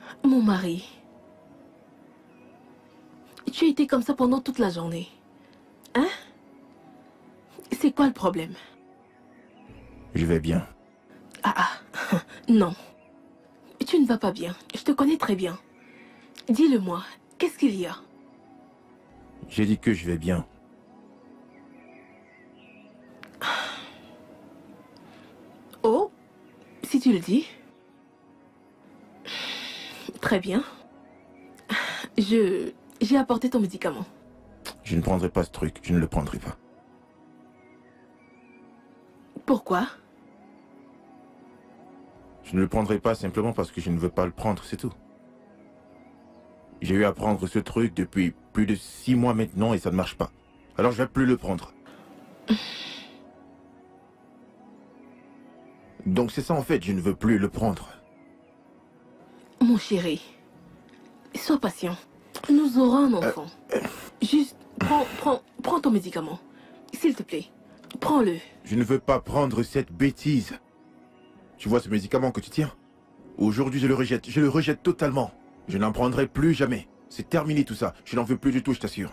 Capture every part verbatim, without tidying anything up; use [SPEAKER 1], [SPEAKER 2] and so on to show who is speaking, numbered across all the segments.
[SPEAKER 1] Mon mari, tu as été comme ça pendant toute la journée. Hein? C'est quoi le problème?
[SPEAKER 2] Je vais bien.
[SPEAKER 1] Ah ah, non. Tu ne vas pas bien. Je te connais très bien. Dis-le-moi, qu'est-ce qu'il y a?
[SPEAKER 2] J'ai dit que je vais bien.
[SPEAKER 1] Oh, si tu le dis. Très bien. Je... J'ai apporté ton médicament.
[SPEAKER 2] Je ne prendrai pas ce truc, je ne le prendrai pas.
[SPEAKER 1] Pourquoi?
[SPEAKER 2] Je ne le prendrai pas simplement parce que je ne veux pas le prendre, c'est tout. J'ai eu à prendre ce truc depuis plus de six mois maintenant et ça ne marche pas. Alors je vais plus le prendre. Donc c'est ça en fait, je ne veux plus le prendre.
[SPEAKER 1] Mon chéri, sois patient. Nous aurons un enfant.
[SPEAKER 2] Euh, euh...
[SPEAKER 1] Juste, prends, prends, prends ton médicament. S'il te plaît, prends-le.
[SPEAKER 2] Je ne veux pas prendre cette bêtise. Tu vois ce médicament que tu tiens? Aujourd'hui je le rejette, je le rejette totalement. Je n'en prendrai plus jamais. C'est terminé tout ça. Je n'en veux plus du tout, je t'assure.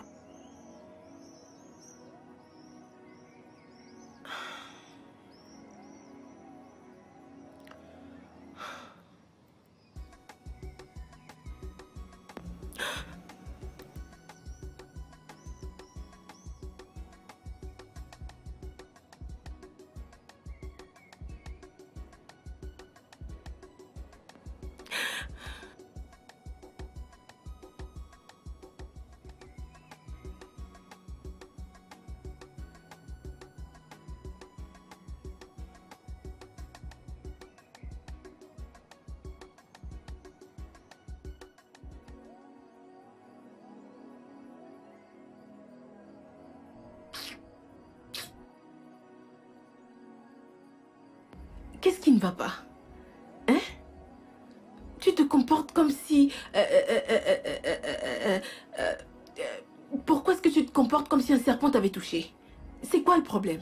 [SPEAKER 1] Qu'est-ce qui ne va pas? Hein? Tu te comportes comme si... Euh, euh, euh, euh, euh, euh, euh, euh, pourquoi est-ce que tu te comportes comme si un serpent t'avait touché? C'est quoi le problème?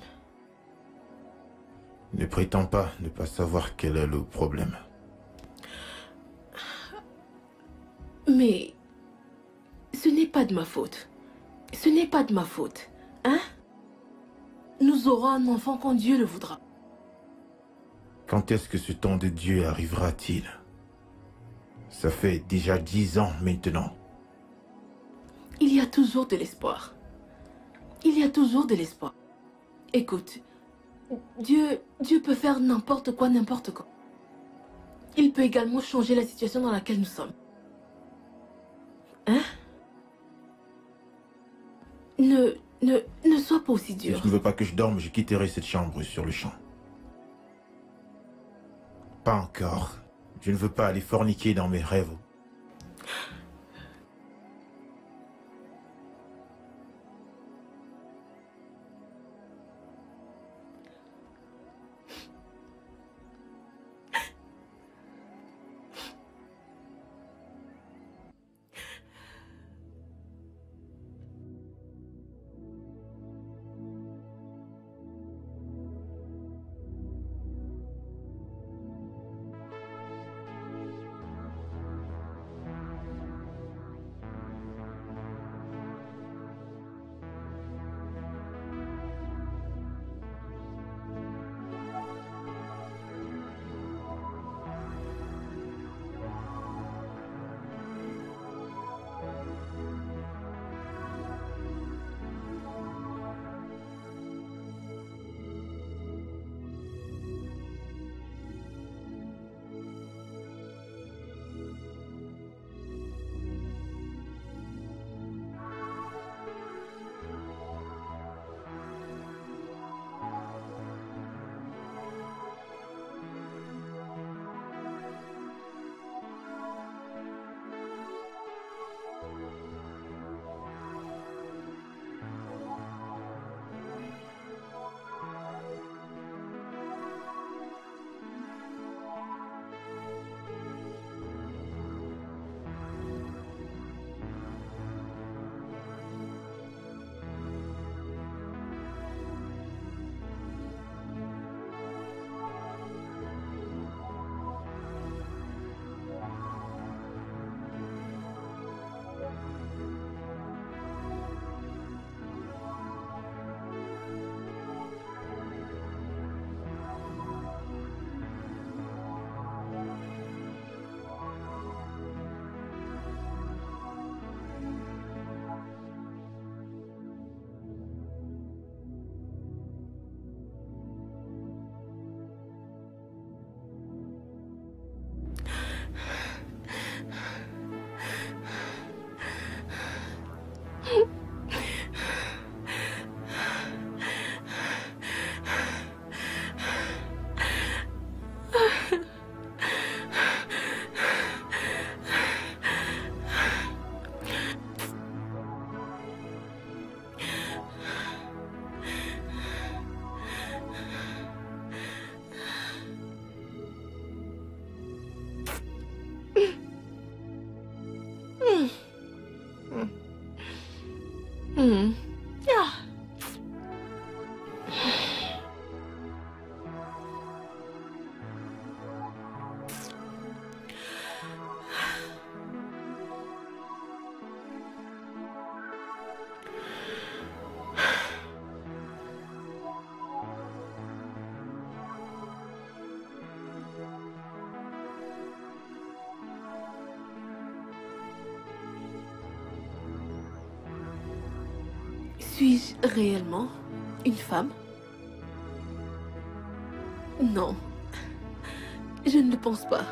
[SPEAKER 2] Ne prétends pas ne pas savoir quel est le problème.
[SPEAKER 1] Mais... ce n'est pas de ma faute. Ce n'est pas de ma faute. Hein? Nous aurons un enfant quand Dieu le voudra.
[SPEAKER 2] Quand est-ce que ce temps de Dieu arrivera-t-il? Ça fait déjà dix ans maintenant.
[SPEAKER 1] Il y a toujours de l'espoir. Il y a toujours de l'espoir. Écoute, Dieu, Dieu peut faire n'importe quoi, n'importe quand. Il peut également changer la situation dans laquelle nous sommes. Hein? Ne, ne, ne sois pas aussi dur.
[SPEAKER 2] Si tu ne veux pas que je dorme, je quitterai cette chambre sur le champ. Pas encore. Je ne veux pas aller forniquer dans mes rêves.
[SPEAKER 1] Suis-je réellement une femme? Non. Je ne le pense pas.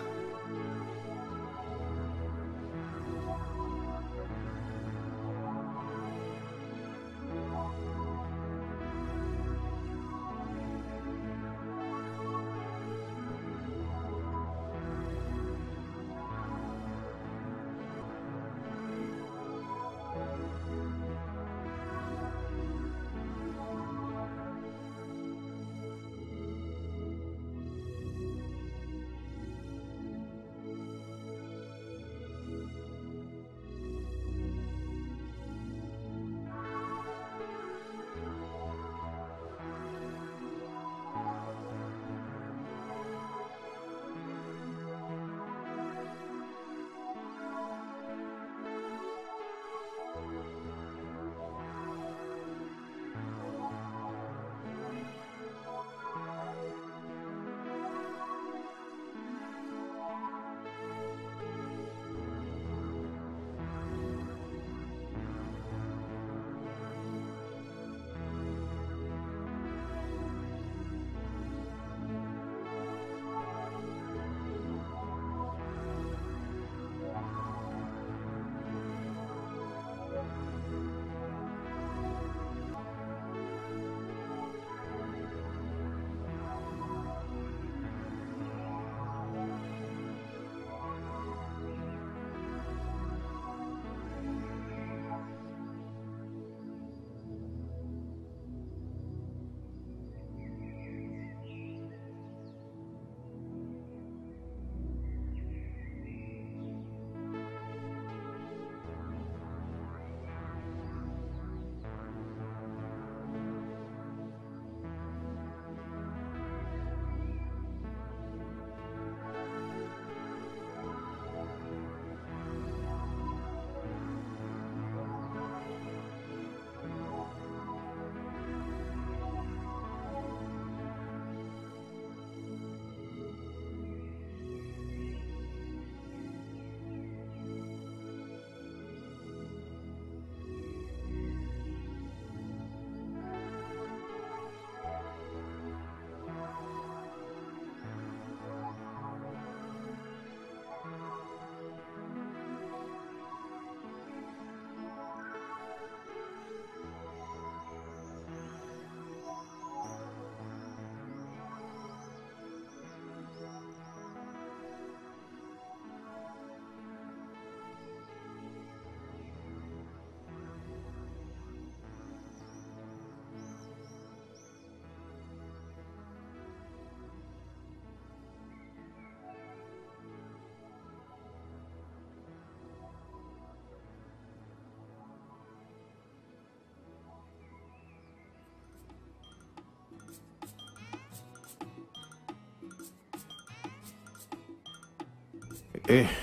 [SPEAKER 2] Eh.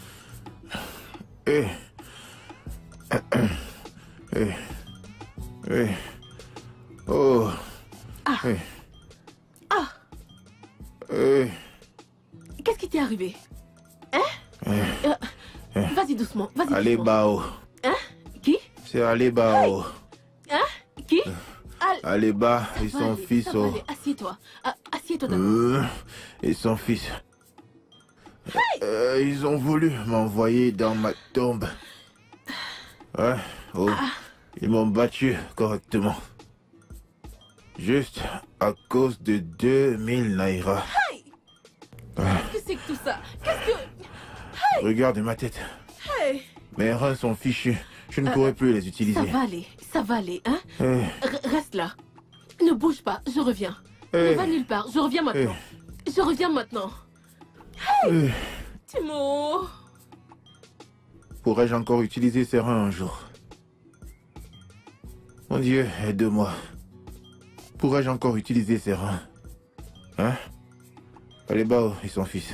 [SPEAKER 2] Eh. Eh. Eh. Oh.
[SPEAKER 1] Ah.
[SPEAKER 2] Eh.
[SPEAKER 1] Ah.
[SPEAKER 2] Eh.
[SPEAKER 1] Qu'est-ce qui t'est arrivé? Hein?
[SPEAKER 2] Eh.
[SPEAKER 1] Euh, Vas-y doucement, vas-y doucement.
[SPEAKER 2] Allez, Bao.
[SPEAKER 1] Hein? Qui?
[SPEAKER 2] C'est Ali Bao.
[SPEAKER 1] Hein? Qui? Al...
[SPEAKER 2] Ali Ba et
[SPEAKER 1] Ça va
[SPEAKER 2] son
[SPEAKER 1] aller,
[SPEAKER 2] fils.
[SPEAKER 1] ça va
[SPEAKER 2] Oh.
[SPEAKER 1] aller. Assieds-toi. Ah, assieds-toi d'abord.
[SPEAKER 2] Euh, et son fils. Euh, ils ont voulu m'envoyer dans ma tombe. Ouais, oh.
[SPEAKER 1] Ah.
[SPEAKER 2] Ils m'ont battu correctement. Juste à cause de deux mille naira.
[SPEAKER 1] Hey! Qu'est-ce que c'est que tout ça? Qu'est-ce que...
[SPEAKER 2] Regarde ma tête.
[SPEAKER 1] Hey!
[SPEAKER 2] Mes reins sont fichus. Je ne
[SPEAKER 1] Euh,
[SPEAKER 2] pourrai plus les utiliser.
[SPEAKER 1] Ça va aller, ça va aller, hein?
[SPEAKER 2] Eh,
[SPEAKER 1] R- Reste là. Ne bouge pas, je reviens.
[SPEAKER 2] eh,
[SPEAKER 1] Ne va nulle part, je reviens maintenant. Je reviens maintenant.
[SPEAKER 2] eh.
[SPEAKER 1] Timo!
[SPEAKER 2] Pourrais-je encore utiliser ces reins un jour? Mon Dieu, aide-moi. Pourrais-je encore utiliser ces reins? Hein? Allez, Bao et son fils.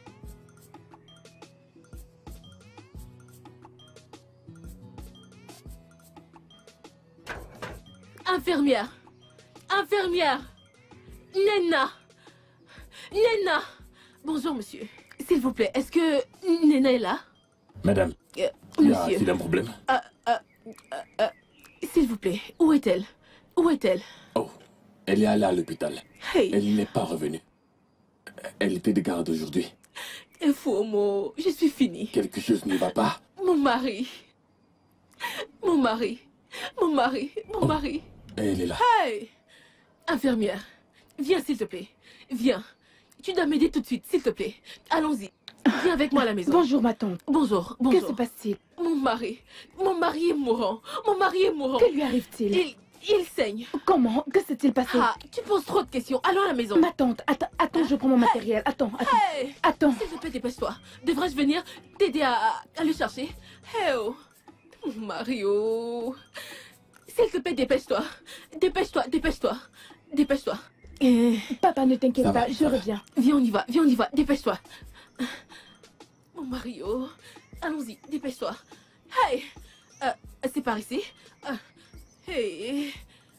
[SPEAKER 1] Infirmière! Infirmière! Nena! Nena! Bonjour, monsieur. S'il vous plaît, est-ce que Nena est là?
[SPEAKER 3] Madame,
[SPEAKER 1] Euh,
[SPEAKER 3] il y a
[SPEAKER 1] monsieur.
[SPEAKER 3] il y a un problème.
[SPEAKER 1] Euh, euh, euh, euh, S'il vous plaît, où est-elle? Où est-elle?
[SPEAKER 3] Oh, elle est allée à l'hôpital.
[SPEAKER 1] Hey.
[SPEAKER 3] Elle n'est pas revenue. Elle était de garde aujourd'hui.
[SPEAKER 1] Infomo, je suis finie.
[SPEAKER 3] Quelque chose ne va pas.
[SPEAKER 1] Mon mari. Mon mari. Mon mari. Mon
[SPEAKER 3] Oh.
[SPEAKER 1] mari.
[SPEAKER 3] Elle est là.
[SPEAKER 1] Hey! Infirmière, viens s'il te plaît. Viens. Tu dois m'aider tout de suite, s'il te plaît. Allons-y. Viens avec moi à la maison.
[SPEAKER 4] Bonjour, ma tante.
[SPEAKER 1] Bonjour, bonjour.
[SPEAKER 4] Que se passe-t-il?
[SPEAKER 1] Mon mari. Mon mari est mourant. Mon mari est mourant.
[SPEAKER 4] Que lui arrive-t-il?
[SPEAKER 1] Il, il saigne.
[SPEAKER 4] Comment? Que s'est-il passé?
[SPEAKER 1] Ah, tu poses trop de questions. Allons à la maison.
[SPEAKER 4] Ma tante, attends, attends, je prends mon matériel. Attends, attends.
[SPEAKER 1] Hey!
[SPEAKER 4] Attends.
[SPEAKER 1] S'il te plaît, dépêche-toi. Devrais-je venir t'aider à, à, à le chercher? Hey oh. Mario. S'il te plaît, dépêche-toi. Dépêche-toi, dépêche-toi. Dépêche-toi. Euh,
[SPEAKER 4] Papa, ne t'inquiète
[SPEAKER 3] Ça
[SPEAKER 4] pas,
[SPEAKER 3] va,
[SPEAKER 4] je
[SPEAKER 3] ça va.
[SPEAKER 4] reviens.
[SPEAKER 1] Viens, on y va, viens, on y va. Dépêche-toi. Mon Mario. Allons-y, dépêche-toi. Hey! Euh, c'est par ici. Euh, hey.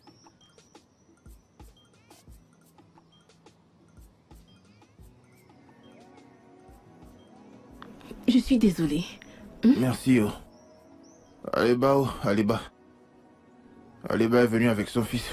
[SPEAKER 1] Je suis désolée.
[SPEAKER 2] Merci, oh. Aleba, oh, Aleba. Aleba est venue avec son fils.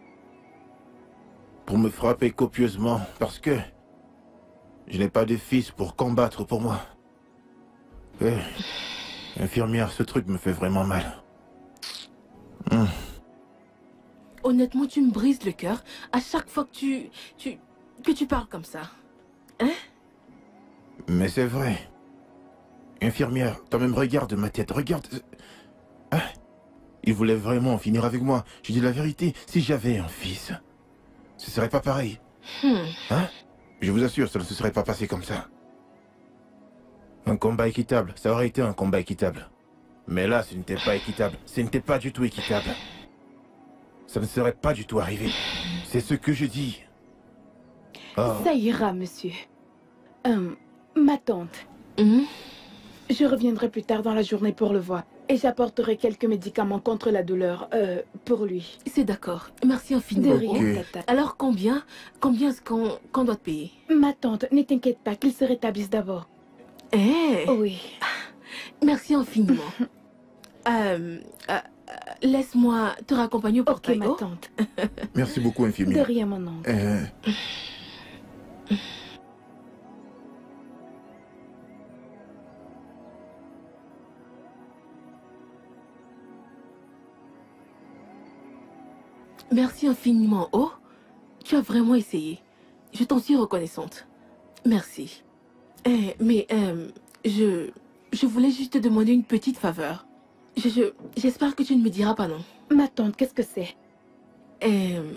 [SPEAKER 2] Pour me frapper copieusement, parce que je n'ai pas de fils pour combattre pour moi. Eh, infirmière, ce truc me fait vraiment mal. Hum.
[SPEAKER 1] Honnêtement, tu me brises le cœur à chaque fois que tu, tu, que tu parles comme ça. Hein?
[SPEAKER 2] Mais c'est vrai. Infirmière, toi-même regarde ma tête, regarde. Hein? Il voulait vraiment en finir avec moi. Je dis la vérité, si j'avais un fils, ce serait pas pareil.
[SPEAKER 1] Hmm.
[SPEAKER 2] Hein? Je vous assure, ça ne se serait pas passé comme ça. Un combat équitable, ça aurait été un combat équitable. Mais là, ce n'était pas équitable. Ce n'était pas du tout équitable. Ça ne serait pas du tout arrivé. C'est ce que je dis. Oh.
[SPEAKER 4] Ça ira, monsieur. Euh, ma tante,
[SPEAKER 1] Hmm?
[SPEAKER 4] je reviendrai plus tard dans la journée pour le voir. Et j'apporterai quelques médicaments contre la douleur, euh, pour lui.
[SPEAKER 1] C'est d'accord. Merci
[SPEAKER 4] De
[SPEAKER 1] infiniment.
[SPEAKER 4] rien,
[SPEAKER 2] Ok.
[SPEAKER 4] tata.
[SPEAKER 1] Alors combien, combien est-ce qu'on qu'on doit te payer?
[SPEAKER 4] Ma tante, ne t'inquiète pas, qu'il se rétablisse d'abord.
[SPEAKER 1] Eh,
[SPEAKER 4] Oui.
[SPEAKER 1] merci infiniment. euh, euh, euh, Laisse-moi te raccompagner au
[SPEAKER 4] Ok,
[SPEAKER 1] portail.
[SPEAKER 4] ma
[SPEAKER 1] Oh.
[SPEAKER 4] tante.
[SPEAKER 2] Merci beaucoup,
[SPEAKER 4] De
[SPEAKER 2] infirmière.
[SPEAKER 4] rien, mon oncle.
[SPEAKER 2] Euh,
[SPEAKER 1] Merci infiniment. Oh, tu as vraiment essayé. Je t'en suis reconnaissante. Merci. Eh, mais euh, je, je voulais juste te demander une petite faveur. Je, je- j'espère que tu ne me diras pas non.
[SPEAKER 4] Ma tante, qu'est-ce que c'est?
[SPEAKER 1] Euh,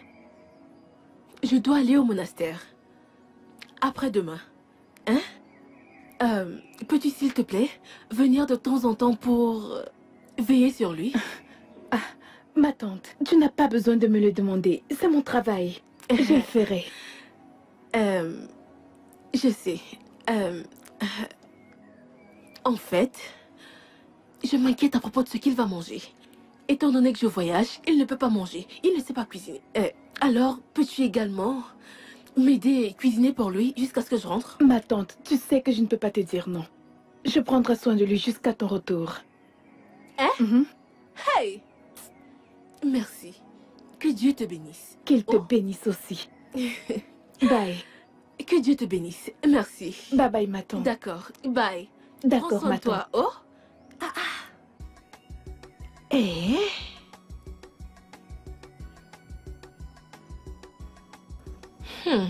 [SPEAKER 1] je dois aller au monastère. Après-demain. Hein? Euh, peux-tu, s'il te plaît, venir de temps en temps pour euh, veiller sur lui?
[SPEAKER 4] Ma tante, tu n'as pas besoin de me le demander. C'est mon travail. Je le ferai.
[SPEAKER 1] Euh, je sais. Euh, euh, en fait, je m'inquiète à propos de ce qu'il va manger. Étant donné que je voyage, il ne peut pas manger. Il ne sait pas cuisiner. Euh, alors, peux-tu également m'aider à cuisiner pour lui jusqu'à ce que je rentre?
[SPEAKER 4] Ma tante, tu sais que je ne peux pas te dire non. Je prendrai soin de lui jusqu'à ton retour.
[SPEAKER 1] Hein?
[SPEAKER 4] Mhm.
[SPEAKER 1] Hey! Merci. Que Dieu te bénisse.
[SPEAKER 4] Qu'il te
[SPEAKER 1] Oh.
[SPEAKER 4] bénisse aussi. Bye.
[SPEAKER 1] Que Dieu te bénisse. Merci.
[SPEAKER 4] Bye bye, ma tante.
[SPEAKER 1] D'accord. Bye. Prends
[SPEAKER 4] D'accord,
[SPEAKER 1] soin
[SPEAKER 4] ma
[SPEAKER 1] de toi.
[SPEAKER 4] tante.
[SPEAKER 1] Oh.
[SPEAKER 4] Eh?
[SPEAKER 1] Hmm.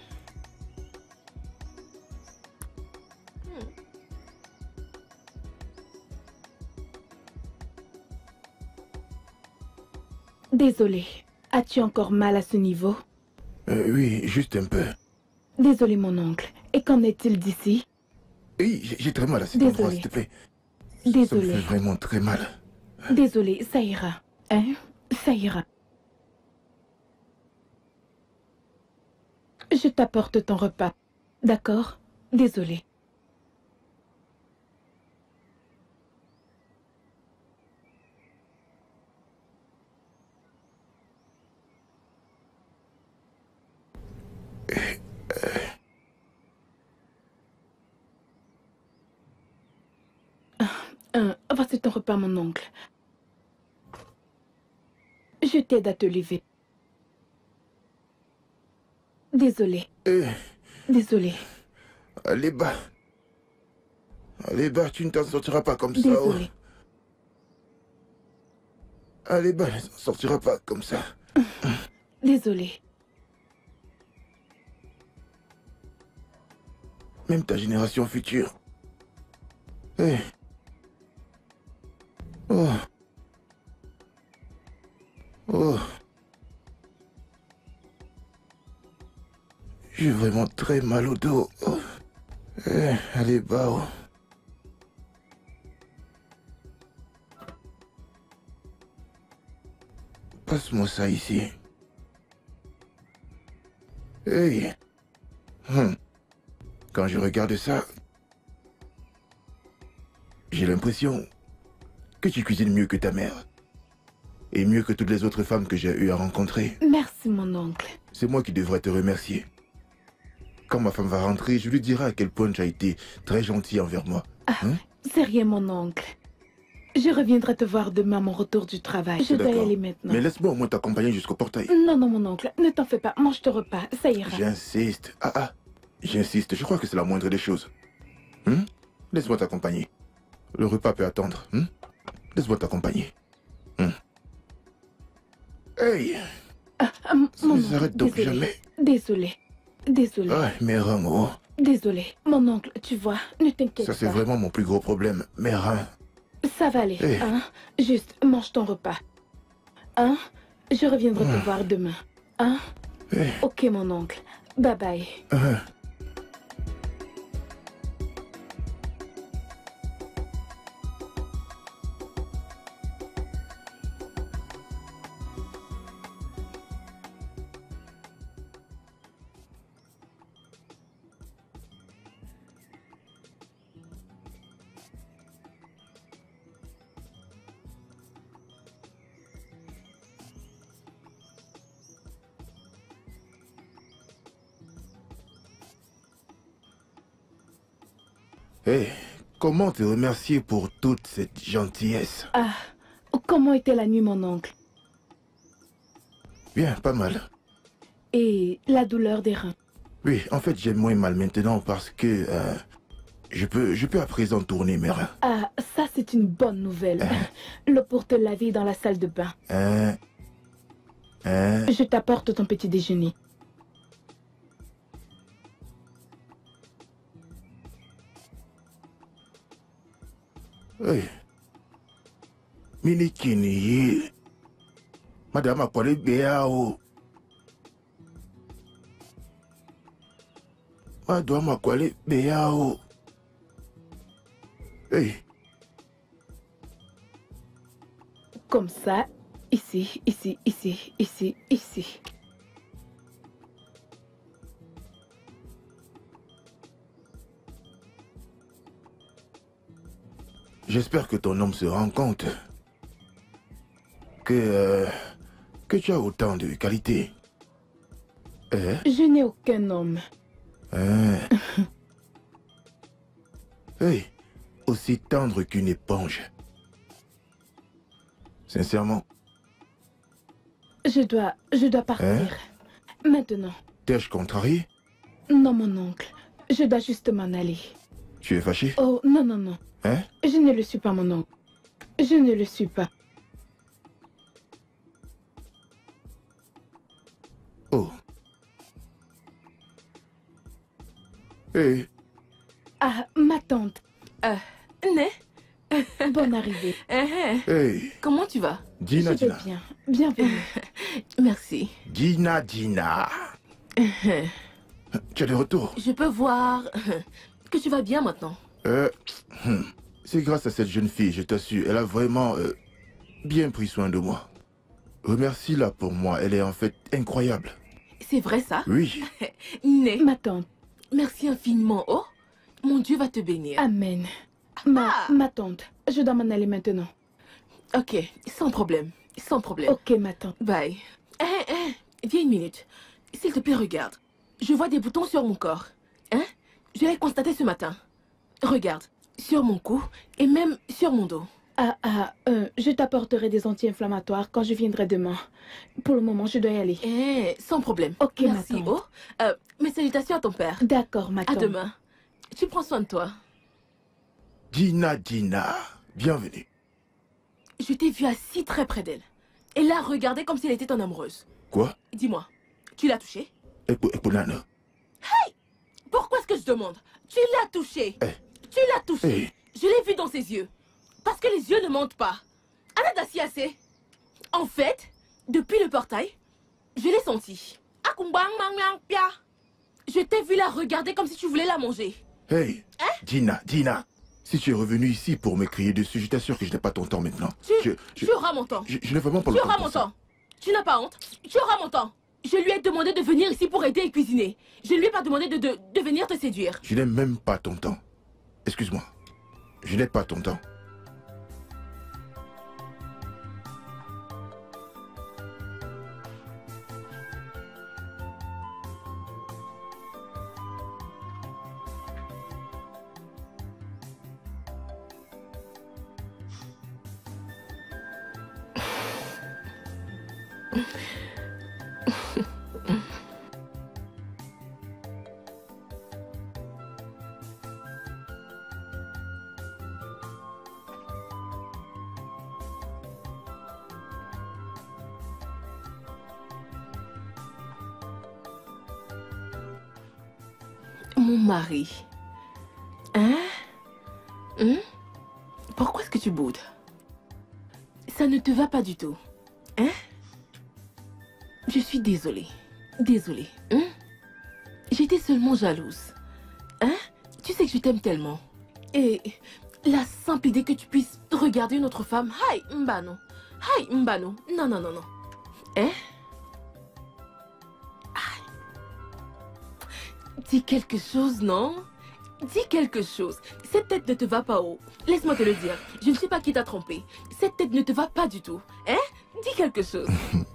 [SPEAKER 4] Désolée. As-tu encore mal à ce niveau?
[SPEAKER 2] euh, oui, juste un peu.
[SPEAKER 4] Désolé, mon oncle. Et qu'en est-il d'ici?
[SPEAKER 2] Oui, j'ai j'ai très mal à cet
[SPEAKER 4] Désolé.
[SPEAKER 2] endroit, s'il te plaît. Ça me fait
[SPEAKER 4] Désolée.
[SPEAKER 2] vraiment très mal.
[SPEAKER 4] Désolée, ça ira. Hein? Ça ira. Je t'apporte ton repas. D'accord? Désolée. Euh, voici ton repas, mon oncle. Je t'aide à te lever. Désolée.
[SPEAKER 2] Eh,
[SPEAKER 4] Désolée.
[SPEAKER 2] allez bas. Allez bas, tu ne t'en sortiras pas comme ça. Oh.
[SPEAKER 4] Désolée.
[SPEAKER 2] Allez bas, tu ne t'en sortiras pas comme ça.
[SPEAKER 4] Désolée.
[SPEAKER 2] Même ta génération future. Eh. Oh. Oh. J'ai vraiment très mal au dos. Oh. Eh, allez bas. Oh. Passe-moi ça ici. Hey. Hum. Quand je regarde ça, j'ai l'impression que tu cuisines mieux que ta mère. Et mieux que toutes les autres femmes que j'ai eu à rencontrer.
[SPEAKER 4] Merci, mon oncle.
[SPEAKER 2] C'est moi qui devrais te remercier. Quand ma femme va rentrer, je lui dirai à quel point tu as été très gentil envers moi.
[SPEAKER 4] Ah,
[SPEAKER 2] hein?
[SPEAKER 4] C'est rien, mon oncle. Je reviendrai te voir demain à mon retour du travail. Je dois y
[SPEAKER 2] D'accord.
[SPEAKER 4] aller maintenant.
[SPEAKER 2] Mais laisse-moi au moins t'accompagner jusqu'au portail.
[SPEAKER 4] Non, non, mon oncle. Ne t'en fais pas. Mange ton repas. Ça ira.
[SPEAKER 2] J'insiste. Ah ah. J'insiste. Je crois que c'est la moindre des choses. Hum? Laisse-moi t'accompagner. Le repas peut attendre. Hum? Laisse-moi t'accompagner. Hum. Hey!
[SPEAKER 4] Ah, ah, mon
[SPEAKER 2] Ça ne
[SPEAKER 4] oncle,
[SPEAKER 2] s'arrête donc
[SPEAKER 4] désolé.
[SPEAKER 2] jamais.
[SPEAKER 4] Désolé. Désolé.
[SPEAKER 2] Ah, mes reins, oh.
[SPEAKER 4] Désolé. Mon oncle, tu vois, ne t'inquiète
[SPEAKER 2] Ça,
[SPEAKER 4] pas.
[SPEAKER 2] c'est vraiment mon plus gros problème. Mes reins.
[SPEAKER 4] Ça va aller,
[SPEAKER 2] Eh.
[SPEAKER 4] hein? Juste, mange ton repas. Hein? Je reviendrai te voir demain. Hein?
[SPEAKER 2] Eh.
[SPEAKER 4] Ok, mon oncle. Bye bye.
[SPEAKER 2] Ah. Hé, comment te remercier pour toute cette gentillesse?
[SPEAKER 4] Ah, comment était la nuit, mon oncle?
[SPEAKER 2] Bien, pas mal.
[SPEAKER 4] Et la douleur des reins?
[SPEAKER 2] Oui, en fait, j'ai moins mal maintenant parce que euh, je peux, je peux à présent tourner mes reins.
[SPEAKER 4] Ah, ça c'est une bonne nouvelle. L'eau pour te laver dans la salle de bain.
[SPEAKER 2] Hein? Hein?
[SPEAKER 4] Je t'apporte ton petit déjeuner.
[SPEAKER 2] Oui. Minikini. Madame a parlé béao. Madame a parlé béao. Hey.
[SPEAKER 4] Comme ça, ici, ici, ici, ici, ici.
[SPEAKER 2] J'espère que ton homme se rend compte que, euh, que tu as autant de qualités. Hein?
[SPEAKER 4] Je n'ai aucun homme.
[SPEAKER 2] Hein? Hey, aussi tendre qu'une éponge. Sincèrement,
[SPEAKER 4] Je dois, je dois partir.
[SPEAKER 2] Hein?
[SPEAKER 4] Maintenant.
[SPEAKER 2] t'ai-je contrarié?
[SPEAKER 4] Non, mon oncle. Je dois juste m'en aller.
[SPEAKER 2] Tu es fâché?
[SPEAKER 4] Oh, non, non, non.
[SPEAKER 2] Hein?
[SPEAKER 4] Je ne le suis pas, mon oncle. Je ne le suis pas.
[SPEAKER 2] Oh. Hey.
[SPEAKER 1] Ah,
[SPEAKER 4] Ma tante,
[SPEAKER 1] euh, Né
[SPEAKER 4] bonne arrivée.
[SPEAKER 1] Eh, eh.
[SPEAKER 2] Hey.
[SPEAKER 1] Comment tu vas?
[SPEAKER 2] Dina,
[SPEAKER 4] Je vais
[SPEAKER 2] Dina.
[SPEAKER 4] bien. Bienvenue.
[SPEAKER 1] Merci.
[SPEAKER 2] Dina, Dina. Tu es de retour?
[SPEAKER 1] Je peux voir que tu vas bien maintenant.
[SPEAKER 2] Euh, hmm. C'est grâce à cette jeune fille, je t'assure. Elle a vraiment euh, bien pris soin de moi. Remercie-la pour moi. Elle est en fait incroyable.
[SPEAKER 1] C'est vrai ça?
[SPEAKER 2] Oui.
[SPEAKER 1] Né,
[SPEAKER 4] Ma tante,
[SPEAKER 1] merci infiniment. Oh, mon Dieu va te bénir.
[SPEAKER 4] amen. Ma,
[SPEAKER 1] Ah.
[SPEAKER 4] ma tante, je dois m'en aller maintenant.
[SPEAKER 1] Ok, sans problème. Sans problème.
[SPEAKER 4] Ok, ma tante.
[SPEAKER 1] Bye. Eh, eh, viens une minute. S'il te plaît, regarde. Je vois des boutons sur mon corps. Hein? Je l'ai constaté ce matin. Regarde, sur mon cou et même sur mon dos.
[SPEAKER 4] Ah, ah, euh, je t'apporterai des anti-inflammatoires quand je viendrai demain. Pour le moment, je dois y aller.
[SPEAKER 1] Eh, sans problème.
[SPEAKER 4] Ok,
[SPEAKER 1] Merci,
[SPEAKER 4] ma tante.
[SPEAKER 1] oh. Euh, mes salutations à ton père.
[SPEAKER 4] D'accord, ma
[SPEAKER 1] À
[SPEAKER 4] tante.
[SPEAKER 1] demain. Tu prends soin de toi.
[SPEAKER 2] Gina, Gina, bienvenue.
[SPEAKER 1] Je t'ai vu assis très près d'elle. Et la regarder comme si elle était ton amoureuse.
[SPEAKER 2] Quoi?
[SPEAKER 1] Dis-moi, tu l'as touchée?
[SPEAKER 2] Épo- Époulane.
[SPEAKER 1] Pourquoi est-ce que je demande? Tu l'as touchée.
[SPEAKER 2] Eh.
[SPEAKER 1] Tu l'as touchée.
[SPEAKER 2] Eh.
[SPEAKER 1] Je l'ai vu dans ses yeux. Parce que les yeux ne mentent pas. Anadasi assez. En fait, depuis le portail, je l'ai senti. Je t'ai vu la regarder comme si tu voulais la manger.
[SPEAKER 2] Hey,
[SPEAKER 1] Hein?
[SPEAKER 2] Gina, Gina. Si tu es revenu ici pour me crier dessus, je t'assure que je n'ai pas ton temps maintenant.
[SPEAKER 1] Tu,
[SPEAKER 2] je, je,
[SPEAKER 1] tu auras mon temps.
[SPEAKER 2] je, je n'ai vraiment pas
[SPEAKER 1] Tu
[SPEAKER 2] le temps
[SPEAKER 1] auras
[SPEAKER 2] pour
[SPEAKER 1] mon
[SPEAKER 2] ça.
[SPEAKER 1] temps. Tu n'as pas honte. Tu auras mon temps. Je lui ai demandé de venir ici pour aider et cuisiner. Je ne lui ai pas demandé de, de, de venir te séduire.
[SPEAKER 2] Je n'ai même pas ton temps. Excuse-moi. Je n'ai pas ton temps.
[SPEAKER 1] Mon mari. Hein? Hein? Pourquoi est-ce que tu boudes? Ça ne te va pas du tout. Hein? Je suis désolée. Désolée. Hein? J'étais seulement jalouse. Hein? Tu sais que je t'aime tellement. Et la simple idée que tu puisses regarder une autre femme. Hi, Mbano. Hi, Mbano. Non, non, non, non. Hein? Dis quelque chose, non? Dis quelque chose. Cette tête ne te va pas haut. Laisse-moi te le dire. Je ne sais pas qui t'a trompé. Cette tête ne te va pas du tout. Hein? Dis quelque chose.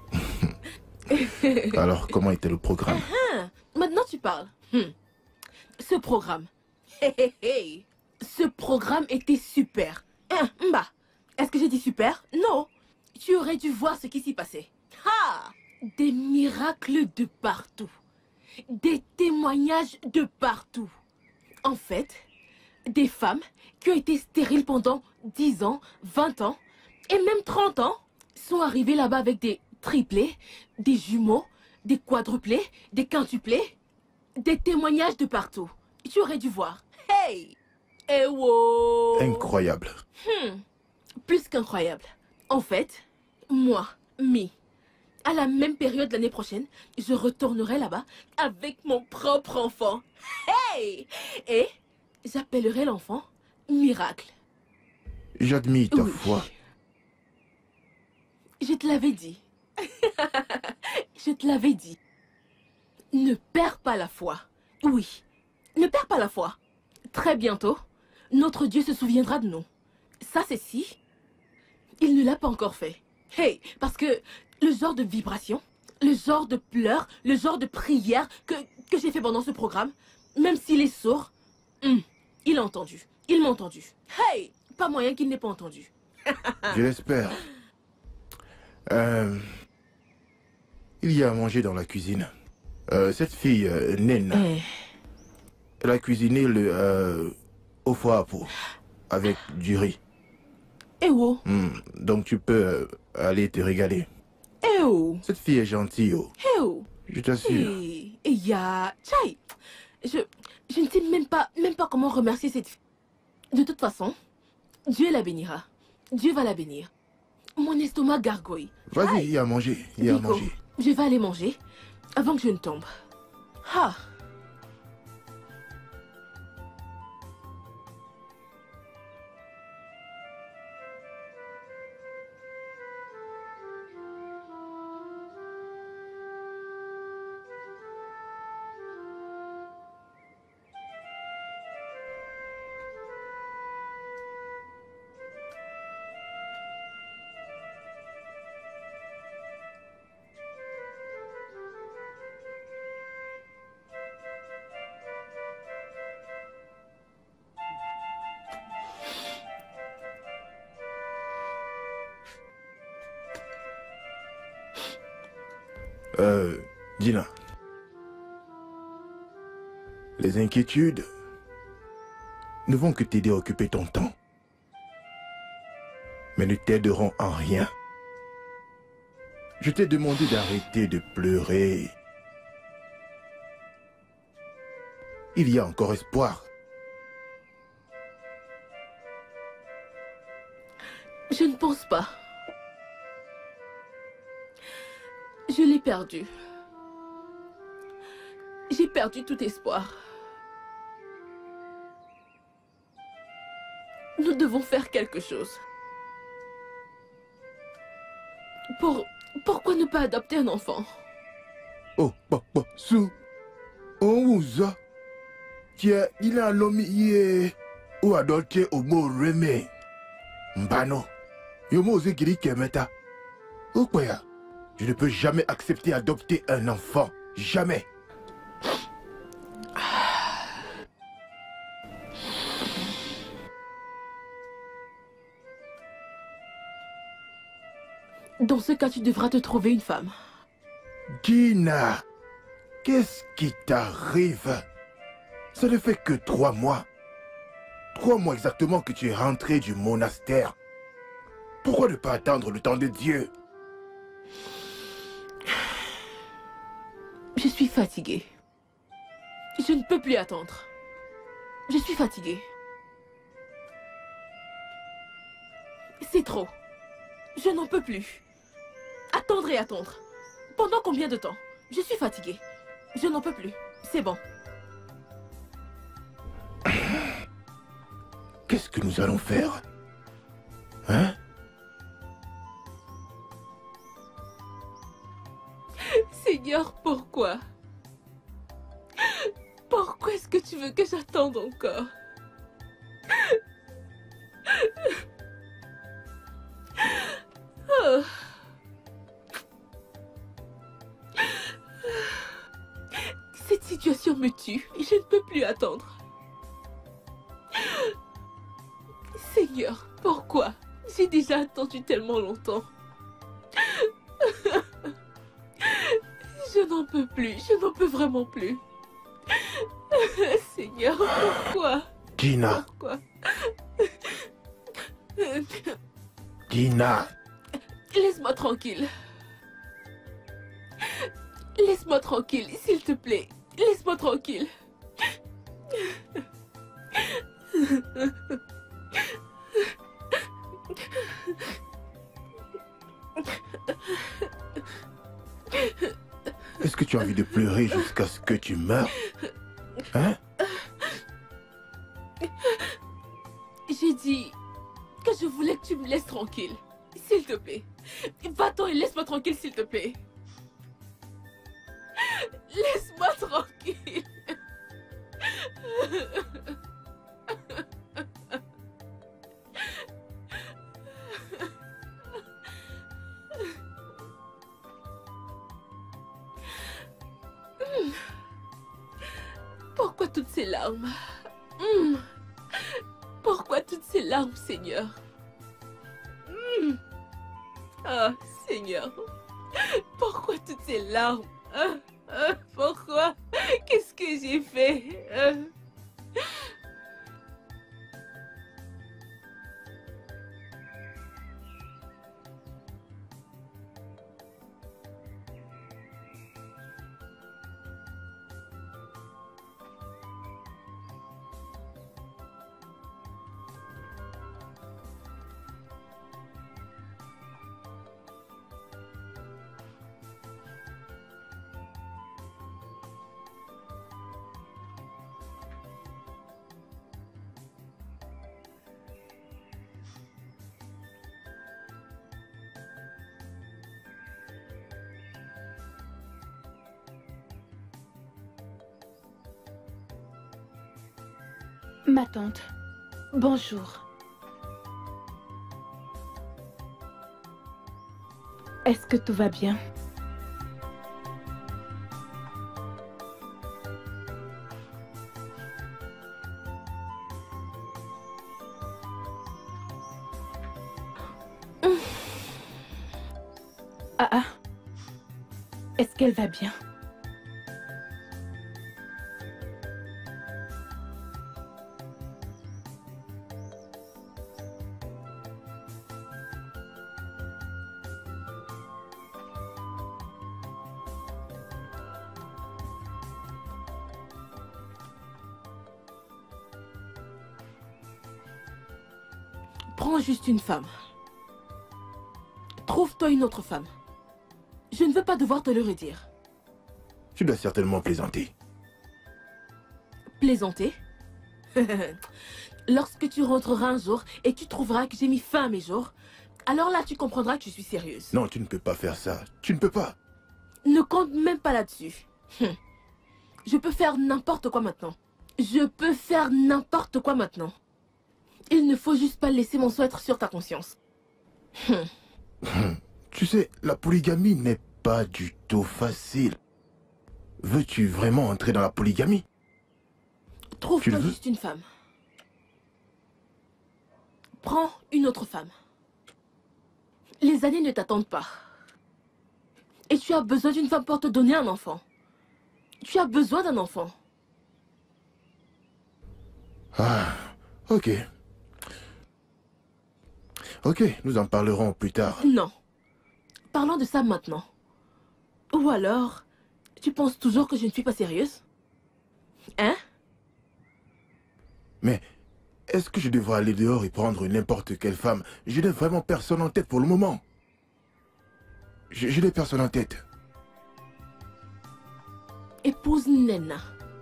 [SPEAKER 2] Alors, comment était le programme?
[SPEAKER 1] Ah, maintenant tu parles. Hmm. Ce programme. Hey, hey, hey. Ce programme était super. Hein, Mba, est-ce que j'ai dit super? Non. Tu aurais dû voir ce qui s'y passait. Ha! Des miracles de partout. Des témoignages de partout. En fait, des femmes qui ont été stériles pendant dix ans, vingt ans et même trente ans sont arrivées là-bas avec des triplés, des jumeaux, des quadruplés, des quintuplés. Des témoignages de partout. Tu aurais dû voir. Hey! Eh wow!
[SPEAKER 2] Incroyable.
[SPEAKER 1] Hmm. Plus qu'incroyable. En fait, moi, Mi, à la même période l'année prochaine, je retournerai là-bas avec mon propre enfant. Hey! Et j'appellerai l'enfant Miracle.
[SPEAKER 2] J'admire ta
[SPEAKER 1] Oui.
[SPEAKER 2] foi.
[SPEAKER 1] Je te l'avais dit. Je te l'avais dit. Ne perds pas la foi. Oui, ne perds pas la foi. Très bientôt, notre Dieu se souviendra de nous. Ça, c'est si. Il ne l'a pas encore fait. Hey, parce que le genre de vibration, le genre de pleurs, le genre de prière que, que j'ai fait pendant ce programme, même s'il est sourd, hum, il a entendu. Il m'a entendu. Hey, pas moyen qu'il n'ait pas entendu.
[SPEAKER 2] Je l'espère. Euh, il y a à manger dans la cuisine. Euh, cette fille, euh, Nen,
[SPEAKER 1] Eh,
[SPEAKER 2] elle a cuisiné le euh, au foie à peau avec du riz.
[SPEAKER 1] eh oh,
[SPEAKER 2] Hmm, donc tu peux euh, aller te régaler.
[SPEAKER 1] eh oh,
[SPEAKER 2] Cette fille est gentille, oh.
[SPEAKER 1] eh oh.
[SPEAKER 2] Je t'assure.
[SPEAKER 1] Et il y a... Chai, je, je ne sais même pas, même pas comment remercier cette fille. De toute façon, Dieu la bénira. Dieu va la bénir. Mon estomac gargouille.
[SPEAKER 2] Vas-y, il y a à manger. Il y a à
[SPEAKER 1] Nico,
[SPEAKER 2] manger.
[SPEAKER 1] je vais aller manger avant que je ne tombe. Ah.
[SPEAKER 2] Euh, Dina. Les inquiétudes ne vont que t'aider à occuper ton temps, mais ne t'aideront en rien. Je t'ai demandé d'arrêter de pleurer. Il y a encore espoir.
[SPEAKER 1] Je ne pense pas. Je l'ai perdu. J'ai perdu tout espoir. Nous devons faire quelque chose. Pour... Pourquoi ne pas adopter un enfant?
[SPEAKER 2] Oh, papa, sou. On vous a. Tiens, il a l'homme hier. Ou adopté au mot remé. Mbano. Yomo Zegiri Kemeta. Oh, quoi ya? Je ne peux jamais accepter d'adopter un enfant. Jamais.
[SPEAKER 1] Dans ce cas, tu devras te trouver une femme.
[SPEAKER 2] Dina, qu'est-ce qui t'arrive? Ça ne fait que trois mois. Trois mois exactement que tu es rentré du monastère. Pourquoi ne pas attendre le temps de Dieu?
[SPEAKER 1] Je suis fatiguée. Je ne peux plus attendre. Je suis fatiguée. C'est trop. Je n'en peux plus. Attendre et attendre. Pendant combien de temps? Je suis fatiguée. Je n'en peux plus. C'est bon.
[SPEAKER 2] Qu'est-ce que nous allons faire? Hein?
[SPEAKER 1] Seigneur, pourquoi? Pourquoi est-ce que tu veux que j'attende encore? Oh. Cette situation me tue et je ne peux plus attendre. Seigneur, pourquoi? J'ai déjà attendu tellement longtemps. Je n'en peux plus, je n'en peux vraiment plus. Seigneur, pourquoi?
[SPEAKER 2] Dina.
[SPEAKER 1] Pourquoi?
[SPEAKER 2] Dina.
[SPEAKER 1] Laisse-moi tranquille. Laisse-moi tranquille, s'il te plaît. Laisse-moi tranquille.
[SPEAKER 2] Est-ce que tu as envie de pleurer jusqu'à ce que tu meurs? Hein?
[SPEAKER 1] J'ai dit que je voulais que tu me laisses tranquille. S'il te plaît. Va-t'en et laisse-moi tranquille, s'il te plaît. Laisse-moi tranquille. Pourquoi toutes ces larmes? Mm. Pourquoi toutes ces larmes, Seigneur? Mm. Ah, Seigneur. Pourquoi toutes ces larmes? Ah, ah, pourquoi? Qu'est-ce que j'ai fait? Ah.
[SPEAKER 4] Ma tante, bonjour. Est-ce que tout va bien? Ah ah. Est-ce qu'elle va bien?
[SPEAKER 1] Prends juste une femme. Trouve-toi une autre femme. Je ne veux pas devoir te le redire.
[SPEAKER 2] Tu dois certainement plaisanter.
[SPEAKER 1] Plaisanter? Lorsque tu rentreras un jour et tu trouveras que j'ai mis fin à mes jours, alors là tu comprendras que je suis sérieuse.
[SPEAKER 2] Non, tu ne peux pas faire ça. Tu ne peux pas.
[SPEAKER 1] Ne compte même pas là-dessus. Hum. Je peux faire n'importe quoi maintenant. Je peux faire n'importe quoi maintenant. Il ne faut juste pas laisser mon souhait être sur ta conscience. Hum.
[SPEAKER 2] Tu sais, la polygamie n'est pas du tout facile. Veux-tu vraiment entrer dans la polygamie?
[SPEAKER 1] Trouve-toi
[SPEAKER 2] veux?
[SPEAKER 1] juste une femme. Prends une autre femme. Les années ne t'attendent pas. Et tu as besoin d'une femme pour te donner un enfant. Tu as besoin d'un enfant.
[SPEAKER 2] Ah, ok. Ok, nous en parlerons plus tard.
[SPEAKER 1] Non. Parlons de ça maintenant. Ou alors, tu penses toujours que je ne suis pas sérieuse? Hein?
[SPEAKER 2] Mais est-ce que je devrais aller dehors et prendre n'importe quelle femme? Je n'ai vraiment personne en tête pour le moment. Je, je n'ai personne en tête.
[SPEAKER 1] Épouse Nena.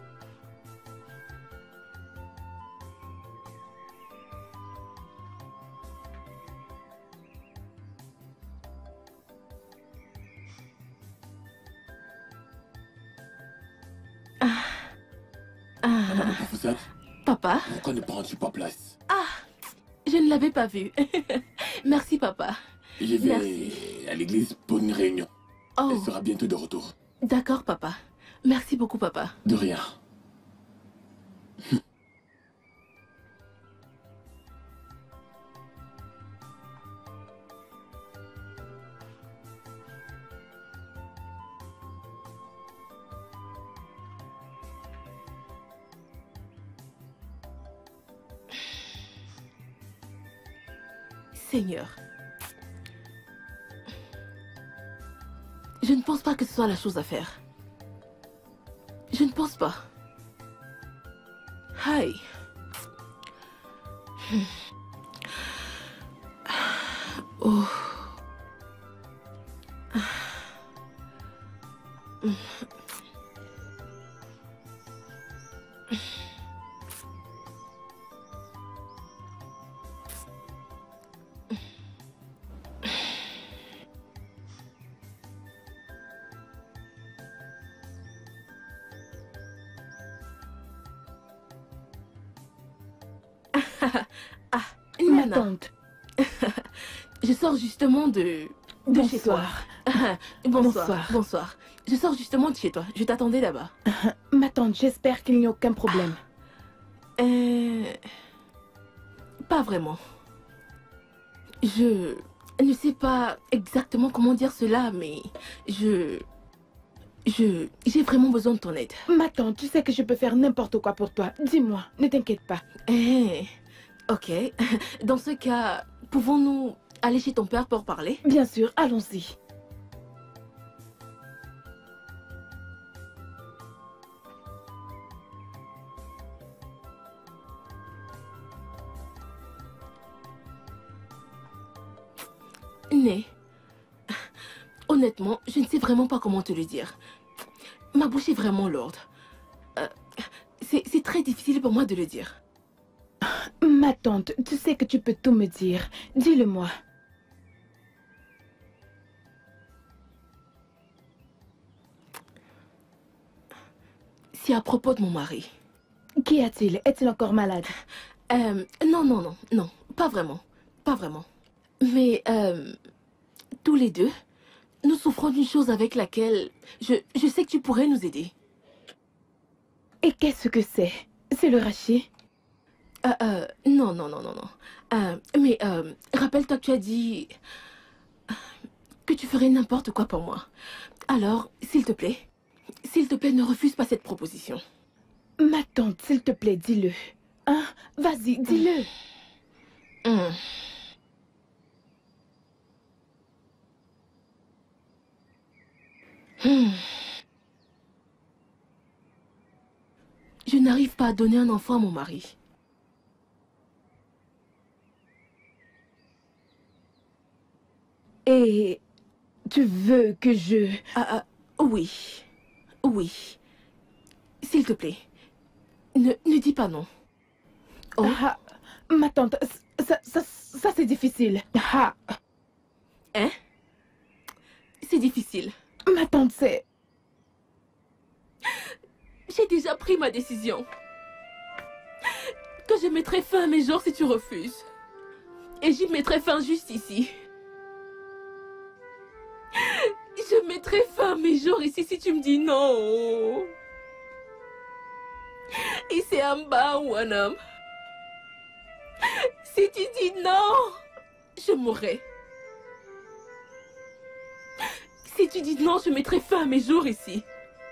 [SPEAKER 1] Ah. Ah.
[SPEAKER 3] Madame la professeure,
[SPEAKER 1] Papa?
[SPEAKER 3] pourquoi ne prends-tu pas place?
[SPEAKER 1] Ah, je ne l'avais pas vu. Merci, papa.
[SPEAKER 3] Je vais
[SPEAKER 1] Merci.
[SPEAKER 3] à l'église pour une réunion.
[SPEAKER 1] Oh,
[SPEAKER 3] Elle sera bientôt de retour.
[SPEAKER 1] d'accord, papa. Merci beaucoup, papa.
[SPEAKER 3] De rien.
[SPEAKER 1] Seigneur. Je ne pense pas que ce soit la chose à faire. Je ne pense pas. Aïe. Oh. Ah,
[SPEAKER 4] Ma
[SPEAKER 1] Nana.
[SPEAKER 4] tante.
[SPEAKER 1] Je sors justement de... de chez toi.
[SPEAKER 4] Bonsoir.
[SPEAKER 1] Bonsoir.
[SPEAKER 4] Bonsoir.
[SPEAKER 1] Bonsoir. Je sors justement de chez toi. Je t'attendais là-bas.
[SPEAKER 4] Ma tante, j'espère qu'il n'y a aucun problème.
[SPEAKER 1] Euh... Pas vraiment. Je ne sais pas exactement comment dire cela, mais je... Je... J'ai vraiment besoin de ton aide.
[SPEAKER 4] Ma tante, tu sais que je peux faire n'importe quoi pour toi. Dis-moi, ne t'inquiète pas.
[SPEAKER 1] Eh, ok. Dans ce cas, pouvons-nous aller chez ton père pour parler?
[SPEAKER 4] Bien sûr, allons-y.
[SPEAKER 1] Né. Honnêtement, je ne sais vraiment pas comment te le dire. Ma bouche est vraiment lourde. Euh, c'est c'est très difficile pour moi de le dire.
[SPEAKER 4] Ma tante, tu sais que tu peux tout me dire. Dis-le-moi.
[SPEAKER 1] C'est à propos de mon mari.
[SPEAKER 4] Qu'y a-t-il? Est-il encore malade?
[SPEAKER 1] Euh, non, non, non, non, pas vraiment. Pas vraiment. Mais euh, tous les deux, nous souffrons d'une chose avec laquelle je, je sais que tu pourrais nous aider.
[SPEAKER 4] Et qu'est-ce que c'est? C'est le rachis?
[SPEAKER 1] Euh, euh, non, non, non, non, non. Euh, mais euh, rappelle-toi que tu as dit que tu ferais n'importe quoi pour moi. Alors, s'il te plaît, s'il te plaît, ne refuse pas cette proposition.
[SPEAKER 4] Ma tante, s'il te plaît, dis-le. Hein? Vas-y, dis-le.
[SPEAKER 1] Mmh. Mmh. Je n'arrive pas à donner un enfant à mon mari.
[SPEAKER 4] Et tu veux que je...
[SPEAKER 1] Ah, ah, oui, oui. S'il te plaît, ne, ne dis pas non.
[SPEAKER 4] Oh. Ah, ma tante, ça, ça, ça c'est difficile. Ah.
[SPEAKER 1] Hein? C'est difficile.
[SPEAKER 4] Ma tante, c'est...
[SPEAKER 1] J'ai déjà pris ma décision. Que je mettrai fin à mes jours si tu refuses. Et j'y mettrai fin juste ici. Je mettrai fin à mes jours ici si tu me dis non. Et c'est en bas ou un homme. Si tu dis non, je mourrai. Si tu dis non, je mettrai fin à mes jours ici.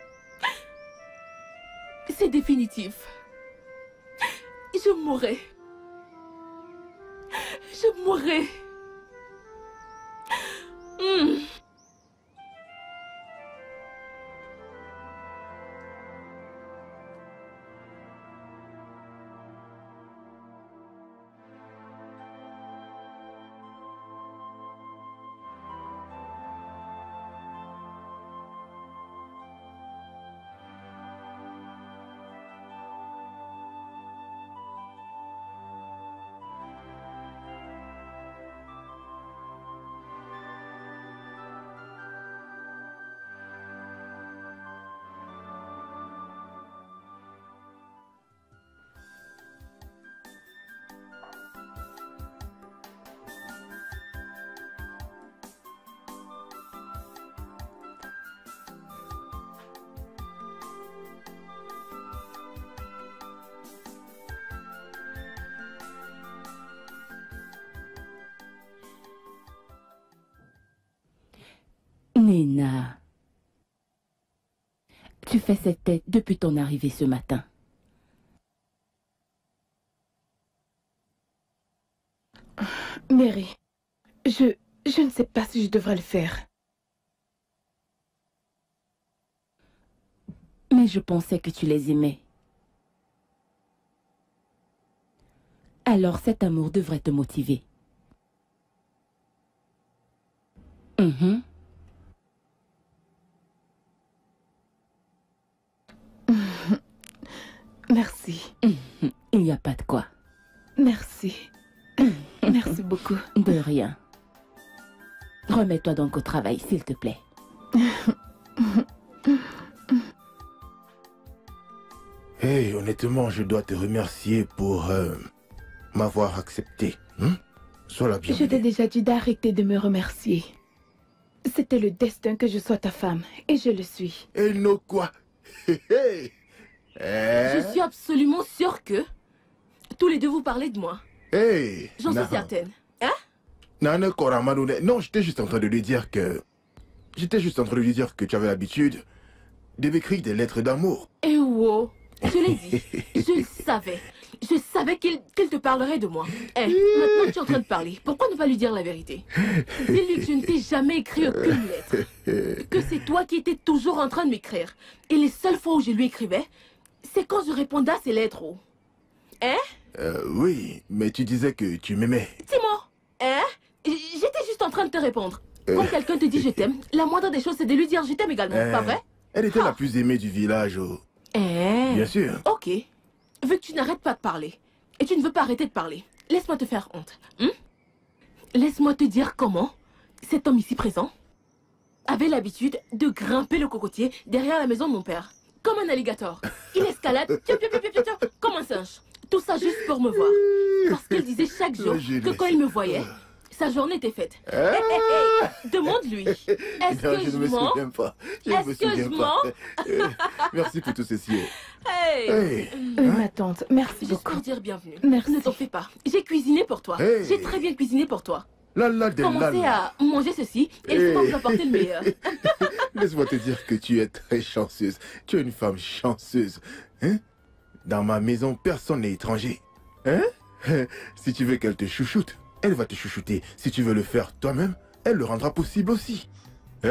[SPEAKER 1] C'est définitif. Je mourrai. Je mourrai. Mmh.
[SPEAKER 5] Nena, tu fais cette tête depuis ton arrivée ce matin.
[SPEAKER 4] Mary, je, je ne sais pas si je devrais le faire.
[SPEAKER 5] Mais je pensais que tu les aimais. Alors cet amour devrait te motiver. Mm-hmm.
[SPEAKER 4] Merci.
[SPEAKER 5] Il n'y a pas de quoi.
[SPEAKER 4] Merci. Merci beaucoup.
[SPEAKER 5] De rien. Remets-toi donc au travail, s'il te plaît.
[SPEAKER 2] Hey, honnêtement, je dois te remercier pour euh, m'avoir accepté. Hein? Sois la bienvenue.
[SPEAKER 4] Je t'ai déjà dit d'arrêter de me remercier. C'était le destin que je sois ta femme, et je le suis.
[SPEAKER 2] Et non quoi? Hey.
[SPEAKER 1] Je suis absolument sûre que tous les deux vous parlez de moi.
[SPEAKER 2] Hey,
[SPEAKER 1] J'en suis certaine. Hein?
[SPEAKER 2] Nana Koramadou, non, j'étais juste en train de lui dire que... J'étais juste en train de lui dire que tu avais l'habitude de m'écrire des lettres d'amour.
[SPEAKER 1] Eh wow, je l'ai dit. Je le savais. Je savais qu'il qu'il te parlerait de moi. Eh, maintenant tu es en train de parler. Pourquoi ne pas lui dire la vérité? Dis-lui que je ne t'ai jamais écrit aucune lettre. Que c'est toi qui étais toujours en train de m'écrire. Et les seules fois où je lui écrivais, c'est quand je répondais à ses lettres. Oh. Hein?
[SPEAKER 2] Euh, oui, mais tu disais que tu m'aimais.
[SPEAKER 1] Dis-moi. Hein? J'étais juste en train de te répondre. Quand euh... quelqu'un te dit je t'aime, la moindre des choses c'est de lui dire je t'aime également, euh... pas vrai?
[SPEAKER 2] Elle était
[SPEAKER 1] ah.
[SPEAKER 2] la plus aimée du village. Oh.
[SPEAKER 1] Eh?
[SPEAKER 2] Bien sûr.
[SPEAKER 1] Ok. Vu que tu n'arrêtes pas de parler, et tu ne veux pas arrêter de parler, laisse-moi te faire honte. Hein? Laisse-moi te dire comment cet homme ici présent avait l'habitude de grimper le cocotier derrière la maison de mon père. Comme un alligator. Il escalade tiou, tiou, tiou, tiou, tiou, comme un singe. Tout ça juste pour me voir. Parce qu'il disait chaque jour que quand il me voyait, sa journée était faite. Hé, hé, hé, demande-lui. Est-ce que je, je mens? Est-ce que je mens?
[SPEAKER 2] Merci pour tout ceci.
[SPEAKER 1] Hey.
[SPEAKER 2] Hey.
[SPEAKER 4] Euh, ma tante, merci
[SPEAKER 1] Juste
[SPEAKER 4] beaucoup.
[SPEAKER 1] pour dire bienvenue.
[SPEAKER 4] Merci.
[SPEAKER 1] Ne t'en fais pas. J'ai cuisiné pour toi.
[SPEAKER 2] Hey.
[SPEAKER 1] J'ai très bien cuisiné pour toi.
[SPEAKER 2] La, la, de,
[SPEAKER 1] Commencez
[SPEAKER 2] la, la.
[SPEAKER 1] à manger ceci et laissez-moi vous apporter le meilleur.
[SPEAKER 2] Laisse-moi te dire que tu es très chanceuse. Tu es une femme chanceuse. Hein? Dans ma maison, personne n'est étranger. Hein? Si tu veux qu'elle te chouchoute, elle va te chouchouter. Si tu veux le faire toi-même, elle le rendra possible aussi. Hein?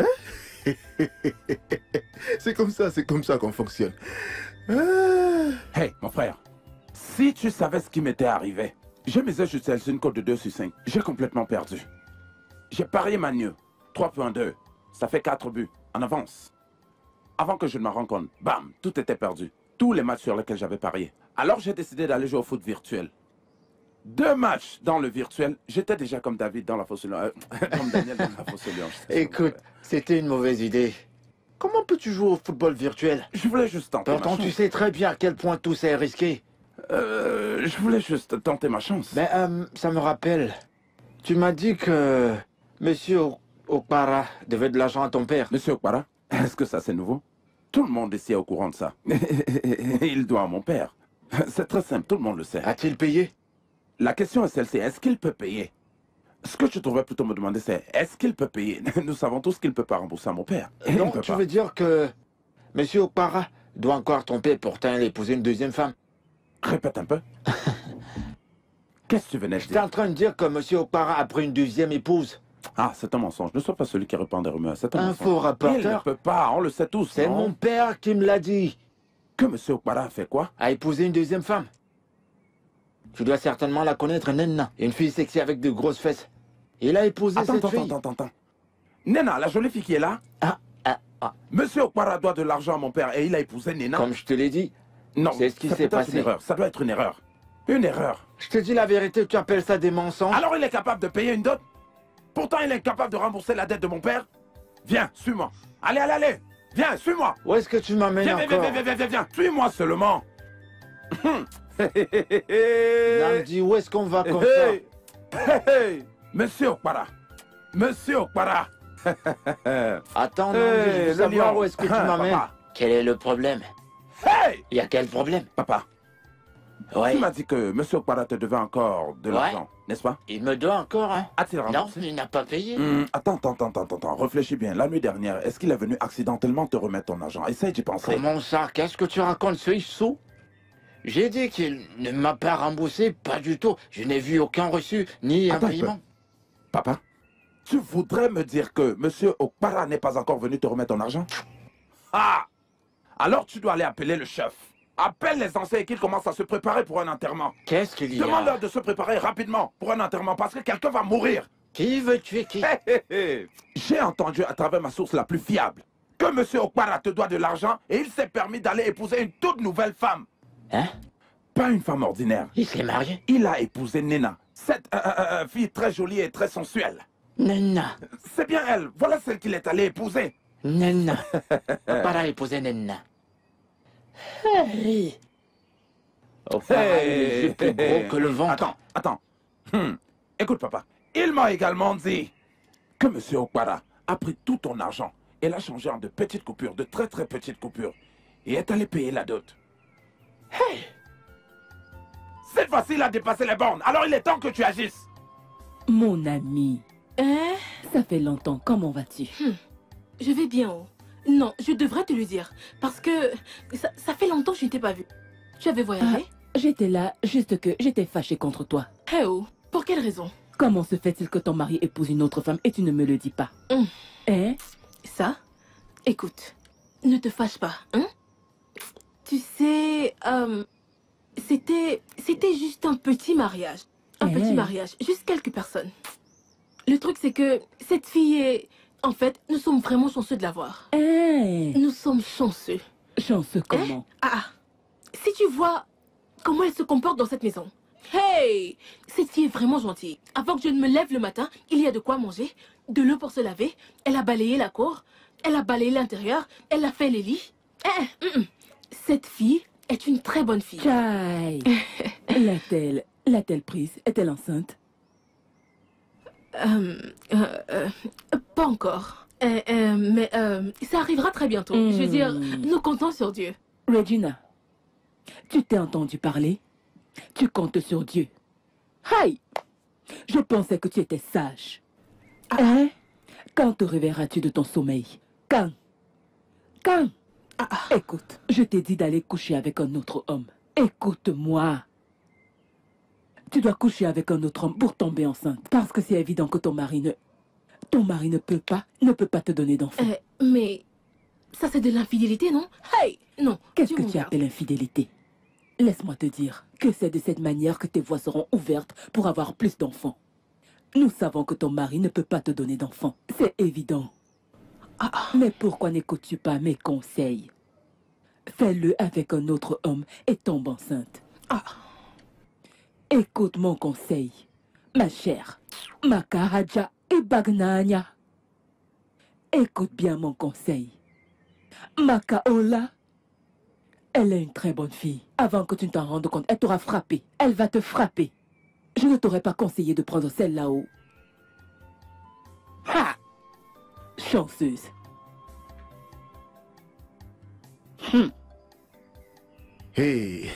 [SPEAKER 2] C'est comme ça, c'est comme ça qu'on fonctionne. Ah.
[SPEAKER 6] Hey, mon frère, si tu savais ce qui m'était arrivé, je misais juste sur une cote de deux sur cinq. J'ai complètement perdu. J'ai parié Manu, trois virgule deux. Ça fait quatre buts, en avance. Avant que je ne me rende compte, bam, tout était perdu. Tous les matchs sur lesquels j'avais parié. Alors j'ai décidé d'aller jouer au foot virtuel. Deux matchs dans le virtuel, j'étais déjà comme David dans la fosse lion, euh, comme Daniel dans la fosse lion.
[SPEAKER 7] Écoute, c'était une mauvaise idée. Comment peux-tu jouer au football virtuel?
[SPEAKER 6] Je voulais juste tenter
[SPEAKER 7] Pourtant,
[SPEAKER 6] ma chance.
[SPEAKER 7] tu sais très bien à quel point tout ça est risqué.
[SPEAKER 6] Euh, je voulais juste tenter ma chance.
[SPEAKER 7] Mais euh, ça me rappelle. Tu m'as dit que Monsieur Okpara devait de l'argent à ton père.
[SPEAKER 6] Monsieur Okpara, est-ce que ça c'est nouveau? Tout le monde ici est au courant de ça. Il doit à mon père. C'est très simple, tout le monde le sait.
[SPEAKER 7] A-t-il payé?
[SPEAKER 6] La question est celle-ci, est-ce qu'il peut payer? Ce que je devrais plutôt me demander, c'est est-ce qu'il peut payer? Nous savons tous qu'il ne peut pas rembourser à mon père. Il
[SPEAKER 7] Non,
[SPEAKER 6] ne peut
[SPEAKER 7] tu
[SPEAKER 6] pas.
[SPEAKER 7] veux dire que Monsieur Okpara doit encore ton père pour épouser une deuxième femme?
[SPEAKER 6] Répète un peu. Qu'est-ce que tu venais de
[SPEAKER 7] J'étais
[SPEAKER 6] dire?
[SPEAKER 7] en train de dire que Monsieur Okpara a pris une deuxième épouse.
[SPEAKER 6] Ah, c'est un mensonge. Ne sois pas celui qui répand des rumeurs. C'est un,
[SPEAKER 7] Un
[SPEAKER 6] mensonge.
[SPEAKER 7] faux rapporteur.
[SPEAKER 6] Il ne peut pas, on le sait tous.
[SPEAKER 7] C'est
[SPEAKER 6] non?
[SPEAKER 7] mon père qui me l'a dit.
[SPEAKER 6] Que Monsieur Okpara a fait quoi?
[SPEAKER 7] A épousé une deuxième femme. Tu dois certainement la connaître, Nenna. Une fille sexy avec de grosses fesses. Il a épousé
[SPEAKER 6] Attends,
[SPEAKER 7] cette
[SPEAKER 6] attends,
[SPEAKER 7] fille.
[SPEAKER 6] attends, attends. Nena, la jolie fille qui est là?
[SPEAKER 7] Ah, ah, ah.
[SPEAKER 6] Monsieur Okpara doit de l'argent à mon père et il a épousé Nena?
[SPEAKER 7] Comme je te l'ai dit,
[SPEAKER 6] Non,
[SPEAKER 7] c'est ce qui
[SPEAKER 6] c'est
[SPEAKER 7] s'est
[SPEAKER 6] peut-être
[SPEAKER 7] passé.
[SPEAKER 6] une erreur. Ça doit être une erreur. Une erreur.
[SPEAKER 7] je te dis la vérité, tu appelles ça des mensonges?
[SPEAKER 6] Alors il est capable de payer une dot? Pourtant il est incapable de rembourser la dette de mon père? Viens, suis-moi. Allez, allez, allez. Viens, suis-moi.
[SPEAKER 7] Où est-ce que tu m'amènes
[SPEAKER 6] Viens, viens,
[SPEAKER 7] encore?
[SPEAKER 6] viens, viens, viens, viens, viens. Suis-moi seulement.
[SPEAKER 7] Namdi, où est-ce qu'on va comme
[SPEAKER 6] Hey, hey, hey. Monsieur Okpara. Monsieur Okpara.
[SPEAKER 7] ça? Attends, Namdi,
[SPEAKER 6] Hey,
[SPEAKER 7] je veux
[SPEAKER 6] le
[SPEAKER 7] savoir
[SPEAKER 6] lion.
[SPEAKER 7] où est-ce que tu
[SPEAKER 6] Hein,
[SPEAKER 7] m'amènes.
[SPEAKER 6] papa.
[SPEAKER 7] Quel est le problème?
[SPEAKER 6] Hey!
[SPEAKER 7] Il y a quel problème?
[SPEAKER 6] Papa,
[SPEAKER 7] Ouais,
[SPEAKER 6] tu m'as dit que Monsieur Okpara te devait encore de
[SPEAKER 7] Ouais.
[SPEAKER 6] l'argent, n'est-ce pas?
[SPEAKER 7] il me doit encore, hein?
[SPEAKER 6] A-t-il
[SPEAKER 7] Non,
[SPEAKER 6] remboursé?
[SPEAKER 7] il n'a pas payé.
[SPEAKER 6] Hum, attends, attends, attends, attends, attends, réfléchis bien. La nuit dernière, est-ce qu'il est venu accidentellement te remettre ton argent? Essaye d'y penser.
[SPEAKER 7] Comment ça? Qu'est-ce que tu racontes, ce sous? J'ai dit qu'il ne m'a pas remboursé, pas du tout. Je n'ai vu aucun reçu, ni
[SPEAKER 6] Attends un
[SPEAKER 7] imprimant.
[SPEAKER 6] Papa, tu voudrais me dire que Monsieur Okpara n'est pas encore venu te remettre ton argent? Ah! Alors tu dois aller appeler le chef. Appelle les anciens et qu'ils commencent à se préparer pour un enterrement.
[SPEAKER 7] Qu'est-ce qu'il y a?
[SPEAKER 6] Demande-leur de se préparer rapidement pour un enterrement parce que quelqu'un va mourir.
[SPEAKER 7] Qui veut tuer qui?
[SPEAKER 6] Hé, hé, hé. J'ai entendu à travers ma source la plus fiable que Monsieur Okpara te doit de l'argent et il s'est permis d'aller épouser une toute nouvelle femme.
[SPEAKER 7] Hein?
[SPEAKER 6] Pas une femme ordinaire.
[SPEAKER 7] Il s'est marié?
[SPEAKER 6] Il a épousé Nena, cette euh, euh, euh, fille très jolie et très sensuelle.
[SPEAKER 7] Nenna.
[SPEAKER 6] C'est bien elle. Voilà celle qu'il est allé épouser.
[SPEAKER 7] Nenna. Okpara a épousé Nenna. Hey. Okpara a les yeux plus gros que le ventre.
[SPEAKER 6] Attends, attends. Hmm. Écoute, papa. Il m'a également dit que Monsieur Okpara a pris tout ton argent et l'a changé en de petites coupures, de très très petites coupures, et est allé payer la dot.
[SPEAKER 7] Hey.
[SPEAKER 6] Cette fois-ci, il a dépassé les bornes. Alors il est temps que tu agisses.
[SPEAKER 5] Mon ami,
[SPEAKER 1] Hein?
[SPEAKER 5] ça fait longtemps. Comment vas-tu?
[SPEAKER 1] Je vais bien, oh. Non, je devrais te le dire. Parce que ça, ça fait longtemps que je ne t'ai pas vu. Tu avais voyagé?
[SPEAKER 5] J'étais là, juste que j'étais fâchée contre toi.
[SPEAKER 1] Eh oh, pour quelle raison?
[SPEAKER 5] Comment se fait-il que ton mari épouse une autre femme et tu ne me le dis pas?
[SPEAKER 1] Hum.
[SPEAKER 5] Hein?
[SPEAKER 1] Ça? Écoute, ne te fâche pas, hein? Tu sais, euh, c'était, c'était juste un petit mariage. Un
[SPEAKER 5] Eh.
[SPEAKER 1] petit mariage, juste quelques personnes. Le truc, c'est que cette fille est... En fait, nous sommes vraiment chanceux de la voir.
[SPEAKER 5] Hein?
[SPEAKER 1] Nous sommes chanceux.
[SPEAKER 5] Chanceux comment?
[SPEAKER 1] Ah, ah. Si tu vois comment elle se comporte dans cette maison. Hey! Cette fille est vraiment gentille. Avant que je ne me lève le matin, il y a de quoi manger, de l'eau pour se laver. Elle a balayé la cour, elle a balayé l'intérieur, elle a fait les lits. Eh, hum, hum. Cette fille est une très bonne fille.
[SPEAKER 5] Chai! L'a-t-elle, l'a-t-elle prise? Est-elle enceinte?
[SPEAKER 1] Euh, euh, euh, pas encore. Euh, euh, mais euh, ça arrivera très bientôt. Je veux dire, nous comptons sur Dieu.
[SPEAKER 5] Regina, tu t'es entendu parler? Tu comptes sur Dieu. Aïe! Je pensais que tu étais sage. Hein? Quand te réveilleras-tu de ton sommeil? Quand? Calme.
[SPEAKER 1] Ah, ah.
[SPEAKER 5] Écoute, je t'ai dit d'aller coucher avec un autre homme. Écoute-moi. Tu dois coucher avec un autre homme pour tomber enceinte. Parce que c'est évident que ton mari ne... Ton mari ne peut pas, ne peut pas te donner d'enfant.
[SPEAKER 1] Euh, mais ça c'est de l'infidélité, non? Hey, non.
[SPEAKER 5] Qu'est-ce
[SPEAKER 1] Dieu
[SPEAKER 5] que
[SPEAKER 1] m'en
[SPEAKER 5] tu
[SPEAKER 1] garde.
[SPEAKER 5] appelles infidélité? Laisse-moi te dire que c'est de cette manière que tes voies seront ouvertes pour avoir plus d'enfants. Nous savons que ton mari ne peut pas te donner d'enfants. C'est évident.
[SPEAKER 1] Ah, ah.
[SPEAKER 5] Mais pourquoi n'écoutes-tu pas mes conseils? Fais-le avec un autre homme et tombe enceinte.
[SPEAKER 1] Ah.
[SPEAKER 5] Écoute mon conseil, ma chère. Makahaja et Bagnanya. Écoute bien mon conseil. Makaola, elle est une très bonne fille. Avant que tu ne t'en rendes compte, elle t'aura frappé. Elle va te frapper. Je ne t'aurais pas conseillé de prendre celle-là haut. Ha! Chanceuse. Hmm.
[SPEAKER 2] Hey,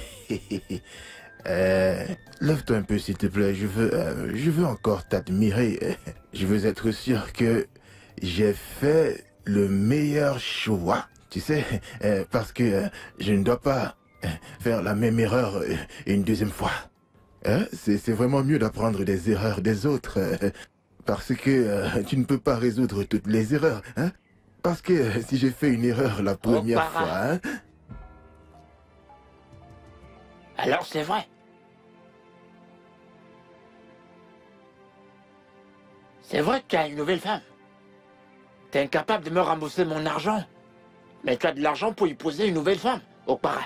[SPEAKER 2] euh, lève-toi un peu s'il te plaît, je veux, euh, je veux encore t'admirer. Je veux être sûr que j'ai fait le meilleur choix, tu sais, euh, parce que euh, je ne dois pas euh, faire la même erreur euh, une deuxième fois. Hein? C'est c'est vraiment mieux d'apprendre des erreurs des autres, euh, parce que euh, tu ne peux pas résoudre toutes les erreurs. Hein? Parce que euh, si j'ai fait une erreur la première
[SPEAKER 7] para.
[SPEAKER 2] fois, hein,
[SPEAKER 7] Alors c'est vrai. C'est vrai que tu as une nouvelle femme. T'es incapable de me rembourser mon argent. Mais tu as de l'argent pour épouser une nouvelle femme, au para.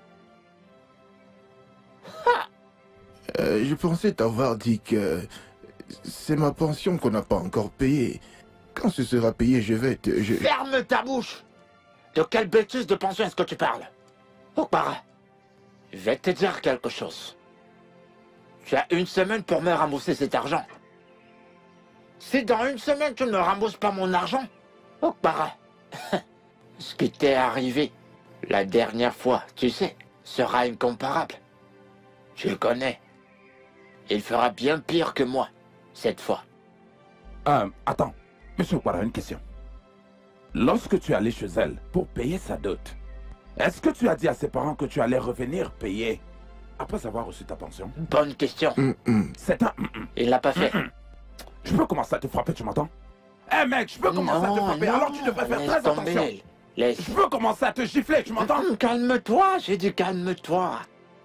[SPEAKER 2] Euh, je pensais t'avoir dit que c'est ma pension qu'on n'a pas encore payée. Quand ce sera payé, je vais te... Je...
[SPEAKER 7] Ferme ta bouche. De quelle bêtise de pension est-ce que tu parles? Au para. Je vais te dire quelque chose. Tu as une semaine pour me rembourser cet argent. Si dans une semaine tu ne me rembourses pas mon argent, oh para, ce qui t'est arrivé la dernière fois, tu sais, sera incomparable. Tu le connais. Il fera bien pire que moi, cette fois.
[SPEAKER 6] Euh, attends. Monsieur Ouattara, une question. Lorsque tu es allé chez elle pour payer sa dot, est-ce que tu as dit à ses parents que tu allais revenir payer après avoir reçu ta pension?
[SPEAKER 7] Bonne question.
[SPEAKER 2] Hum, hum.
[SPEAKER 6] C'est un... hum, hum.
[SPEAKER 7] Il l'a pas fait.
[SPEAKER 6] Je peux commencer à te frapper, tu m'entends? Eh mec, je peux commencer à te frapper, alors tu devrais faire
[SPEAKER 7] laisse
[SPEAKER 6] très
[SPEAKER 7] tomber.
[SPEAKER 6] attention.
[SPEAKER 7] Laisse.
[SPEAKER 6] Je peux commencer à te gifler, tu m'entends?
[SPEAKER 7] Hum, calme-toi, j'ai dit calme-toi.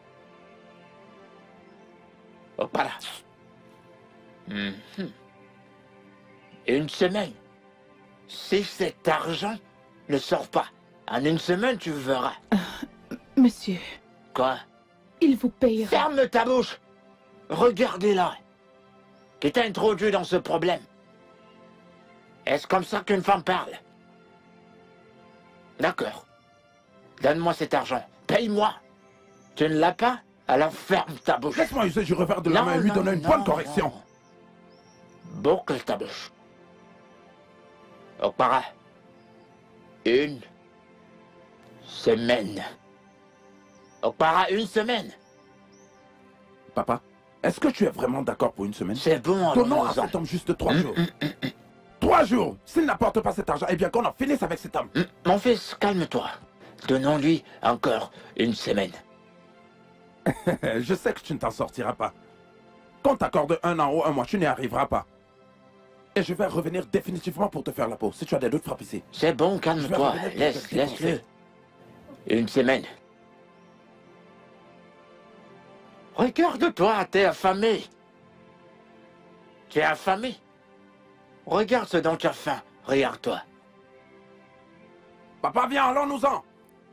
[SPEAKER 7] Oh, pas là. Hum, hum. Une semaine. Si cet argent ne sort pas, en une semaine, tu verras.
[SPEAKER 4] Monsieur,
[SPEAKER 7] Quoi?
[SPEAKER 4] il vous payera.
[SPEAKER 7] Ferme ta bouche. Regardez-la. Qui t'a introduit dans ce problème? Est-ce comme ça qu'une femme parle? D'accord. Donne-moi cet argent. Paye-moi. Tu ne l'as pas? Alors ferme ta bouche.
[SPEAKER 6] Laisse-moi user du revers de la
[SPEAKER 7] Non,
[SPEAKER 6] main et lui
[SPEAKER 7] non,
[SPEAKER 6] donner une
[SPEAKER 7] non,
[SPEAKER 6] bonne
[SPEAKER 7] non.
[SPEAKER 6] correction.
[SPEAKER 7] Boucle ta bouche. Opara. Une semaine. Opara, une semaine.
[SPEAKER 6] Papa, est-ce que tu es vraiment d'accord pour une semaine?
[SPEAKER 7] C'est bon,
[SPEAKER 6] Donnons à
[SPEAKER 7] allons-nous-en.
[SPEAKER 6] cet homme juste trois jours. Trois jours. S'il n'apporte pas cet argent, eh bien qu'on en finisse avec cet homme.
[SPEAKER 7] Hum, Mon fils, calme-toi. Donnons-lui encore une semaine.
[SPEAKER 6] Je sais que tu ne t'en sortiras pas. Qu'on t'accorde un an ou un mois, tu n'y arriveras pas. Et je vais revenir définitivement pour te faire la peau. Si tu as des doutes, frappe ici.
[SPEAKER 7] C'est bon,
[SPEAKER 6] Je vais
[SPEAKER 7] calme-toi.
[SPEAKER 6] revenir pour
[SPEAKER 7] Laisse,
[SPEAKER 6] te
[SPEAKER 7] laisse-le.
[SPEAKER 6] défoncer.
[SPEAKER 7] Une semaine. Regarde-toi, t'es affamé. Tu es affamé. Regarde ce dont tu as faim. Regarde-toi.
[SPEAKER 6] Papa, viens, allons-nous-en.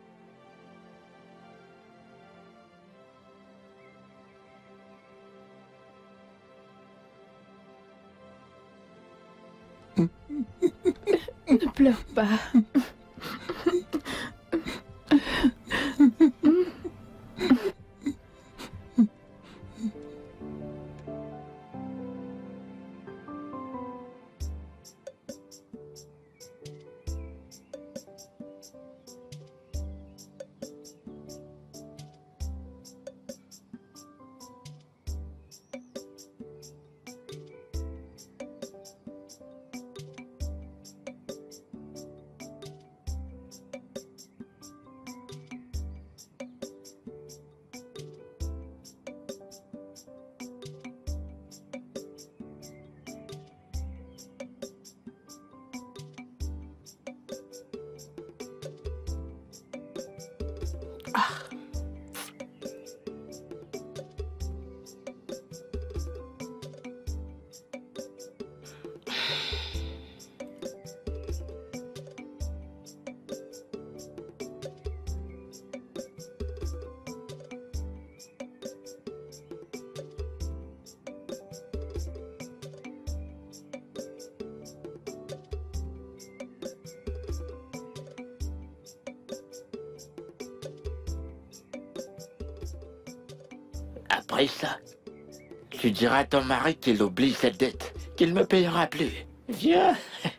[SPEAKER 4] Ne pleure pas.
[SPEAKER 7] Après ça, tu diras à ton mari qu'il oublie cette dette, qu'il ne me payera plus. Viens.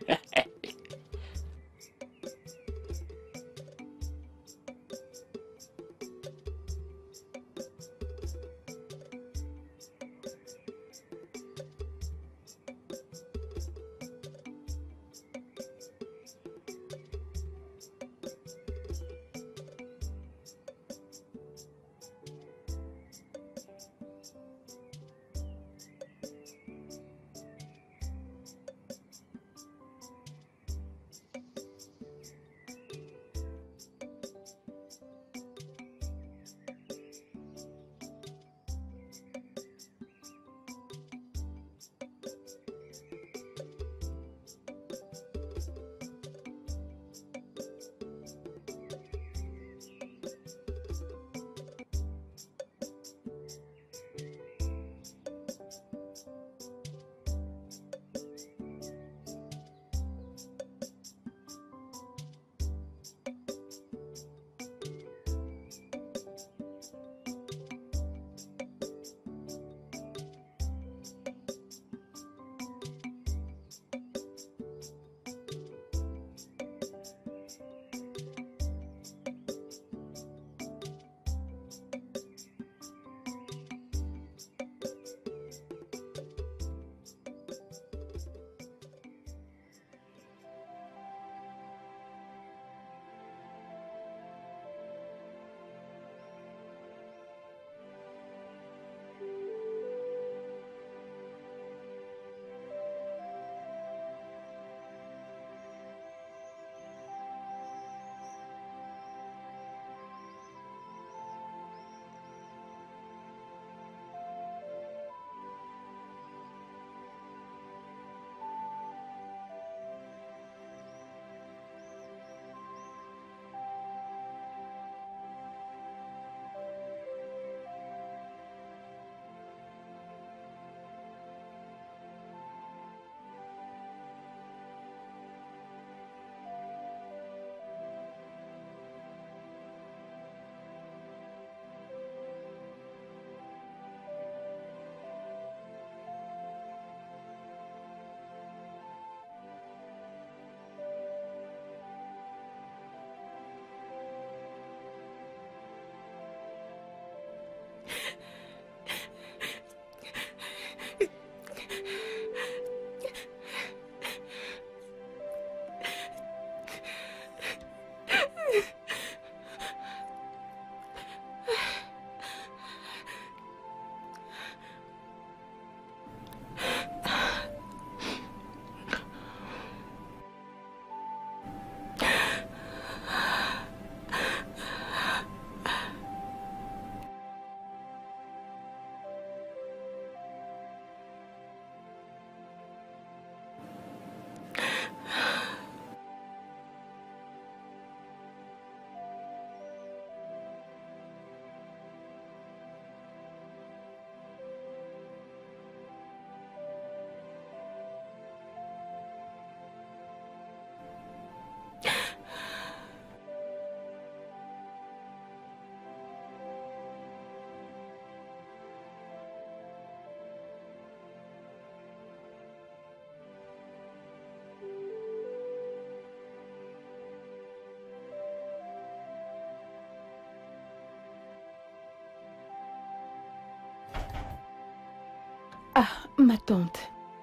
[SPEAKER 4] Ah, ma tante.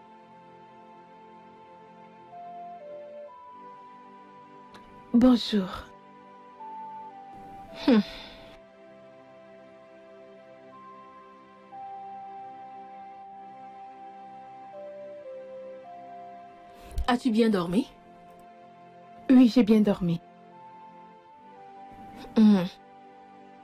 [SPEAKER 4] Bonjour.
[SPEAKER 1] Hum. As-tu bien dormi?
[SPEAKER 4] Oui, j'ai bien dormi.
[SPEAKER 1] Hum.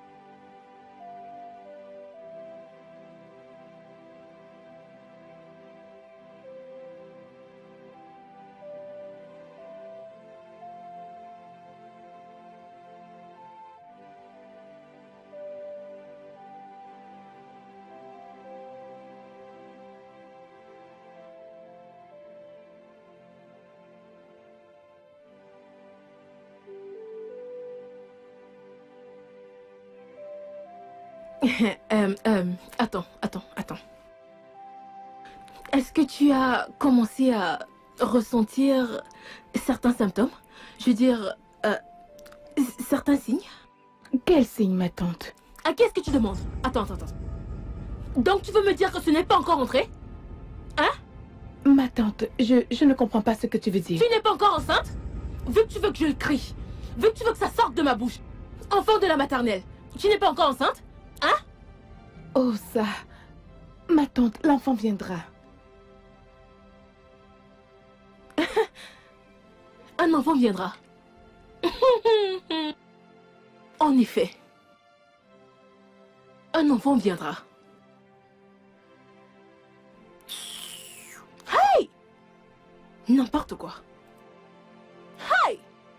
[SPEAKER 1] euh, euh, attends, attends, attends. Est-ce que tu as commencé à ressentir certains symptômes? Je veux dire, euh, certains signes?
[SPEAKER 4] Quel signe, ma tante?
[SPEAKER 1] À qu'est-ce que tu demandes? Attends, attends, attends. Donc tu veux me dire que ce n'est pas encore entré? Hein?
[SPEAKER 4] Ma tante, je, je ne comprends pas ce que tu veux dire.
[SPEAKER 1] Tu n'es pas encore enceinte? Vu que tu veux que je le crie, vu que tu veux que ça sorte de ma bouche, enfant de la maternelle, tu n'es pas encore enceinte? Hein?
[SPEAKER 4] Oh ça... Ma tante, l'enfant viendra.
[SPEAKER 1] Un enfant viendra. En effet. Un enfant viendra. Hey! N'importe quoi. Hey!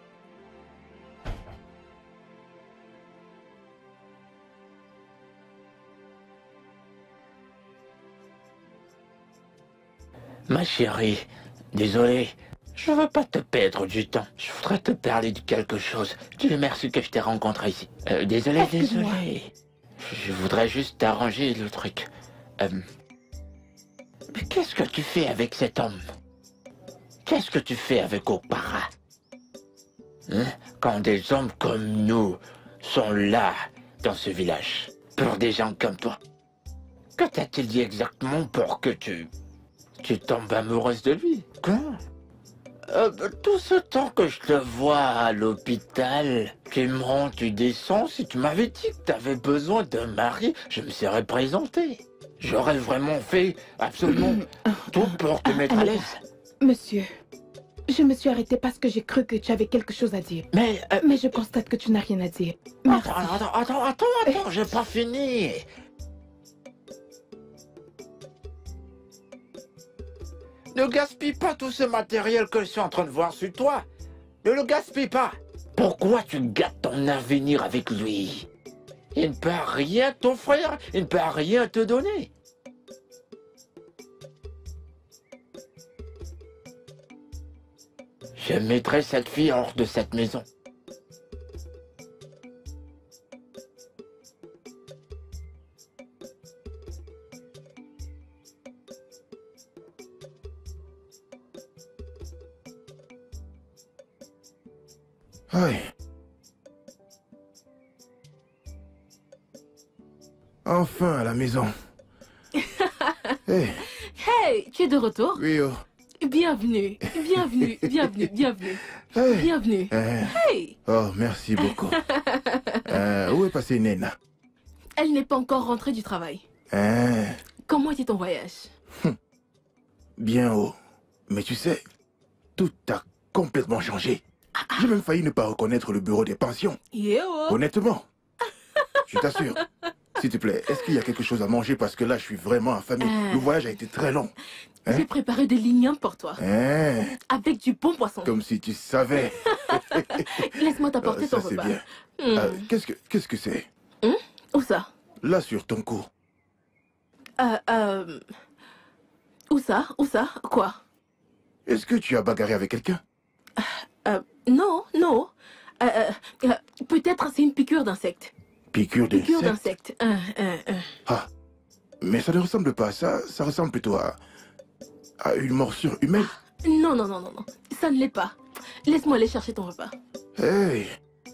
[SPEAKER 7] Ma chérie, désolé. Je veux pas te perdre du temps. Je voudrais te parler de quelque chose. Dieu merci que je t'ai rencontré ici. Euh, désolé, désolé. Je voudrais juste t'arranger le truc. Euh... Mais qu'est-ce que tu fais avec cet homme? Qu'est-ce que tu fais avec Okpara? Hein? Quand des hommes comme nous sont là, dans ce village, pour des gens comme toi. Que t'a-t-il dit exactement pour que tu... tu tombes amoureuse de lui? Quoi? Euh, tout ce temps que je te vois à l'hôpital, tu montes, tu descends, si tu m'avais dit que tu avais besoin d'un mari, je me serais présenté. J'aurais vraiment fait absolument tout pour te mettre à l'aise.
[SPEAKER 4] Monsieur, je me suis arrêtée parce que j'ai cru que tu avais quelque chose à dire.
[SPEAKER 7] Mais... Euh,
[SPEAKER 4] Mais je constate que tu n'as rien à dire. Merci.
[SPEAKER 7] Attends, attends, attends, attends, attends, j'ai pas fini. Ne gaspille pas tout ce matériel que je suis en train de voir sur toi. Ne le gaspille pas. Pourquoi tu gâtes ton avenir avec lui? Il ne peut rien t'offrir, il ne peut rien te donner. Je mettrai cette fille hors de cette maison.
[SPEAKER 2] Aïe. Enfin à la maison. Hey.
[SPEAKER 1] Hey, tu es de retour?
[SPEAKER 2] Oui, oh.
[SPEAKER 1] Bienvenue, bienvenue, bienvenue, bienvenue.
[SPEAKER 2] Hey.
[SPEAKER 1] Bienvenue.
[SPEAKER 2] Euh,
[SPEAKER 1] Hey!
[SPEAKER 2] Oh, merci beaucoup. euh, où est passée Nena?
[SPEAKER 1] Elle n'est pas encore rentrée du travail.
[SPEAKER 2] Euh,
[SPEAKER 1] Comment était ton voyage?
[SPEAKER 2] Bien haut. Mais tu sais, tout a complètement changé. J'ai même failli ne pas reconnaître le bureau des pensions.
[SPEAKER 1] Yo.
[SPEAKER 2] Honnêtement. Je t'assure. S'il te plaît, est-ce qu'il y a quelque chose à manger parce que là, je suis vraiment affamé.
[SPEAKER 1] Euh.
[SPEAKER 2] Le voyage a été très long. Hein?
[SPEAKER 1] J'ai préparé des lignans pour toi.
[SPEAKER 2] Hein?
[SPEAKER 1] Avec du bon poisson.
[SPEAKER 2] Comme si tu savais.
[SPEAKER 1] Laisse-moi t'apporter
[SPEAKER 2] Euh,
[SPEAKER 1] ton
[SPEAKER 2] ça, c'est
[SPEAKER 1] repas.
[SPEAKER 2] bien.
[SPEAKER 1] Hmm.
[SPEAKER 2] Euh, Qu'est-ce que qu'est-ce que c'est?
[SPEAKER 1] Hmm? Où ça?
[SPEAKER 2] Là, sur ton cou.
[SPEAKER 1] Euh, euh... Où ça? Où ça? Quoi?
[SPEAKER 2] Est-ce que tu as bagarré avec quelqu'un?
[SPEAKER 1] Euh, non, non. Euh, euh, euh, peut-être c'est une piqûre d'insecte.
[SPEAKER 2] Piqûre
[SPEAKER 1] Piqûre
[SPEAKER 2] d'insecte?
[SPEAKER 1] d'insecte. Euh, euh, euh.
[SPEAKER 2] Ah. Mais ça ne ressemble pas à ça. Ça ressemble plutôt à... à une morsure humaine.
[SPEAKER 1] Non, non, non, non, non. Ça ne l'est pas. Laisse-moi aller chercher ton repas.
[SPEAKER 2] Hey.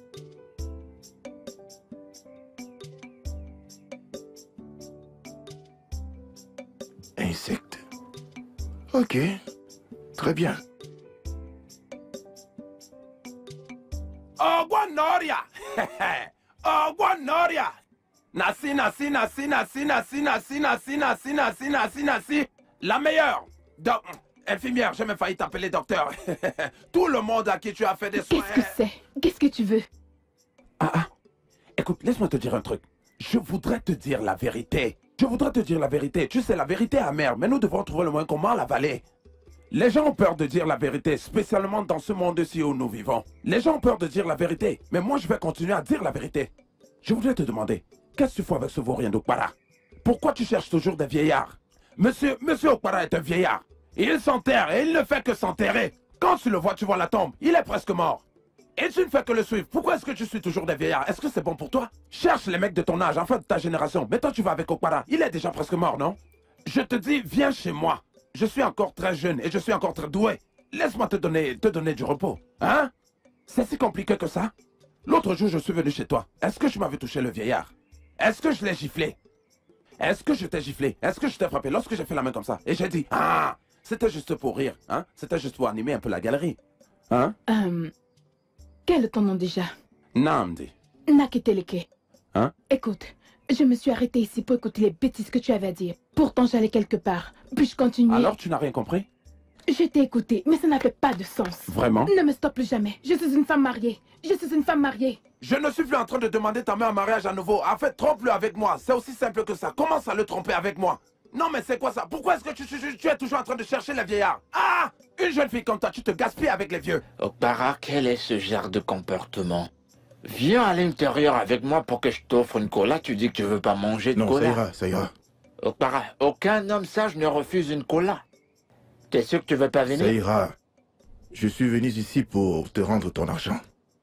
[SPEAKER 2] Insecte. Ok. Très bien.
[SPEAKER 6] Ogwanoria! Ogwanoria! Nasi, nasi, nasi, nasi, nasi, nasi, nasi, nasi, nasi, nasi, nasi. La meilleure. Doc... Infirmière, j'ai même failli t'appeler docteur. Tout le monde à qui tu as fait des soins...
[SPEAKER 4] Qu'est-ce que c'est? Qu'est-ce que tu veux?
[SPEAKER 6] Ah ah. Écoute, laisse-moi te dire un truc. Je voudrais te dire la vérité. Je voudrais te dire la vérité. Tu sais, la vérité est amère, mais nous devons trouver le moyen comment l'avaler. Les gens ont peur de dire la vérité, spécialement dans ce monde-ci où nous vivons. Les gens ont peur de dire la vérité, mais moi je vais continuer à dire la vérité. Je voudrais te demander, qu'est-ce que tu fais avec ce vaurien d'Okpara? Pourquoi tu cherches toujours des vieillards? Monsieur, monsieur Okpara est un vieillard. Il s'enterre et il ne fait que s'enterrer. Quand tu le vois, tu vois la tombe. Il est presque mort. Et tu ne fais que le suivre. Pourquoi est-ce que tu suis toujours des vieillards? Est-ce que c'est bon pour toi? Cherche les mecs de ton âge, enfin de ta génération. Mais toi, tu vas avec Okpara. Il est déjà presque mort, non? Je te dis, viens chez moi. Je suis encore très jeune et je suis encore très doué. Laisse-moi te donner, te donner du repos. Hein? C'est si compliqué que ça? L'autre jour, je suis venu chez toi. Est-ce que je m'avais touché le vieillard? Est-ce que je l'ai giflé? Est-ce que je t'ai giflé? Est-ce que je t'ai frappé lorsque j'ai fait la main comme ça? Et j'ai dit, ah, c'était juste pour rire, hein? C'était juste pour animer un peu la galerie. Hein?
[SPEAKER 4] Euh, quel est ton nom déjà?
[SPEAKER 6] Namdi.
[SPEAKER 4] Nakiteleke.
[SPEAKER 6] Hein?
[SPEAKER 4] Écoute, je me suis arrêtée ici pour écouter les bêtises que tu avais à dire. Pourtant, j'allais quelque part. Puis-je continuer?
[SPEAKER 6] Alors, tu n'as rien compris?
[SPEAKER 4] Je t'ai écouté, mais ça n'avait pas de sens.
[SPEAKER 6] Vraiment?
[SPEAKER 4] Ne me stoppe plus jamais. Je suis une femme mariée. Je suis une femme mariée.
[SPEAKER 6] Je ne suis plus en train de demander ta main en mariage à nouveau. En fait, trompe-le avec moi. C'est aussi simple que ça. Commence à le tromper avec moi. Non, mais c'est quoi ça? Pourquoi est-ce que tu, tu, tu es toujours en train de chercher les vieillards? Ah! Une jeune fille comme toi, tu te gaspilles avec les vieux.
[SPEAKER 7] Okpara, quel est ce genre de comportement? Viens à l'intérieur avec moi pour que je t'offre une cola. Tu dis que tu veux pas manger de
[SPEAKER 2] Non,
[SPEAKER 7] cola.
[SPEAKER 2] ça ira, ça ira.
[SPEAKER 7] Okpara, aucun homme sage ne refuse une cola. T'es sûr que tu veux pas venir?
[SPEAKER 2] Ça ira. Je suis venu ici pour te rendre ton argent.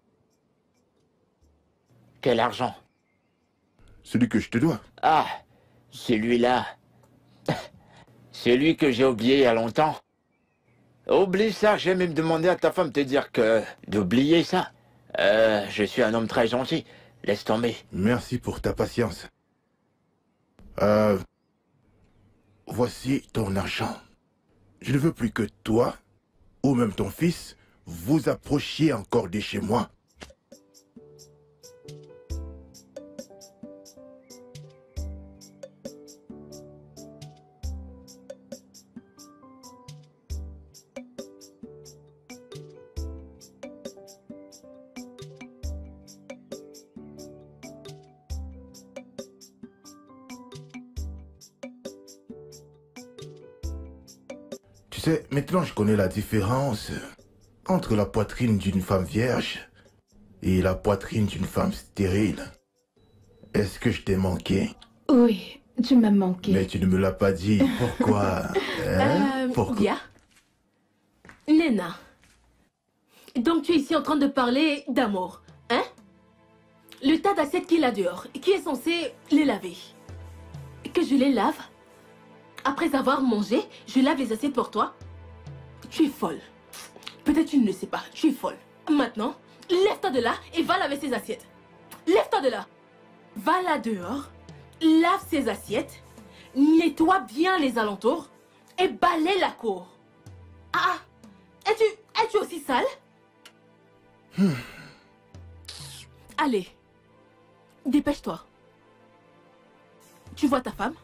[SPEAKER 7] Quel argent?
[SPEAKER 2] Celui que je te dois.
[SPEAKER 7] Ah, celui-là. Celui que j'ai oublié il y a longtemps. Oublie ça, j'ai même demandé à ta femme de te dire que... D'oublier ça. Euh, je suis un homme très gentil. Laisse tomber.
[SPEAKER 2] Merci pour ta patience. Euh... Voici ton argent. Je ne veux plus que toi, ou même ton fils, vous approchiez encore de chez moi. Tu sais, maintenant je connais la différence entre la poitrine d'une femme vierge et la poitrine d'une femme stérile. Est-ce que je t'ai manqué?
[SPEAKER 4] Oui, tu m'as manqué.
[SPEAKER 2] Mais tu ne me l'as pas dit. Pourquoi? Hein?
[SPEAKER 1] Euh,
[SPEAKER 2] Pourquoi?
[SPEAKER 1] Bia. Nena. Donc tu es ici en train de parler d'amour, hein? Le tas d'assiettes qu'il a dehors, qui est censé les laver? Que je les lave? Après avoir mangé, je lave les assiettes pour toi? Tu es folle. Peut-être tu ne le sais pas, tu es folle. Maintenant, lève-toi de là et va laver ces assiettes. Lève-toi de là. Va là dehors, lave ces assiettes, nettoie bien les alentours et balaie la cour. Ah, es-tu es-tu aussi sale?
[SPEAKER 2] Hmm.
[SPEAKER 1] Allez, dépêche-toi. Tu vois ta femme?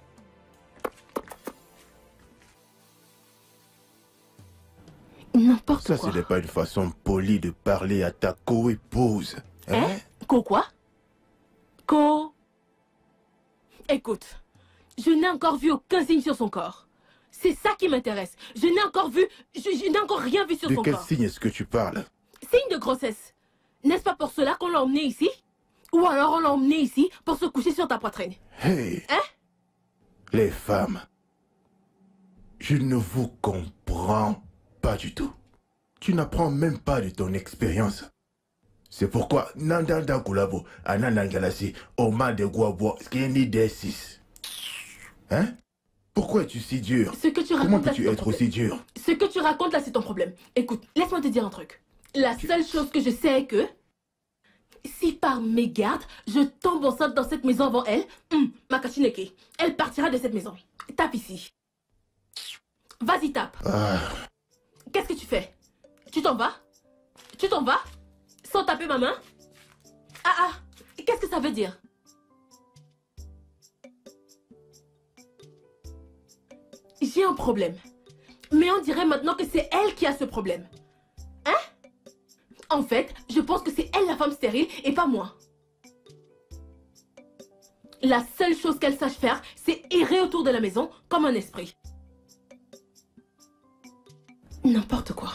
[SPEAKER 1] N'importe
[SPEAKER 2] Ça,
[SPEAKER 1] quoi.
[SPEAKER 2] ce n'est pas une façon polie de parler à ta co-épouse. Hein?
[SPEAKER 1] Hein? Co quoi? Co... Écoute, je n'ai encore vu aucun signe sur son corps. C'est ça qui m'intéresse. Je n'ai encore vu... Je, je n'ai encore rien vu sur
[SPEAKER 2] De
[SPEAKER 1] son
[SPEAKER 2] quel
[SPEAKER 1] corps.
[SPEAKER 2] signe est-ce que tu parles?
[SPEAKER 1] Signe de grossesse. N'est-ce pas pour cela qu'on l'a emmené ici? Ou alors on l'a emmené ici pour se coucher sur ta poitrine?
[SPEAKER 2] Hey!
[SPEAKER 1] Hein?
[SPEAKER 2] Les femmes, je ne vous comprends pas du tout. Tu n'apprends même pas de ton expérience. C'est pourquoi Nandanda Kulabo, Ananangalasi, Oma de Guabo, Skeni Desis. Hein? Pourquoi es-tu si dur?
[SPEAKER 1] Ce que tu
[SPEAKER 2] Comment
[SPEAKER 1] racontes là,
[SPEAKER 2] peux-tu
[SPEAKER 1] c'est ton
[SPEAKER 2] être
[SPEAKER 1] problème.
[SPEAKER 2] aussi dur?
[SPEAKER 1] Ce que tu racontes là, c'est ton problème. Écoute, laisse-moi te dire un truc. La seule chose que je sais est que... Si par mégarde, je tombe enceinte dans cette maison avant elle, hum, Makachineke, elle partira de cette maison. Tape ici. Vas-y, tape.
[SPEAKER 2] Ah,
[SPEAKER 1] Qu'est-ce que tu fais? Tu t'en vas? Tu t'en vas? Sans taper ma main? Ah ah, qu'est-ce que ça veut dire? J'ai un problème. Mais on dirait maintenant que c'est elle qui a ce problème. Hein? En fait, je pense que c'est elle la femme stérile et pas moi. La seule chose qu'elle sache faire, c'est errer autour de la maison comme un esprit. N'importe quoi.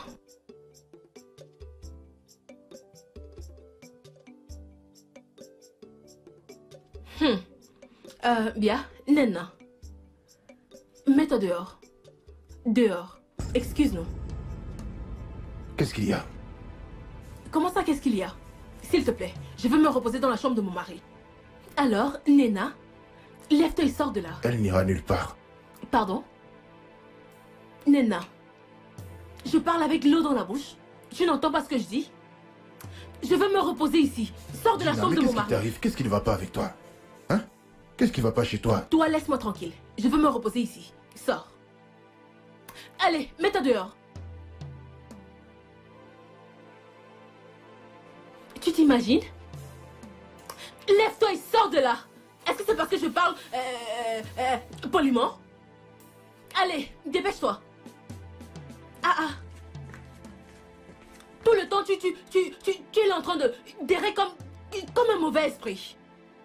[SPEAKER 1] Hum. Euh, bien, Nena. Mets-toi dehors. Dehors. Excuse-nous.
[SPEAKER 2] qu'est-ce qu'il y a?
[SPEAKER 1] Comment ça, qu'est-ce qu'il y a? S'il te plaît, je veux me reposer dans la chambre de mon mari. Alors, Nena, lève-toi et sors de là.
[SPEAKER 2] Elle n'ira nulle part.
[SPEAKER 1] Pardon? Nena, je parle avec l'eau dans la bouche. Tu n'entends pas ce que je dis? Je veux me reposer ici. Sors de la
[SPEAKER 2] Gina,
[SPEAKER 1] chambre
[SPEAKER 2] mais
[SPEAKER 1] de mon
[SPEAKER 2] qu'est-ce qui
[SPEAKER 1] mari.
[SPEAKER 2] t'arrive? Qu'est-ce qui ne va pas avec toi? Hein? Qu'est-ce qui ne va pas chez toi?
[SPEAKER 1] Toi, laisse-moi tranquille. Je veux me reposer ici. Sors. Allez, mets-toi dehors. Tu t'imagines? Lève-toi et sors de là. Est-ce que c'est parce que je parle euh, euh, poliment? Allez, dépêche-toi. Ah ah. Tout le temps, tu, tu, tu, tu, tu es là en train de d'errer comme, comme un mauvais esprit.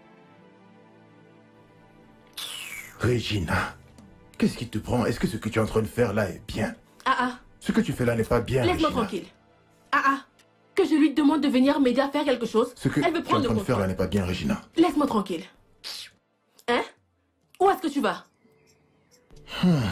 [SPEAKER 2] Regina, qu'est-ce qui te prend? Est-ce que ce que tu es en train de faire là est bien?
[SPEAKER 1] Ah ah.
[SPEAKER 2] Ce que tu fais là n'est pas bien,
[SPEAKER 1] Laisse-moi
[SPEAKER 2] Regina.
[SPEAKER 1] tranquille. Ah ah. Que je lui demande de venir m'aider à faire quelque chose.
[SPEAKER 2] Ce que
[SPEAKER 1] Elle veut
[SPEAKER 2] tu es en
[SPEAKER 1] prendre
[SPEAKER 2] train
[SPEAKER 1] le
[SPEAKER 2] de faire là
[SPEAKER 1] contrôle.
[SPEAKER 2] n'est pas bien, Regina.
[SPEAKER 1] Laisse-moi tranquille. Hein? Où est-ce que tu vas?
[SPEAKER 2] Hmm.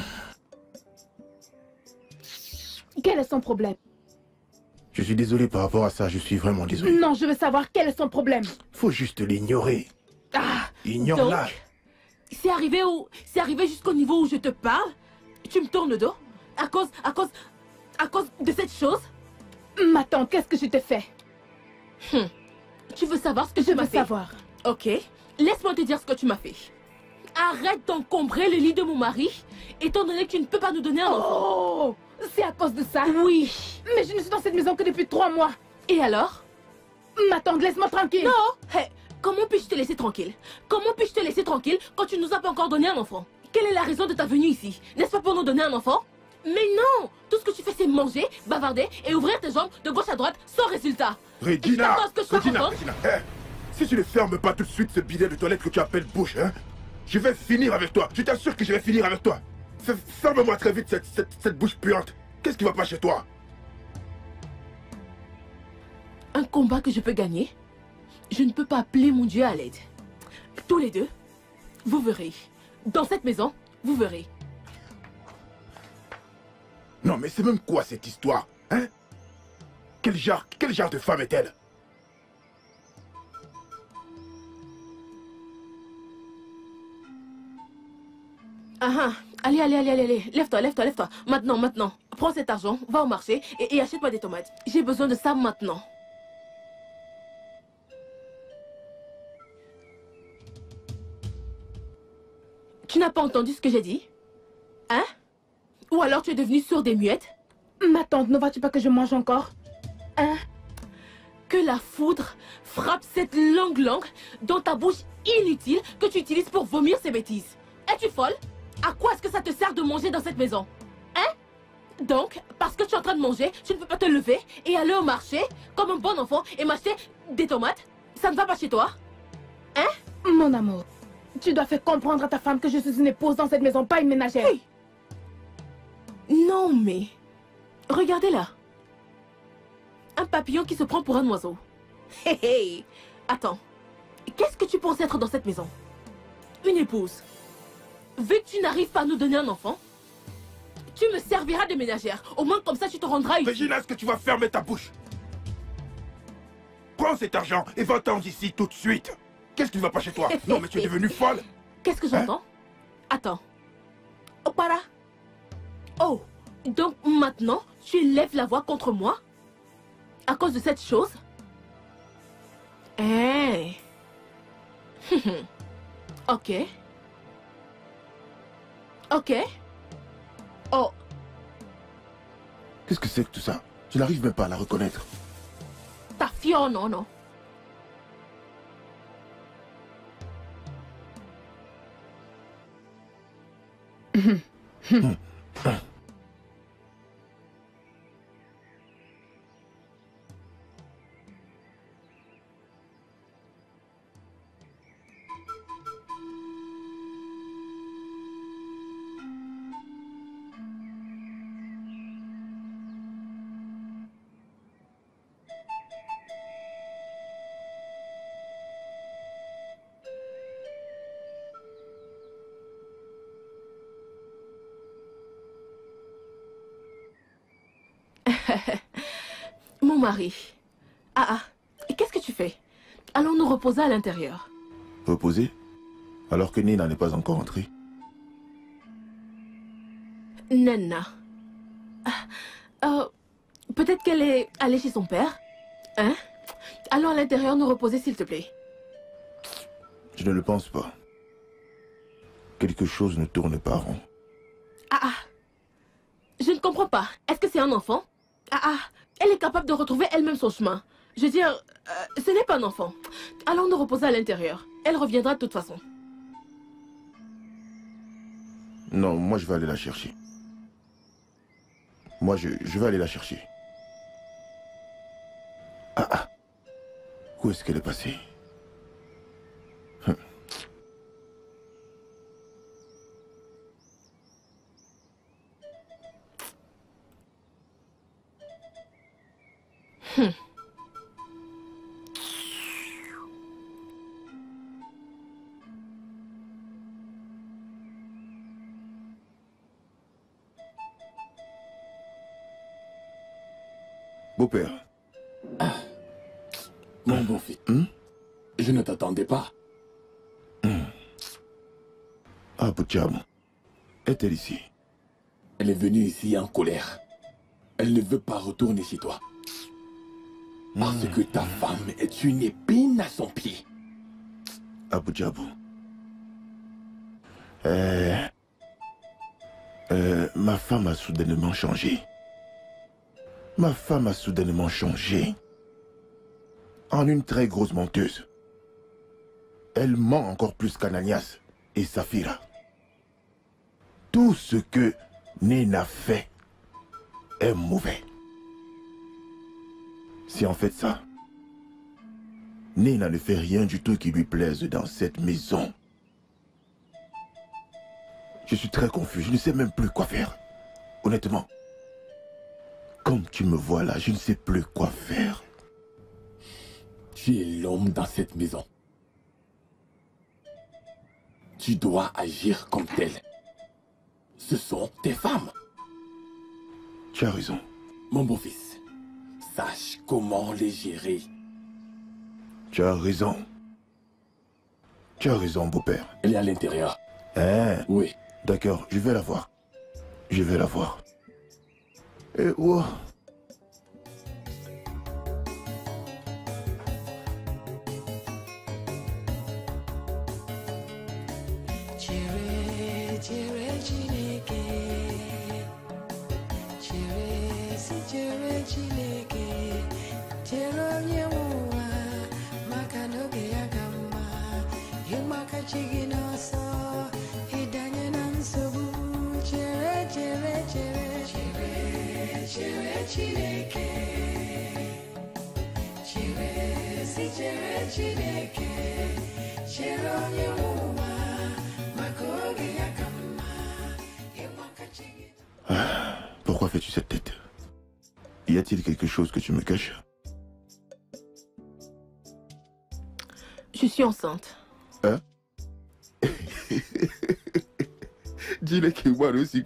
[SPEAKER 4] Quel est son problème?
[SPEAKER 2] Je suis désolé par rapport à ça, je suis vraiment désolé.
[SPEAKER 4] Non, je veux savoir quel est son problème.
[SPEAKER 2] Faut juste l'ignorer.
[SPEAKER 1] Ah!
[SPEAKER 2] Ignore-la.
[SPEAKER 1] Donc, c'est arrivé où? C'est arrivé jusqu'au niveau où je te parle? Tu me tournes le dos? À cause, à cause, à cause de cette chose?
[SPEAKER 4] Ma tante, qu'est-ce que je t'ai fait?
[SPEAKER 1] Hum. Tu veux savoir ce que
[SPEAKER 4] Je
[SPEAKER 1] tu m'as
[SPEAKER 4] veux
[SPEAKER 1] fait?
[SPEAKER 4] savoir.
[SPEAKER 1] Ok, laisse-moi te dire ce que tu m'as fait. Arrête d'encombrer le lit de mon mari, étant donné que tu ne peux pas nous donner un enfant.
[SPEAKER 4] Oh! C'est à cause de ça?
[SPEAKER 1] Oui.
[SPEAKER 4] Mais je ne suis dans cette maison que depuis trois mois.
[SPEAKER 1] Et alors?
[SPEAKER 4] Ma tante, laisse-moi tranquille.
[SPEAKER 1] Non! Hey, comment puis-je te laisser tranquille? Comment puis-je te laisser tranquille quand tu ne nous as pas encore donné un enfant? Quelle est la raison de ta venue ici? N'est-ce pas pour nous donner un enfant? Mais non! Tout ce que tu fais, c'est manger, bavarder et ouvrir tes jambes de gauche à droite sans résultat.
[SPEAKER 2] Regina!
[SPEAKER 1] Et tu t'attends à ce que je sois
[SPEAKER 2] Regina,
[SPEAKER 1] contente?
[SPEAKER 2] Regina, hein? Si tu ne fermes pas tout de suite ce bidet de toilette que tu appelles bouche, hein, je vais finir avec toi. Je t'assure que je vais finir avec toi. F- Ferme-moi très vite cette, cette, cette bouche puante. Qu'est-ce qui va pas chez toi?
[SPEAKER 1] Un combat que je peux gagner, je ne peux pas appeler mon Dieu à l'aide. Tous les deux, vous verrez. Dans cette maison, vous verrez.
[SPEAKER 2] Non, mais c'est même quoi cette histoire, hein? Quel genre, quel genre de femme est-elle?
[SPEAKER 1] Ah ah, allez, allez, allez, allez, allez. Lève-toi, lève-toi, lève-toi. Maintenant, maintenant. Prends cet argent, va au marché et, et achète-moi des tomates. J'ai besoin de ça maintenant. Tu n'as pas entendu ce que j'ai dit? Hein? Ou alors tu es devenue sourde et muette?
[SPEAKER 4] Ma tante, ne vois-tu pas que je mange encore? Hein?
[SPEAKER 1] Que la foudre frappe cette longue langue dans ta bouche inutile que tu utilises pour vomir ces bêtises. Es-tu folle? À quoi est-ce que ça te sert de manger dans cette maison? Hein? Donc, parce que tu es en train de manger, tu ne peux pas te lever et aller au marché comme un bon enfant et m'acheter des tomates? Ça ne va pas chez toi? Hein?
[SPEAKER 4] Mon amour, tu dois faire comprendre à ta femme que je suis une épouse dans cette maison, pas une ménagère.
[SPEAKER 1] Hey. Non mais... Regardez là. Un papillon qui se prend pour un oiseau. Hé hé. Attends. Qu'est-ce que tu penses être dans cette maison? Une épouse. Vu que tu n'arrives pas à nous donner un enfant, tu me serviras de ménagère. Au moins comme ça tu te rendras utile.
[SPEAKER 2] Regina, est-ce que tu vas fermer ta bouche? Prends cet argent et va-t'en d'ici tout de suite. Qu'est-ce qui ne va pas chez toi? Non, mais tu es devenue folle.
[SPEAKER 1] Qu'est-ce que j'entends? Attends. Oh, para. Oh, donc maintenant, tu élèves la voix contre moi? À cause de cette chose? Eh. Ok. Ok. Oh.
[SPEAKER 2] Qu'est-ce que c'est que tout ça? Je n'arrive même pas à la reconnaître.
[SPEAKER 1] Ta fille, oh non, non. Mon mari, tu fais? Allons nous reposer à l'intérieur.
[SPEAKER 2] Reposer? Alors que Nina n'est pas encore entrée.
[SPEAKER 1] Nena. Euh, Peut-être qu'elle est allée chez son père. Hein? Allons à l'intérieur nous reposer, s'il te plaît.
[SPEAKER 2] Je ne le pense pas. Quelque chose ne tourne pas rond.
[SPEAKER 1] Ah ah. Je ne comprends pas. Est-ce que c'est un enfant? Ah ah. Elle est capable de retrouver elle-même son chemin. Je veux dire, euh, ce n'est pas un enfant. Allons nous reposer à l'intérieur. Elle reviendra de toute façon.
[SPEAKER 2] Non, moi je vais aller la chercher. Moi je, je vais aller la chercher. Ah ah. Où est-ce qu'elle est passée? Hum.
[SPEAKER 1] Hum.
[SPEAKER 2] Beau-père.
[SPEAKER 3] Ah. Mon beau-fils,
[SPEAKER 2] Hmm?
[SPEAKER 3] je ne t'attendais pas.
[SPEAKER 2] Hmm. Ah, Boudjam. Est-elle ici?
[SPEAKER 3] Elle est venue ici en colère. Elle ne veut pas retourner chez toi. Parce que ta femme est une épine à son pied.
[SPEAKER 2] Abu Djabou. Euh, euh, ma femme a soudainement changé. Ma femme a soudainement changé. En une très grosse menteuse. Elle ment encore plus qu'Ananias et Saphira. Tout ce que Nena fait est mauvais. C'est en fait ça. Nena ne fait rien du tout qui lui plaise dans cette maison. Je suis très confus, je ne sais même plus quoi faire. Honnêtement. Comme tu me vois là, je ne sais plus quoi faire.
[SPEAKER 3] Tu es l'homme dans cette maison. Tu dois agir comme tel. Ce sont tes femmes.
[SPEAKER 2] Tu as raison.
[SPEAKER 3] Mon beau-fils, sache comment les gérer.
[SPEAKER 2] Tu as raison. Tu as raison, beau-père.
[SPEAKER 3] Elle est à l'intérieur.
[SPEAKER 2] Hein?
[SPEAKER 3] Oui.
[SPEAKER 2] D'accord, je vais la voir. Je vais la voir. Et oh. Ah, pourquoi fais-tu cette tête? Y a-t-il quelque chose que tu me caches?
[SPEAKER 1] Je suis enceinte.
[SPEAKER 2] Hein? Dis-le que moi aussi,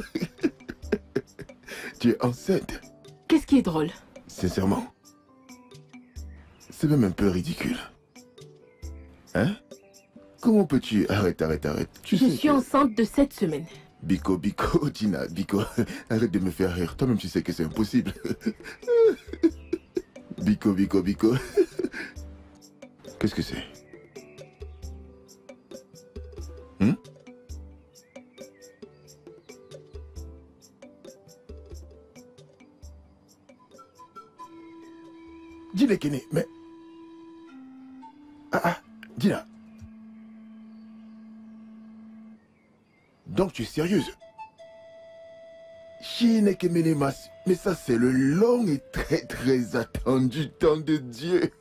[SPEAKER 2] tu es enceinte.
[SPEAKER 1] Qu'est-ce qui est drôle?
[SPEAKER 2] Sincèrement, c'est même un peu ridicule. Hein? Comment peux-tu... Arrête, arrête, arrête. Tu
[SPEAKER 1] Je
[SPEAKER 2] sais
[SPEAKER 1] suis
[SPEAKER 2] que...
[SPEAKER 1] enceinte de sept semaines.
[SPEAKER 2] Biko, Biko, Dina, Biko, arrête de me faire rire. Toi-même, tu sais que c'est impossible. Biko, Biko, Biko. Qu'est-ce que c'est? Hmm? Dis-le, Kenny, mais... Ah, ah, Dina. Donc tu es sérieuse? Shinekemenemas, mais ça c'est le long et très très attendu temps de Dieu.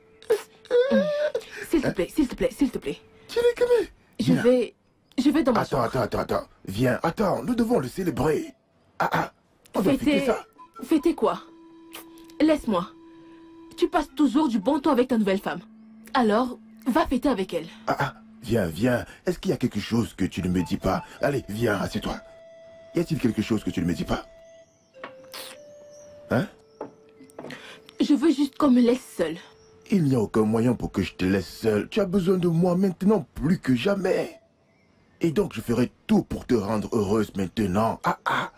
[SPEAKER 1] S'il te plaît, s'il te plaît, s'il te plaît.
[SPEAKER 2] Shinekeme.
[SPEAKER 1] Je vais... Je vais dans ma
[SPEAKER 2] Attends,
[SPEAKER 1] chambre.
[SPEAKER 2] attends, attends, attends. Viens, attends, nous devons le célébrer. Ah ah, on doit fêter
[SPEAKER 1] Fêter...
[SPEAKER 2] ça.
[SPEAKER 1] Fêter quoi? Laisse-moi. Tu passes toujours du bon temps avec ta nouvelle femme. Alors, va fêter avec elle.
[SPEAKER 2] Ah ah, viens, viens. Est-ce qu'il y a quelque chose que tu ne me dis pas? Allez, viens, assieds-toi. Y a-t-il quelque chose que tu ne me dis pas? Hein?
[SPEAKER 1] Je veux juste qu'on me laisse seule.
[SPEAKER 2] Il n'y a aucun moyen pour que je te laisse seul. Tu as besoin de moi maintenant plus que jamais. Et donc je ferai tout pour te rendre heureuse maintenant. Ah ah.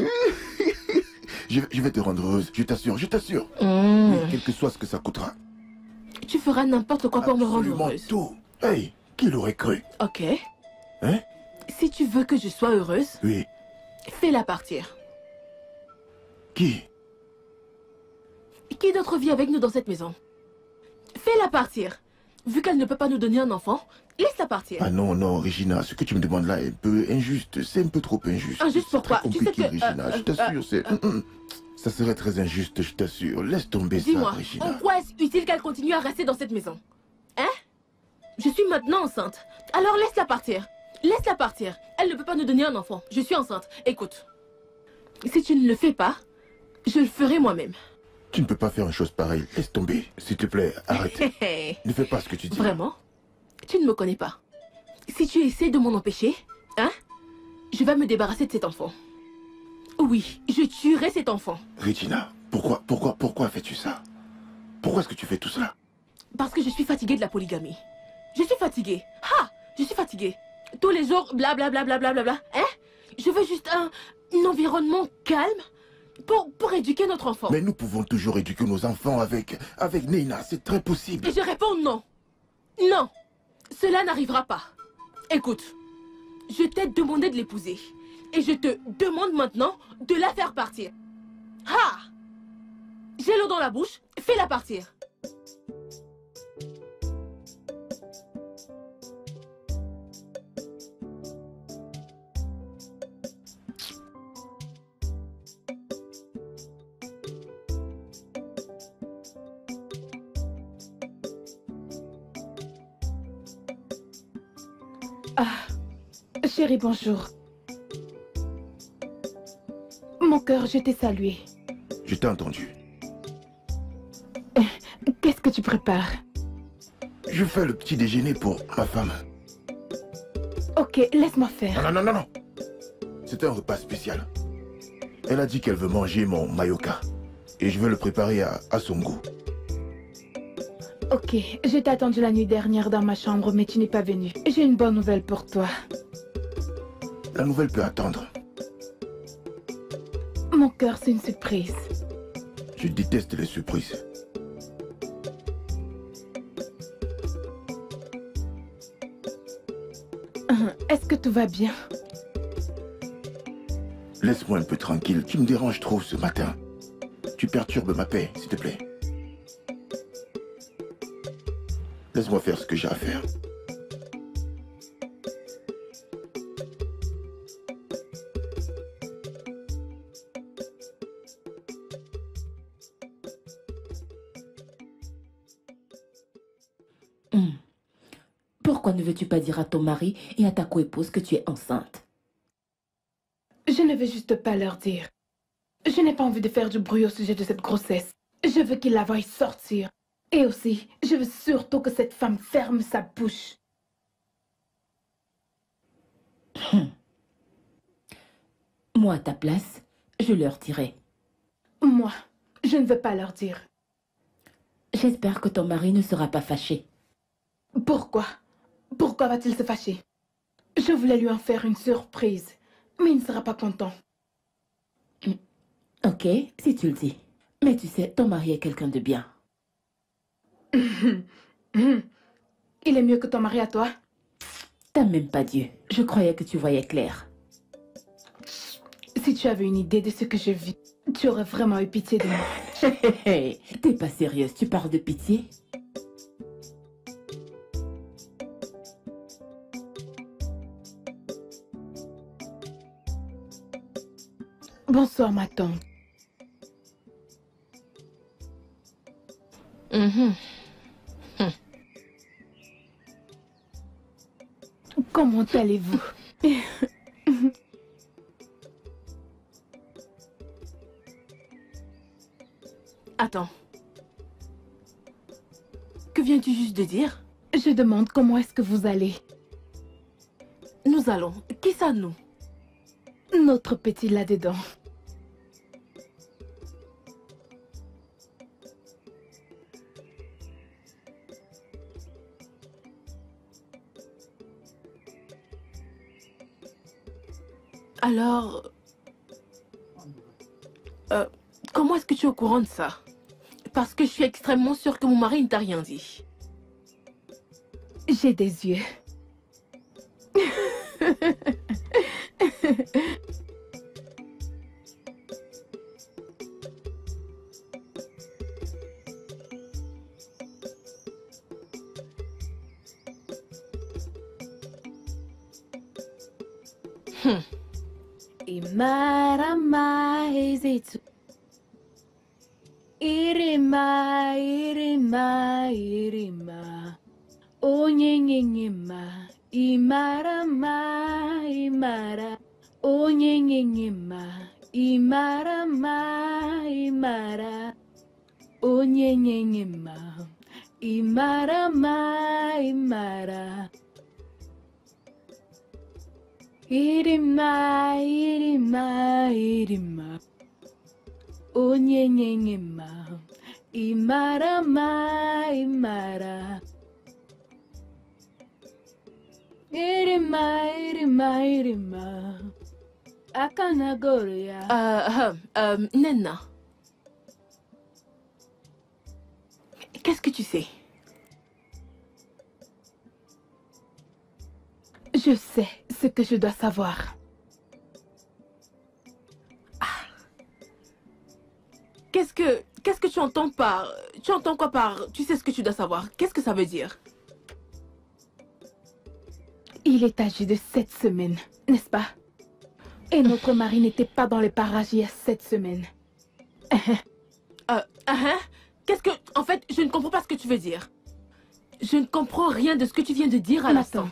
[SPEAKER 2] je, je vais te rendre heureuse, je t'assure, je t'assure.
[SPEAKER 1] Mmh.
[SPEAKER 2] Oui, quel que soit ce que ça coûtera.
[SPEAKER 1] Tu feras n'importe quoi pour
[SPEAKER 2] Absolument
[SPEAKER 1] me rendre heureuse.
[SPEAKER 2] tout. Hey, qui l'aurait cru?
[SPEAKER 1] Ok.
[SPEAKER 2] Hein?
[SPEAKER 1] Si tu veux que je sois heureuse,
[SPEAKER 2] Oui.
[SPEAKER 1] fais-la partir.
[SPEAKER 2] Qui?
[SPEAKER 1] Qui d'autre vit avec nous dans cette maison? Fais-la partir. Vu qu'elle ne peut pas nous donner un enfant, laisse-la partir.
[SPEAKER 2] Ah non, non, Regina, ce que tu me demandes là est un peu injuste. C'est un peu trop injuste.
[SPEAKER 1] Injuste
[SPEAKER 2] C'est
[SPEAKER 1] pourquoi?
[SPEAKER 2] très
[SPEAKER 1] Tu sais
[SPEAKER 2] compliqué,
[SPEAKER 1] que,
[SPEAKER 2] Regina,
[SPEAKER 1] euh,
[SPEAKER 2] je t'assure, c'est...
[SPEAKER 1] euh,
[SPEAKER 2] Hum, hum. Ça serait très injuste, je t'assure. Laisse tomber ça,
[SPEAKER 1] Dis-moi,
[SPEAKER 2] Regina.
[SPEAKER 1] en quoi est-ce utile qu'elle continue à rester dans cette maison? Hein? Je suis maintenant enceinte. Alors laisse-la partir. Laisse-la partir. Elle ne peut pas nous donner un enfant. Je suis enceinte. Écoute, si tu ne le fais pas, je le ferai moi-même.
[SPEAKER 2] Tu ne peux pas faire une chose pareille. Laisse tomber. S'il te plaît, arrête. Ne fais pas ce que tu dis.
[SPEAKER 1] Vraiment? Tu ne me connais pas. Si tu essaies de m'en empêcher, hein? Je vais me débarrasser de cet enfant. Oui, je tuerai cet enfant.
[SPEAKER 2] Regina, pourquoi, pourquoi, pourquoi fais-tu ça? Pourquoi est-ce que tu fais tout cela?
[SPEAKER 1] Parce que je suis fatiguée de la polygamie. Je suis fatiguée. Ah! Je suis fatiguée. Tous les jours, blablabla, blablabla, bla, bla, bla. Hein? Je veux juste un, un environnement calme pour, pour éduquer notre enfant.
[SPEAKER 2] Mais nous pouvons toujours éduquer nos enfants avec, avec Nina, c'est très possible.
[SPEAKER 1] Et je réponds non. Non. Cela n'arrivera pas. Écoute, je t'ai demandé de l'épouser. Et je te demande maintenant de la faire partir. Ah! J'ai l'eau dans la bouche, fais-la partir.
[SPEAKER 4] Ah, chérie, bonjour. Mon cœur, je t'ai salué.
[SPEAKER 2] Je t'ai entendu.
[SPEAKER 4] Qu'est-ce que tu prépares?
[SPEAKER 2] Je fais le petit déjeuner pour ma femme.
[SPEAKER 4] Ok, laisse-moi faire.
[SPEAKER 2] Non, non, non, non, non. C'est un repas spécial. Elle a dit qu'elle veut manger mon mayoka. Et je vais le préparer à, à son goût.
[SPEAKER 4] Ok, je t'ai attendu la nuit dernière dans ma chambre, mais tu n'es pas venu. J'ai une bonne nouvelle pour toi.
[SPEAKER 2] La nouvelle peut attendre.
[SPEAKER 4] Mon cœur, c'est une surprise.
[SPEAKER 2] Je déteste les surprises.
[SPEAKER 4] Est-ce que tout va bien?
[SPEAKER 2] Laisse-moi un peu tranquille. Tu me déranges trop ce matin. Tu perturbes ma paix, s'il te plaît. Laisse-moi faire ce que j'ai à faire.
[SPEAKER 5] Hum. Pourquoi ne veux-tu pas dire à ton mari et à ta coépouse que tu es enceinte?
[SPEAKER 4] Je ne veux juste pas leur dire. Je n'ai pas envie de faire du bruit au sujet de cette grossesse. Je veux qu'ils la voient sortir. Et aussi, je veux surtout que cette femme ferme sa bouche.
[SPEAKER 5] Hum. Moi, à ta place, je leur dirai.
[SPEAKER 4] Moi, je ne veux pas leur dire.
[SPEAKER 5] J'espère que ton mari ne sera pas fâché.
[SPEAKER 4] Pourquoi? Pourquoi va-t-il se fâcher? Je voulais lui en faire une surprise, mais il ne sera pas content.
[SPEAKER 5] Ok, si tu le dis. Mais tu sais, ton mari est quelqu'un de bien.
[SPEAKER 4] Il est mieux que ton mari à toi?
[SPEAKER 5] T'as même pas Dieu. Je croyais que tu voyais clair.
[SPEAKER 4] Si tu avais une idée de ce que je vis, tu aurais vraiment eu pitié de moi.
[SPEAKER 5] Hé, t'es pas sérieuse, tu parles de pitié?
[SPEAKER 4] Bonsoir, ma tante.
[SPEAKER 1] Mm-hmm. Hum.
[SPEAKER 4] Comment allez-vous?
[SPEAKER 1] Attends. Que viens-tu juste de dire?
[SPEAKER 4] Je demande comment est-ce que vous allez?
[SPEAKER 1] Nous allons. Qui ça, nous?
[SPEAKER 4] Notre petit là-dedans.
[SPEAKER 1] Alors... Euh, comment est-ce que tu es au courant de ça? Parce que je suis extrêmement sûre que mon mari ne t'a rien dit.
[SPEAKER 4] J'ai des yeux.
[SPEAKER 1] Hmm.
[SPEAKER 4] Imarama ezitu. Irima, irima, irima. Onyenyenyema. Imarama, imara. Onyenyenyema. Imarama, imara. Onyenyenyema. Imarama, imara. Irima, irima, irima. Onyenyenyema. Imarama, imara. Irima, irima, irima. Akanagoria.
[SPEAKER 1] Euh, euh, euh, Nena. Qu'est-ce que tu sais?
[SPEAKER 4] Je sais ce que je dois savoir.
[SPEAKER 1] Ah. Qu'est-ce que... Qu'est-ce que tu entends par... Tu entends quoi par... Tu sais ce que tu dois savoir? Qu'est-ce que ça veut dire?
[SPEAKER 4] Il est âgé de sept semaines, n'est-ce pas? Et notre mari n'était pas dans les parages il y a sept semaines.
[SPEAKER 1] euh, uh-huh. Qu'est-ce que... En fait, je ne comprends pas ce que tu veux dire. Je ne comprends rien de ce que tu viens de dire à l'instant.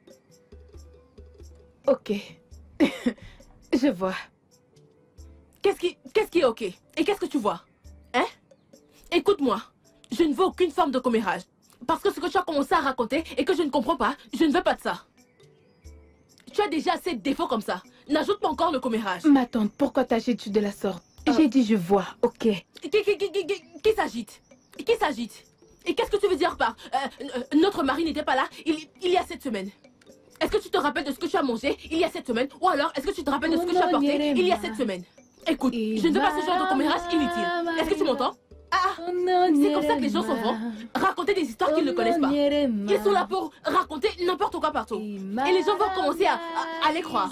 [SPEAKER 4] Ok. Je vois.
[SPEAKER 1] Qu'est-ce qui... Qu'est-ce qui est ok? Et qu'est-ce que tu vois? Hein? Écoute-moi. Je ne veux aucune forme de commérage. Parce que ce que tu as commencé à raconter et que je ne comprends pas, je ne veux pas de ça. Tu as déjà assez de défauts comme ça. N'ajoute pas encore le commérage.
[SPEAKER 4] Ma tante, pourquoi t'agites-tu de la sorte? euh... J'ai dit je vois, ok.
[SPEAKER 1] Qui, qui, qui, qui, qui, qui s'agite? Qui s'agite? Et qu'est-ce que tu veux dire par... Euh, euh, notre mari n'était pas là il, il y a sept semaines. Est-ce que tu te rappelles de ce que tu as mangé il y a sept semaines? Ou alors, est-ce que tu te rappelles de ce que tu as porté il y a sept semaines? Écoute, je ne veux pas ce genre de commérage inutile. Est-ce que tu m'entends? Ah, c'est comme ça que les gens s'en vont. Raconter des histoires qu'ils ne connaissent pas. Ils sont là pour raconter n'importe quoi partout. Et les gens vont commencer à, à, à les croire.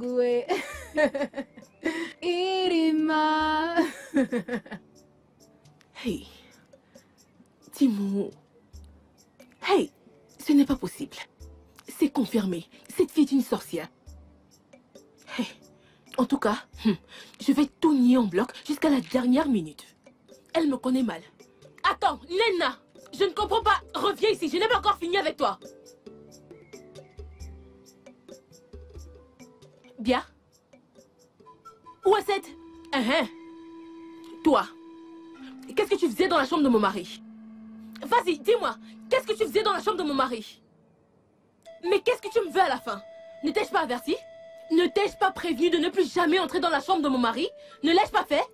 [SPEAKER 1] Hey, Timo. Hey, ce n'est pas possible. C'est confirmé. Cette fille est une sorcière. Hey. En tout cas, je vais tout nier en bloc jusqu'à la dernière minute. Elle me connaît mal. Attends, Nena, je ne comprends pas. Reviens ici, je n'ai pas encore fini avec toi. Bien. Où est cette... Uh-huh. Toi, qu'est-ce que tu faisais dans la chambre de mon mari? Vas-y, dis-moi, qu'est-ce que tu faisais dans la chambre de mon mari? Mais qu'est-ce que tu me veux à la fin? Ne t'ai-je pas averti? Ne t'ai-je pas prévenu de ne plus jamais entrer dans la chambre de mon mari? Ne l'ai-je pas fait?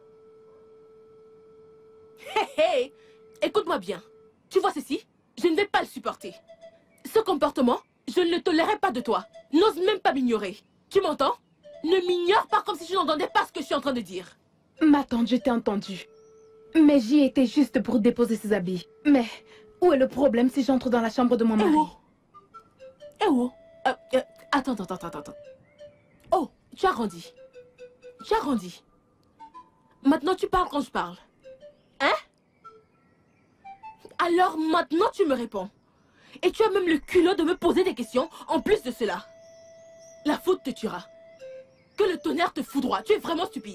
[SPEAKER 1] Hé hey, hé hey. Écoute-moi bien. Tu vois ceci? Je ne vais pas le supporter. Ce comportement, je ne le tolérerai pas de toi. N'ose même pas m'ignorer. Tu m'entends? Ne m'ignore pas comme si je n'entendais pas ce que je suis en train de dire.
[SPEAKER 4] Ma tante, je t'ai entendu. Mais j'y étais juste pour déposer ses habits. Mais où est le problème si j'entre dans la chambre de mon mari?
[SPEAKER 1] Eh oh, eh oh. Euh, euh, attends, attends, attends, attends. Oh, tu as grandi. Tu as grandi. Maintenant, tu parles quand je parle. Hein? Alors maintenant, tu me réponds. Et tu as même le culot de me poser des questions en plus de cela. La faute te tuera. Que le tonnerre te foudroie. Tu es vraiment stupide.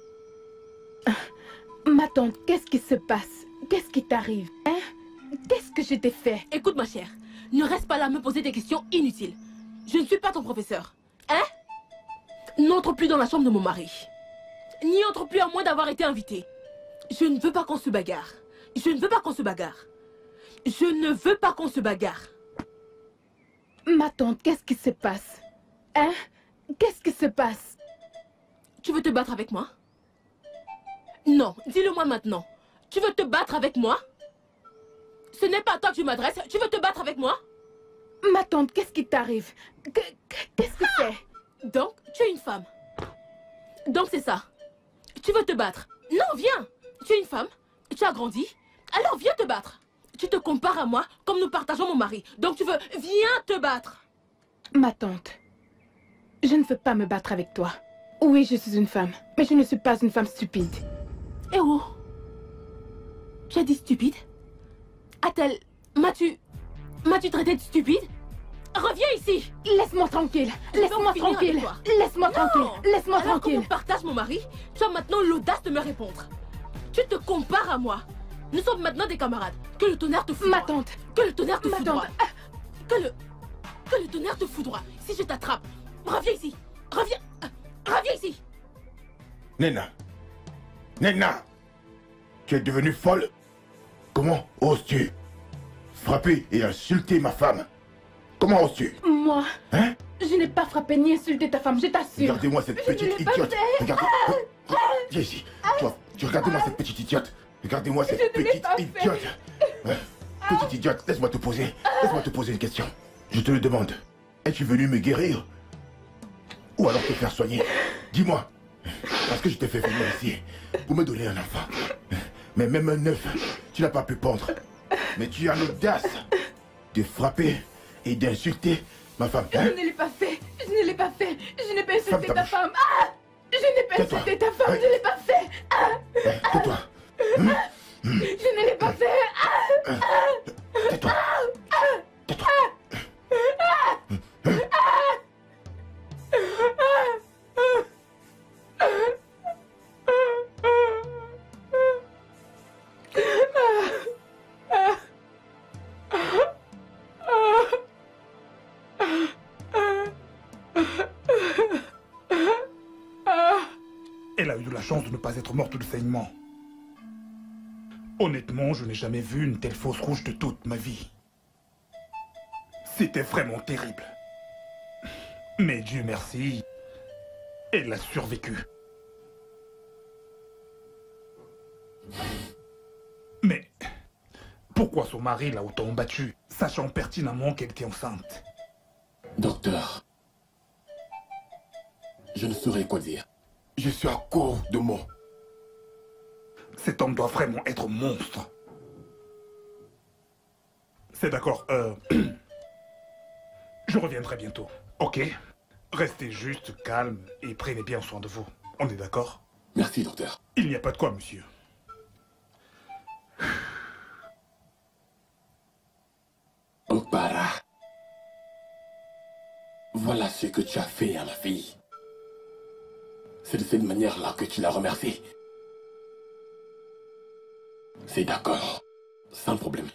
[SPEAKER 4] Ma tante, qu'est-ce qui se passe? Qu'est-ce qui t'arrive? Hein? Qu'est-ce que je t'ai fait?
[SPEAKER 1] Écoute ma chère, ne reste pas là à me poser des questions inutiles. Je ne suis pas ton professeur. Hein? N'entre plus dans la chambre de mon mari. N'y entre plus à moins d'avoir été invité. Je ne veux pas qu'on se bagarre. Je ne veux pas qu'on se bagarre. Je ne veux pas qu'on se bagarre.
[SPEAKER 4] Ma tante, qu'est-ce qui se passe? Hein? Qu'est-ce qui se passe?
[SPEAKER 1] Tu veux te battre avec moi? Non, dis-le-moi maintenant. Tu veux te battre avec moi? Ce n'est pas à toi que tu m'adresses. Tu veux te battre avec moi?
[SPEAKER 4] Ma tante, qu'est-ce qui t'arrive? Qu'est-ce que c'est?
[SPEAKER 1] Donc, tu es une femme. Donc c'est ça. Tu veux te battre. Non, viens. Tu es une femme. Tu as grandi. Alors viens te battre. Tu te compares à moi comme nous partageons mon mari. Donc tu veux... Viens te battre.
[SPEAKER 4] Ma tante, je ne veux pas me battre avec toi. Oui, je suis une femme, mais je ne suis pas une femme stupide.
[SPEAKER 1] Eh oh. Tu as dit stupide? A-t-elle... M'as-tu... M'as-tu traité de stupide? Reviens ici.
[SPEAKER 4] Laisse-moi tranquille. Laisse-moi tranquille. Laisse-moi tranquille. Laisse-moi tranquille.
[SPEAKER 1] Alors qu'on partage mon mari, tu as maintenant l'audace de me répondre. Tu te compares à moi. Nous sommes maintenant des camarades. Que le tonnerre te foudroie.
[SPEAKER 4] Ma tante.
[SPEAKER 1] Que le tonnerre te
[SPEAKER 4] Ma
[SPEAKER 1] foudroie.
[SPEAKER 4] tante.
[SPEAKER 1] Que le... Que le tonnerre te foudroie. Si je t'attrape, reviens ici. Reviens... Reviens ici.
[SPEAKER 2] Nena. Nena. Tu es devenue folle? Comment oses-tu frapper et insulter ma femme? Comment oses-tu?
[SPEAKER 4] Moi,
[SPEAKER 2] Hein?
[SPEAKER 4] je n'ai pas frappé ni insulté ta femme, je t'assure.
[SPEAKER 2] Regardez-moi cette
[SPEAKER 4] Je ne
[SPEAKER 2] petite
[SPEAKER 4] l'ai pas
[SPEAKER 2] idiote.
[SPEAKER 4] fait.
[SPEAKER 2] Regardez. Viens ici. Tu vois, tu regardez-moi cette petite idiote. Regardez-moi cette
[SPEAKER 4] Je ne l'ai
[SPEAKER 2] petite
[SPEAKER 4] pas fait.
[SPEAKER 2] idiote. Ouais. Petite idiote, laisse-moi te poser. Laisse-moi te poser une question. Je te le demande. Es-tu venu me guérir? Ou alors te faire soigner? Dis-moi. Parce que je t'ai fait venir ici pour me donner un enfant. Mais même un œuf, tu n'as pas pu pondre. Mais tu as l'audace de frapper et d'insulter ma femme.
[SPEAKER 4] Je
[SPEAKER 2] Hein?
[SPEAKER 4] ne l'ai pas fait. Je ne l'ai pas fait. Je n'ai pas
[SPEAKER 2] Ferme
[SPEAKER 4] insulté
[SPEAKER 2] ta
[SPEAKER 4] ta
[SPEAKER 2] bouche.
[SPEAKER 4] femme. Ah! Je n'ai pas
[SPEAKER 2] Tais-toi.
[SPEAKER 4] insulté ta femme,
[SPEAKER 2] Ouais.
[SPEAKER 4] je ne l'ai pas fait. Ah!
[SPEAKER 2] Ouais, tais-toi. Hum?
[SPEAKER 4] Je ne l'ai pas fait. Ah!
[SPEAKER 2] Tais-toi. Tais-toi.
[SPEAKER 8] Elle a eu de la chance de ne pas être morte de saignement. Honnêtement, je n'ai jamais vu une telle fausse rouge de toute ma vie. C'était vraiment terrible. Mais Dieu merci, elle a survécu. Mais pourquoi son mari l'a autant battue, sachant pertinemment qu'elle était enceinte?
[SPEAKER 3] Docteur, je ne saurais quoi dire. Je suis à court de mots.
[SPEAKER 8] Cet homme doit vraiment être monstre. C'est d'accord, euh... je reviendrai bientôt, ok? Restez juste calme et prenez bien soin de vous. On est d'accord?
[SPEAKER 3] Merci, docteur.
[SPEAKER 8] Il n'y a pas de quoi, monsieur.
[SPEAKER 3] Okpara, voilà ce que tu as fait à ma fille. C'est de cette manière-là que tu l'as remerciée. C'est d'accord, sans problème.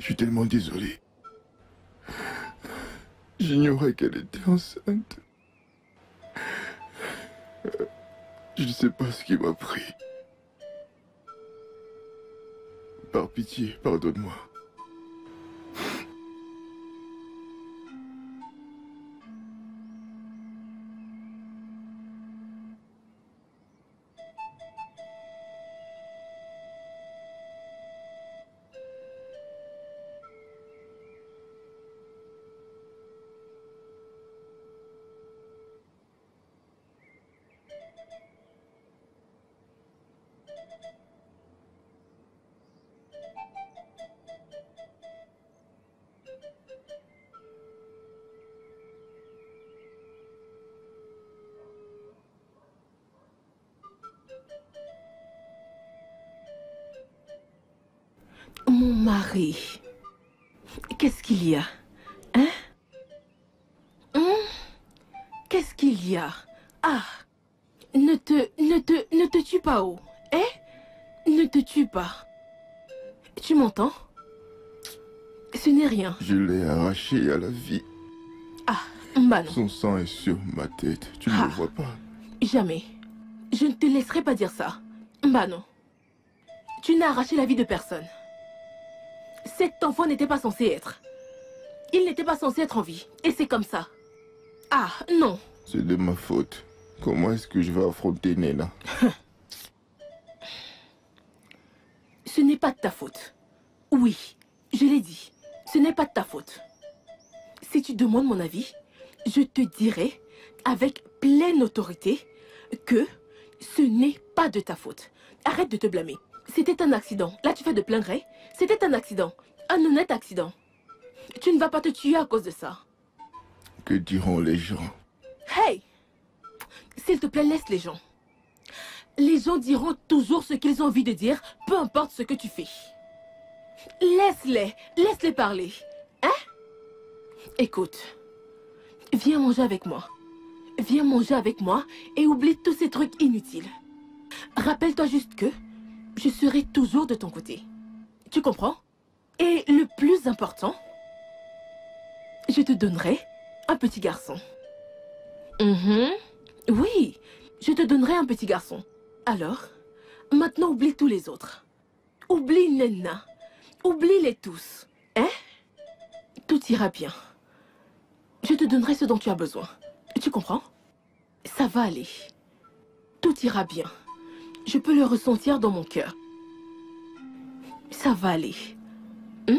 [SPEAKER 3] suis tellement désolé. J'ignorais qu'elle était enceinte. Je ne sais pas ce qui m'a pris. Par pitié, pardonne-moi.
[SPEAKER 1] Mon mari, qu'est-ce qu'il y a? Hein? Hein? Qu'est-ce qu'il y a? Ah, ne te, ne te, ne te tue pas, oh, hein? Ne te tue pas. Tu m'entends? Ce n'est rien.
[SPEAKER 3] Je l'ai arraché à la vie.
[SPEAKER 1] Ah, bah non.
[SPEAKER 3] Son sang est sur ma tête. Tu ne
[SPEAKER 1] Ah.
[SPEAKER 3] le vois pas?
[SPEAKER 1] Jamais. Je ne te laisserai pas dire ça. Bah non. Tu n'as arraché la vie de personne. Cet enfant n'était pas censé être. Il n'était pas censé être en vie. Et c'est comme ça. Ah, non.
[SPEAKER 3] C'est de ma faute. Comment est-ce que je vais affronter Nena?
[SPEAKER 1] Ce n'est pas de ta faute. Oui, je l'ai dit. Ce n'est pas de ta faute. Si tu demandes mon avis, je te dirai avec pleine autorité que ce n'est pas de ta faute. Arrête de te blâmer. C'était un accident. Là, tu fais de plein gré. C'était un accident. Un honnête accident. Tu ne vas pas te tuer à cause de ça.
[SPEAKER 3] Que diront les gens?
[SPEAKER 1] Hey! S'il te plaît, laisse les gens. Les gens diront toujours ce qu'ils ont envie de dire, peu importe ce que tu fais. Laisse-les. Laisse-les parler. Hein? Écoute. Viens manger avec moi. Viens manger avec moi et oublie tous ces trucs inutiles. Rappelle-toi juste que je serai toujours de ton côté. Tu comprends? Et le plus important, je te donnerai un petit garçon. Mhm. Oui, je te donnerai un petit garçon. Alors, maintenant oublie tous les autres. Oublie Nena. Oublie-les tous. Hein? Tout ira bien. Je te donnerai ce dont tu as besoin. Tu comprends? Ça va aller. Tout ira bien. Je peux le ressentir dans mon cœur. Ça va aller. Hein?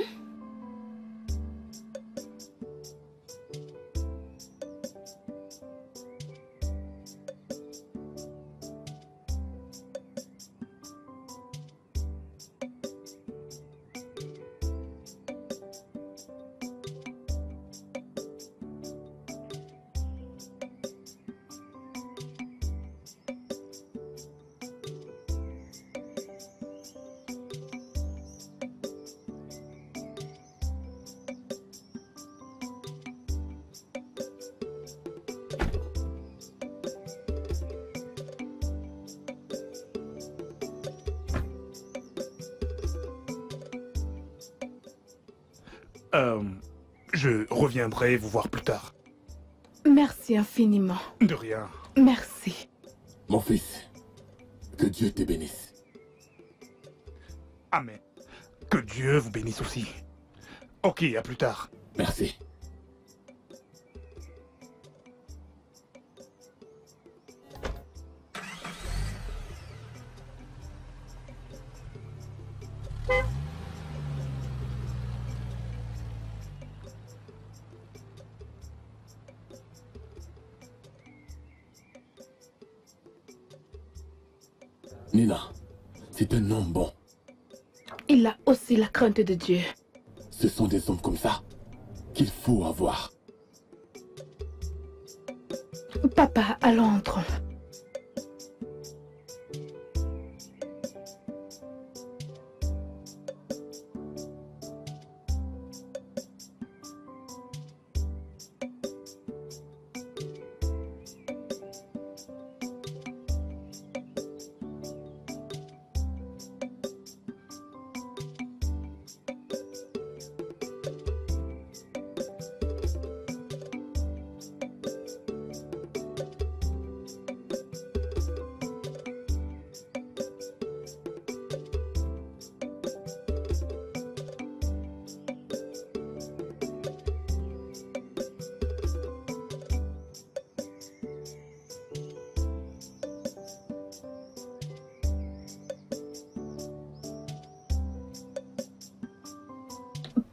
[SPEAKER 8] Euh, je reviendrai vous voir plus tard.
[SPEAKER 4] Merci infiniment.
[SPEAKER 8] De rien.
[SPEAKER 4] Merci.
[SPEAKER 3] Mon fils, que Dieu te bénisse.
[SPEAKER 8] Amen. Que Dieu vous bénisse aussi. Ok, à plus tard.
[SPEAKER 3] Merci. Nena, c'est un homme bon.
[SPEAKER 4] Il a aussi la crainte de Dieu.
[SPEAKER 3] Ce sont des hommes comme ça qu'il faut avoir.
[SPEAKER 4] Papa, allons entrons.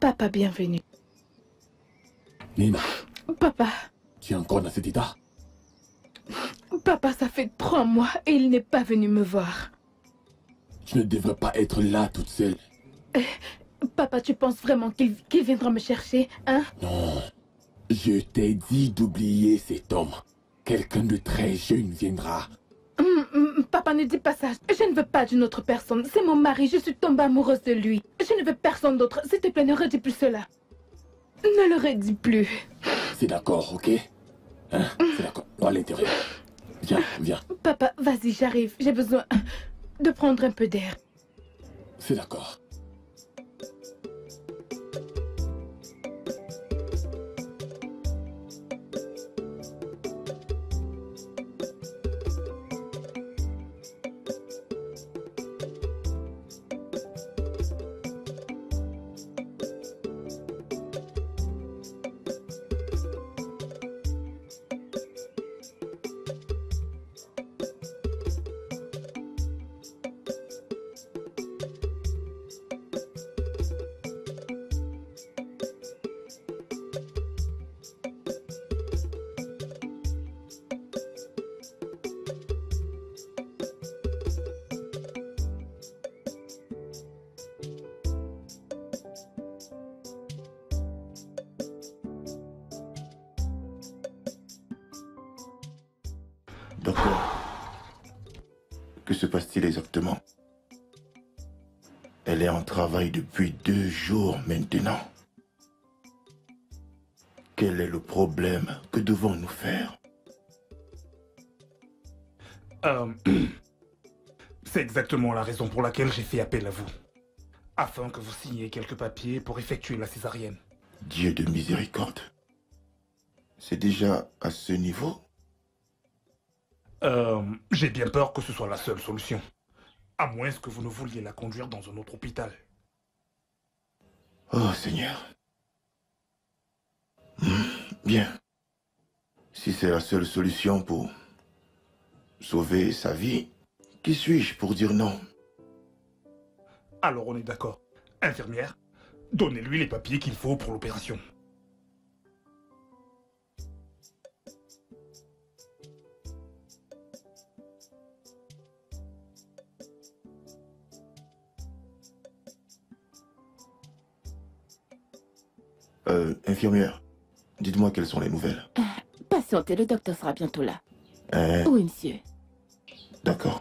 [SPEAKER 4] Papa, bienvenue.
[SPEAKER 3] Nina,
[SPEAKER 4] Papa,
[SPEAKER 3] tu es encore dans cet état?
[SPEAKER 4] papa, ça fait trois mois et il n'est pas venu me voir.
[SPEAKER 3] Tu ne devrais pas être là toute seule.
[SPEAKER 4] Euh, papa, tu penses vraiment qu'il qu'il viendra me chercher, hein?
[SPEAKER 3] Non. Je t'ai dit d'oublier cet homme. Quelqu'un de très jeune viendra.
[SPEAKER 4] Hum, hum, papa, ne dis pas ça. Je ne veux pas d'une autre personne. C'est mon mari, je suis tombée amoureuse de lui. Je ne veux personne d'autre. S'il te plaît, ne redis plus cela. Ne le redis plus.
[SPEAKER 3] C'est d'accord, ok? Hein? C'est d'accord. Va à l'intérieur. Viens, viens.
[SPEAKER 4] Papa, vas-y, j'arrive. J'ai besoin de prendre un peu d'air.
[SPEAKER 3] C'est d'accord.
[SPEAKER 2] Docteur, que se passe-t-il exactement? Elle est en travail depuis deux jours maintenant. Quel est le problème? Que devons-nous faire?
[SPEAKER 8] Euh, C'est exactement la raison pour laquelle j'ai fait appel à vous. Afin que vous signiez quelques papiers pour effectuer la césarienne.
[SPEAKER 2] Dieu de miséricorde. C'est déjà à ce niveau?
[SPEAKER 8] Euh, j'ai bien peur que ce soit la seule solution. À moins que vous ne vouliez la conduire dans un autre hôpital.
[SPEAKER 2] Oh Seigneur. Hmm, bien. Si c'est la seule solution pour sauver sa vie, qui suis-je pour dire non?
[SPEAKER 8] Alors on est d'accord. Infirmière, donnez-lui les papiers qu'il faut pour l'opération.
[SPEAKER 2] Euh, infirmière, dites-moi quelles sont les nouvelles.
[SPEAKER 5] Euh, patientez, le docteur sera bientôt là.
[SPEAKER 2] Hein?
[SPEAKER 5] Oui, monsieur.
[SPEAKER 2] D'accord.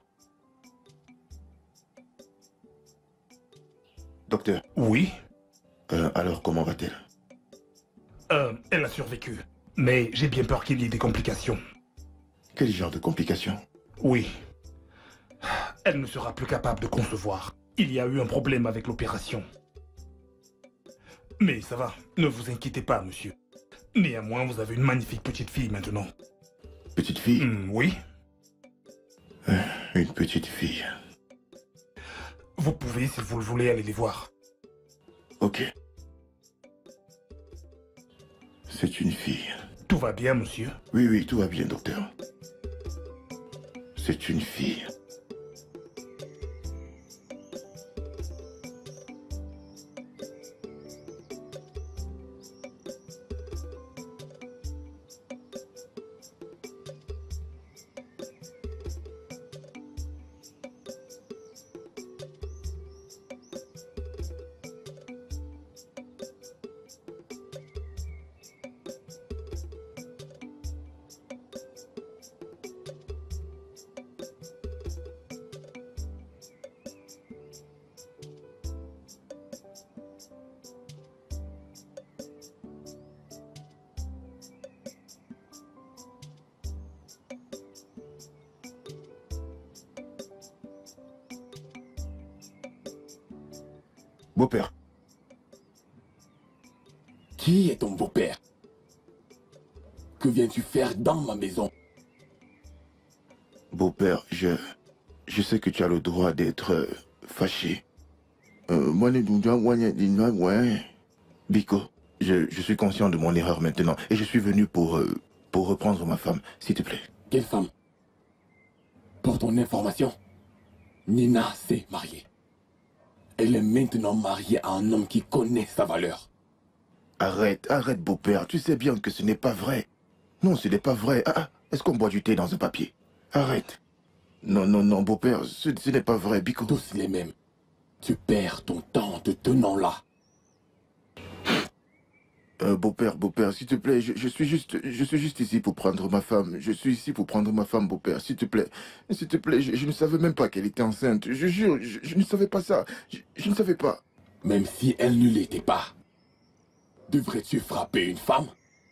[SPEAKER 2] Docteur.
[SPEAKER 8] Oui.
[SPEAKER 2] Euh, alors comment va-t-elle?
[SPEAKER 8] Euh, elle a survécu. Mais j'ai bien peur qu'il y ait des complications.
[SPEAKER 2] Quel genre de complications?
[SPEAKER 8] Oui. Elle ne sera plus capable de concevoir. Il y a eu un problème avec l'opération. Mais ça va, ne vous inquiétez pas, monsieur. Néanmoins, vous avez une magnifique petite fille maintenant.
[SPEAKER 2] Petite fille?
[SPEAKER 8] Mm, oui.
[SPEAKER 2] Euh, une petite fille.
[SPEAKER 8] Vous pouvez, si vous le voulez, aller les voir.
[SPEAKER 2] Ok. C'est une fille.
[SPEAKER 8] Tout va bien, monsieur?
[SPEAKER 2] Oui, oui, tout va bien, docteur. C'est une fille. Beau-père.
[SPEAKER 3] Qui est ton beau-père? Que viens-tu faire dans ma maison?
[SPEAKER 2] Beau-père, je... Je sais que tu as le droit d'être euh, fâché. Euh, moi, Biko, je, je suis conscient de mon erreur maintenant et je suis venu pour, euh, pour reprendre ma femme, s'il te plaît.
[SPEAKER 3] Quelle femme? Pour ton information, Nina s'est mariée. Elle est maintenant mariée à un homme qui connaît sa valeur.
[SPEAKER 2] Arrête, arrête, beau-père. Tu sais bien que ce n'est pas vrai. Non, ce n'est pas vrai. Ah, ah, est-ce qu'on boit du thé dans un papier? Arrête. Non, non, non, beau-père, ce, ce n'est pas vrai, Biko.
[SPEAKER 3] Tous les mêmes. Tu perds ton temps te tenant là.
[SPEAKER 2] Euh, beau-père, beau-père, s'il te plaît, je, je suis juste, je suis juste ici pour prendre ma femme. Je suis ici pour prendre ma femme, beau-père, s'il te plaît. S'il te plaît, je, je ne savais même pas qu'elle était enceinte. Je jure, je, je ne savais pas ça. Je, je ne savais pas.
[SPEAKER 3] Même si elle ne l'était pas, devrais-tu frapper une femme?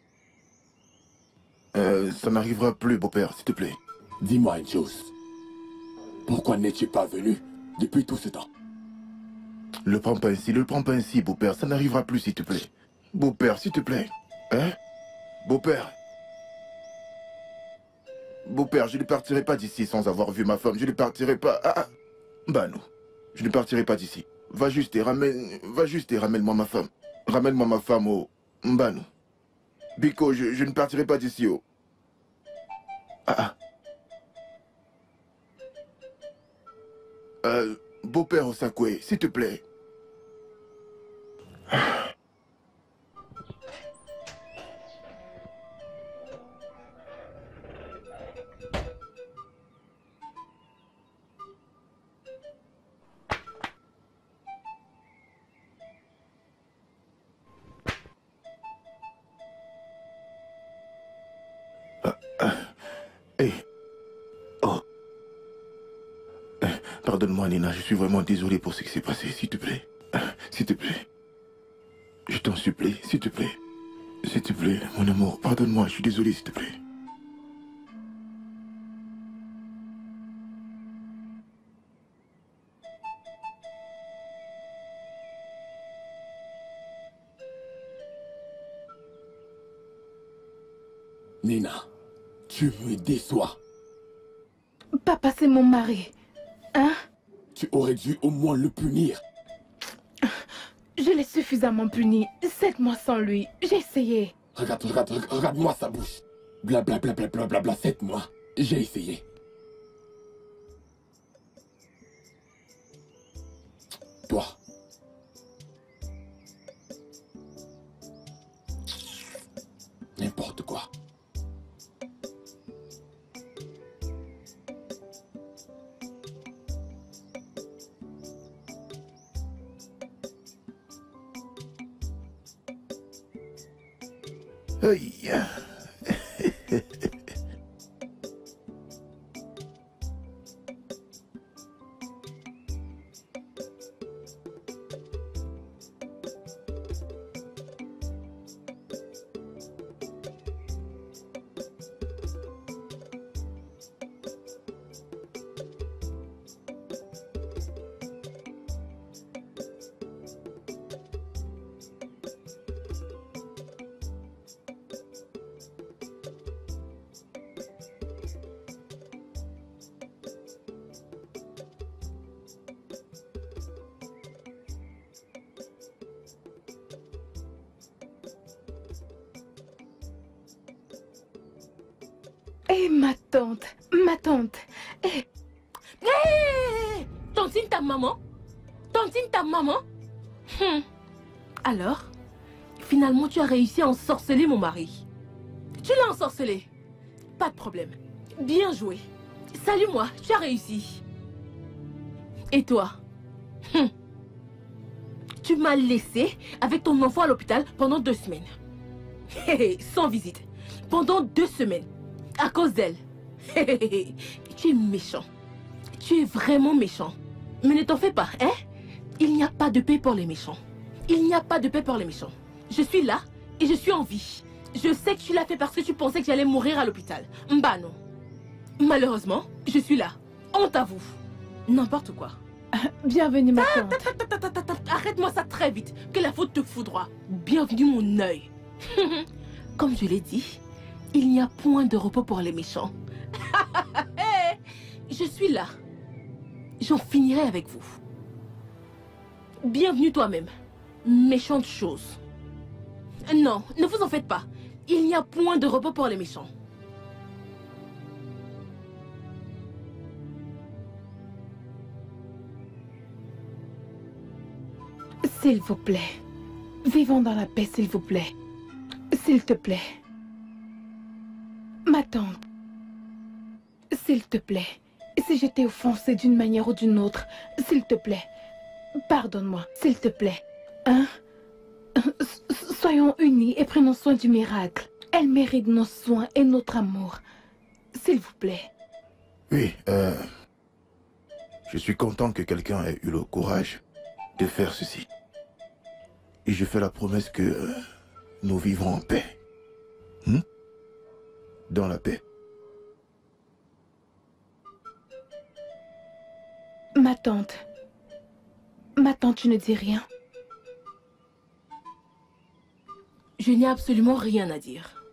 [SPEAKER 2] Euh, ça n'arrivera plus, beau-père, s'il te plaît.
[SPEAKER 3] Dis-moi une chose. Pourquoi n'es-tu pas venu depuis tout ce temps?
[SPEAKER 2] Le prends pas ainsi, le prends pas ainsi, beau-père. Ça n'arrivera plus, s'il te plaît. Beau-père, s'il te plaît. Hein? Beau-père. Beau-père, je ne partirai pas d'ici sans avoir vu ma femme. Je ne partirai pas... Ah, ah. Bah non. Je ne partirai pas d'ici. Va juste et ramène... Va juste et ramène-moi ma femme. Ramène-moi ma femme au... Bah non. Biko, je, je ne partirai pas d'ici, oh. Ah ah. Euh... Beau-père Osakwe, s'il te plaît. Hey. Oh. Pardonne-moi, Nina, je suis vraiment désolé pour ce qui s'est passé, s'il te plaît. S'il te plaît. Je t'en supplie, s'il te plaît. S'il te plaît, mon amour, pardonne-moi, je suis désolé, s'il te plaît.
[SPEAKER 3] Nina, tu me déçois.
[SPEAKER 4] Papa, c'est mon mari. Hein?
[SPEAKER 3] Tu aurais dû au moins le punir.
[SPEAKER 4] Je l'ai suffisamment puni. Sept mois sans lui. J'ai essayé.
[SPEAKER 3] Regarde, regarde, regarde, regarde-moi sa bouche. Bla bla bla bla bla bla bla, sept mois. J'ai essayé. Toi. N'importe quoi.
[SPEAKER 2] Aïe.
[SPEAKER 4] Eh, ma tante, ma tante. Eh.
[SPEAKER 1] Hé! Tantine ta maman? Tantine ta maman? Hum. Alors, finalement, tu as réussi à ensorceler mon mari. Tu l'as ensorcelé. Pas de problème. Bien joué. Salut-moi, tu as réussi. Et toi? Hum. Tu m'as laissé avec ton enfant à l'hôpital pendant deux semaines. Hé, sans visite. Pendant deux semaines. À cause d'elle. Tu es méchant. Tu es vraiment méchant. Mais ne t'en fais pas, hein? Il n'y a pas de paix pour les méchants. Il n'y a pas de paix pour les méchants. Je suis là et je suis en vie. Je sais que tu l'as fait parce que tu pensais que j'allais mourir à l'hôpital. Bah non. Malheureusement, je suis là. Honte à vous. N'importe quoi.
[SPEAKER 4] Bienvenue, ma tante.
[SPEAKER 1] Arrête-moi ça très vite, que la faute te foudroie. Bienvenue mon œil. Comme je l'ai dit, il n'y a point de repos pour les méchants. Hey, je suis là. J'en finirai avec vous. Bienvenue toi-même. Méchante chose. Non, ne vous en faites pas. Il n'y a point de repos pour les méchants.
[SPEAKER 4] S'il vous plaît, Vivons dans la paix, s'il vous plaît. S'il te plaît. Ma tante. S'il te plaît. Si je t'ai offensé d'une manière ou d'une autre, s'il te plaît. Pardonne-moi, s'il te plaît. Hein? Soyons unis et prenons soin du miracle. Elle mérite nos soins et notre amour. S'il vous plaît.
[SPEAKER 2] Oui, euh... je suis content que quelqu'un ait eu le courage de faire ceci. Et je fais la promesse que euh, nous vivrons en paix. Hmm? Dans la paix.
[SPEAKER 4] Ma tante. Ma tante, tu ne dis rien?
[SPEAKER 1] Je n'ai absolument rien à dire.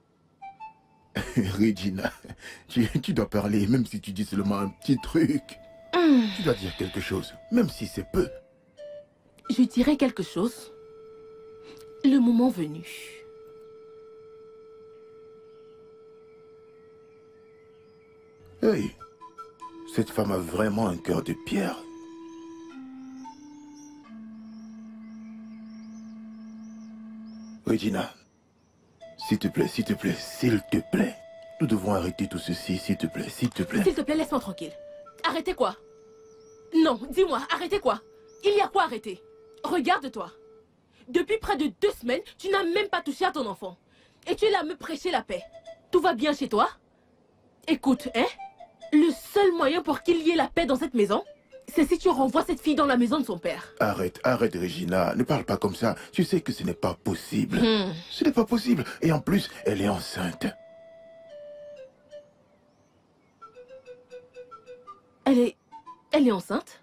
[SPEAKER 2] Regina, tu, tu dois parler, même si tu dis seulement un petit truc.
[SPEAKER 1] Mmh.
[SPEAKER 2] Tu dois dire quelque chose, même si c'est peu.
[SPEAKER 1] Je dirai quelque chose. Le moment venu.
[SPEAKER 2] Hey, cette femme a vraiment un cœur de pierre. Regina, s'il te plaît, s'il te plaît, s'il te plaît. Nous devons arrêter tout ceci, s'il te plaît, s'il te plaît.
[SPEAKER 1] S'il te plaît, laisse-moi tranquille. Arrêtez quoi? Non, dis-moi, arrêtez quoi? Il y a quoi arrêter? Regarde-toi. Depuis près de deux semaines, tu n'as même pas touché à ton enfant. Et tu es là à me prêcher la paix. Tout va bien chez toi? Écoute, hein? Le seul moyen pour qu'il y ait la paix dans cette maison, c'est si tu renvoies cette fille dans la maison de son père.
[SPEAKER 2] Arrête, arrête Regina, ne parle pas comme ça. Tu sais que ce n'est pas possible.
[SPEAKER 1] Hmm.
[SPEAKER 2] Ce n'est pas possible. Et en plus, elle est enceinte.
[SPEAKER 1] Elle est... Elle est enceinte?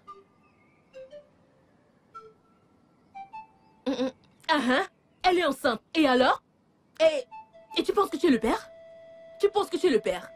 [SPEAKER 1] Mm -mm. Ah hein? Elle est enceinte. Et alors? Et... Et tu penses que tu es le père? Tu penses que tu es le père?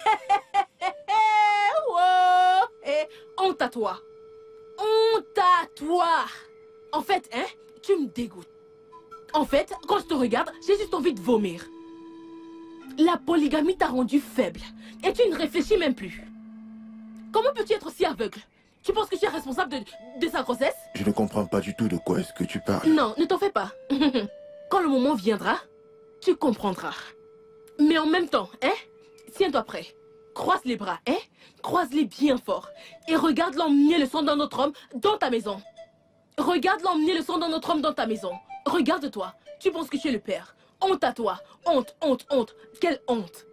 [SPEAKER 1] Wow. Et honte à toi. Honte à toi. En fait, hein, tu me dégoûtes. En fait, quand je te regarde, j'ai juste envie de vomir. La polygamie t'a rendu faible. Et tu ne réfléchis même plus. Comment peux-tu être si aveugle? Tu penses que tu es responsable de, de sa grossesse?
[SPEAKER 2] Je ne comprends pas du tout de quoi est-ce que tu parles.
[SPEAKER 1] Non, ne t'en fais pas. Quand le moment viendra, tu comprendras. Mais en même temps, hein, tiens-toi prêt. Croise les bras, hein? Croise-les bien fort. Et regarde l'emmener le sang d'un autre homme dans ta maison. Regarde l'emmener le sang d'un autre homme dans ta maison. Regarde-toi. Tu penses que tu es le père. Honte à toi. Honte, honte, honte. Quelle honte.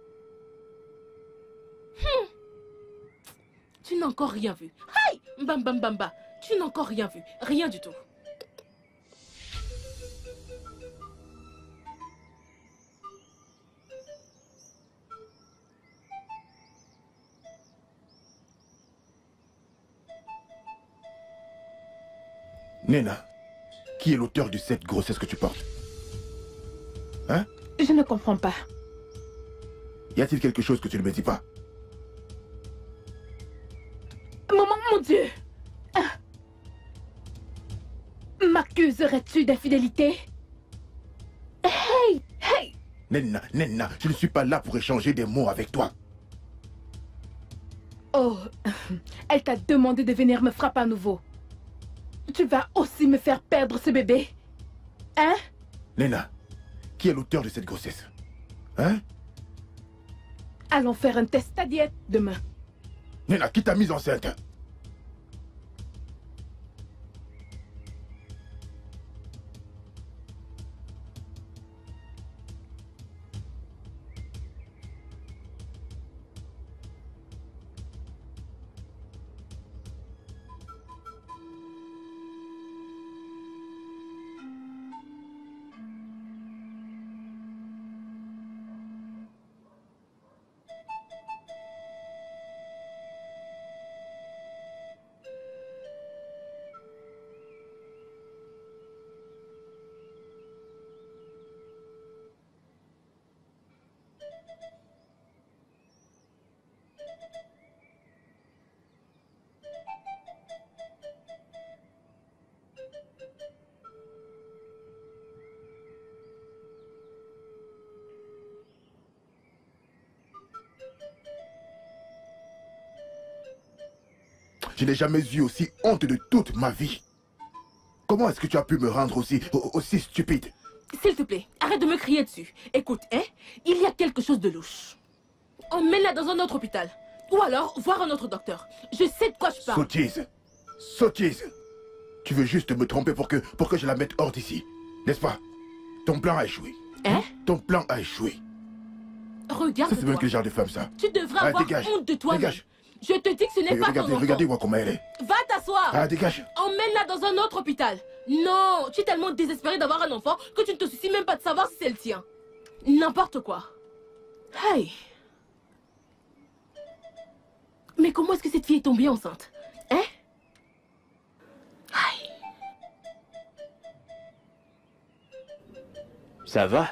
[SPEAKER 1] Hmm. Tu n'as encore rien vu. Aïe! Bam, bam, bam, bam. Tu n'as encore rien vu. Rien du tout.
[SPEAKER 2] Nena, qui est l'auteur de cette grossesse que tu portes? Hein?
[SPEAKER 4] Je ne comprends pas.
[SPEAKER 2] Y a-t-il quelque chose que tu ne me dis pas?
[SPEAKER 4] Maman, mon Dieu! Ah. M'accuserais-tu d'infidélité? Hey! Hey!
[SPEAKER 2] Nena, Nena, je ne suis pas là pour échanger des mots avec toi.
[SPEAKER 4] Oh, elle t'a demandé de venir me frapper à nouveau. Tu vas aussi me faire perdre ce bébé? Hein?
[SPEAKER 2] Nena, qui est l'auteur de cette grossesse? Hein?
[SPEAKER 4] Allons faire un test à diète demain.
[SPEAKER 2] Nena, qui t'a mise enceinte? Je n'ai jamais eu aussi honte de toute ma vie. Comment est-ce que tu as pu me rendre aussi, aussi stupide?
[SPEAKER 1] S'il te plaît, arrête de me crier dessus. Écoute, hein, il y a quelque chose de louche. Emmène-la dans un autre hôpital. Ou alors, voir un autre docteur. Je sais de quoi je parle.
[SPEAKER 2] Sottise. Sottise. Tu veux juste me tromper pour que, pour que je la mette hors d'ici, n'est-ce pas? Ton plan a échoué.
[SPEAKER 1] Hein?
[SPEAKER 2] Ton plan a échoué.
[SPEAKER 1] Regarde.
[SPEAKER 2] Ça, c'est même quel genre de femme, ça?
[SPEAKER 1] Tu devrais
[SPEAKER 2] Ah,
[SPEAKER 1] avoir
[SPEAKER 2] dégage.
[SPEAKER 1] honte de toi.
[SPEAKER 2] Dégage.
[SPEAKER 1] Je te dis que ce n'est
[SPEAKER 2] Et
[SPEAKER 1] pas
[SPEAKER 2] regardez,
[SPEAKER 1] ton enfant.
[SPEAKER 2] regardez-moi comment elle est.
[SPEAKER 1] Va t'asseoir.
[SPEAKER 2] Ah, dégage.
[SPEAKER 1] Emmène-la dans un autre hôpital. Non, tu es tellement désespéré d'avoir un enfant que tu ne te soucies même pas de savoir si c'est le tien. N'importe quoi. Hey. Mais comment est-ce que cette fille est tombée enceinte? Hein? Hey.
[SPEAKER 7] Ça va?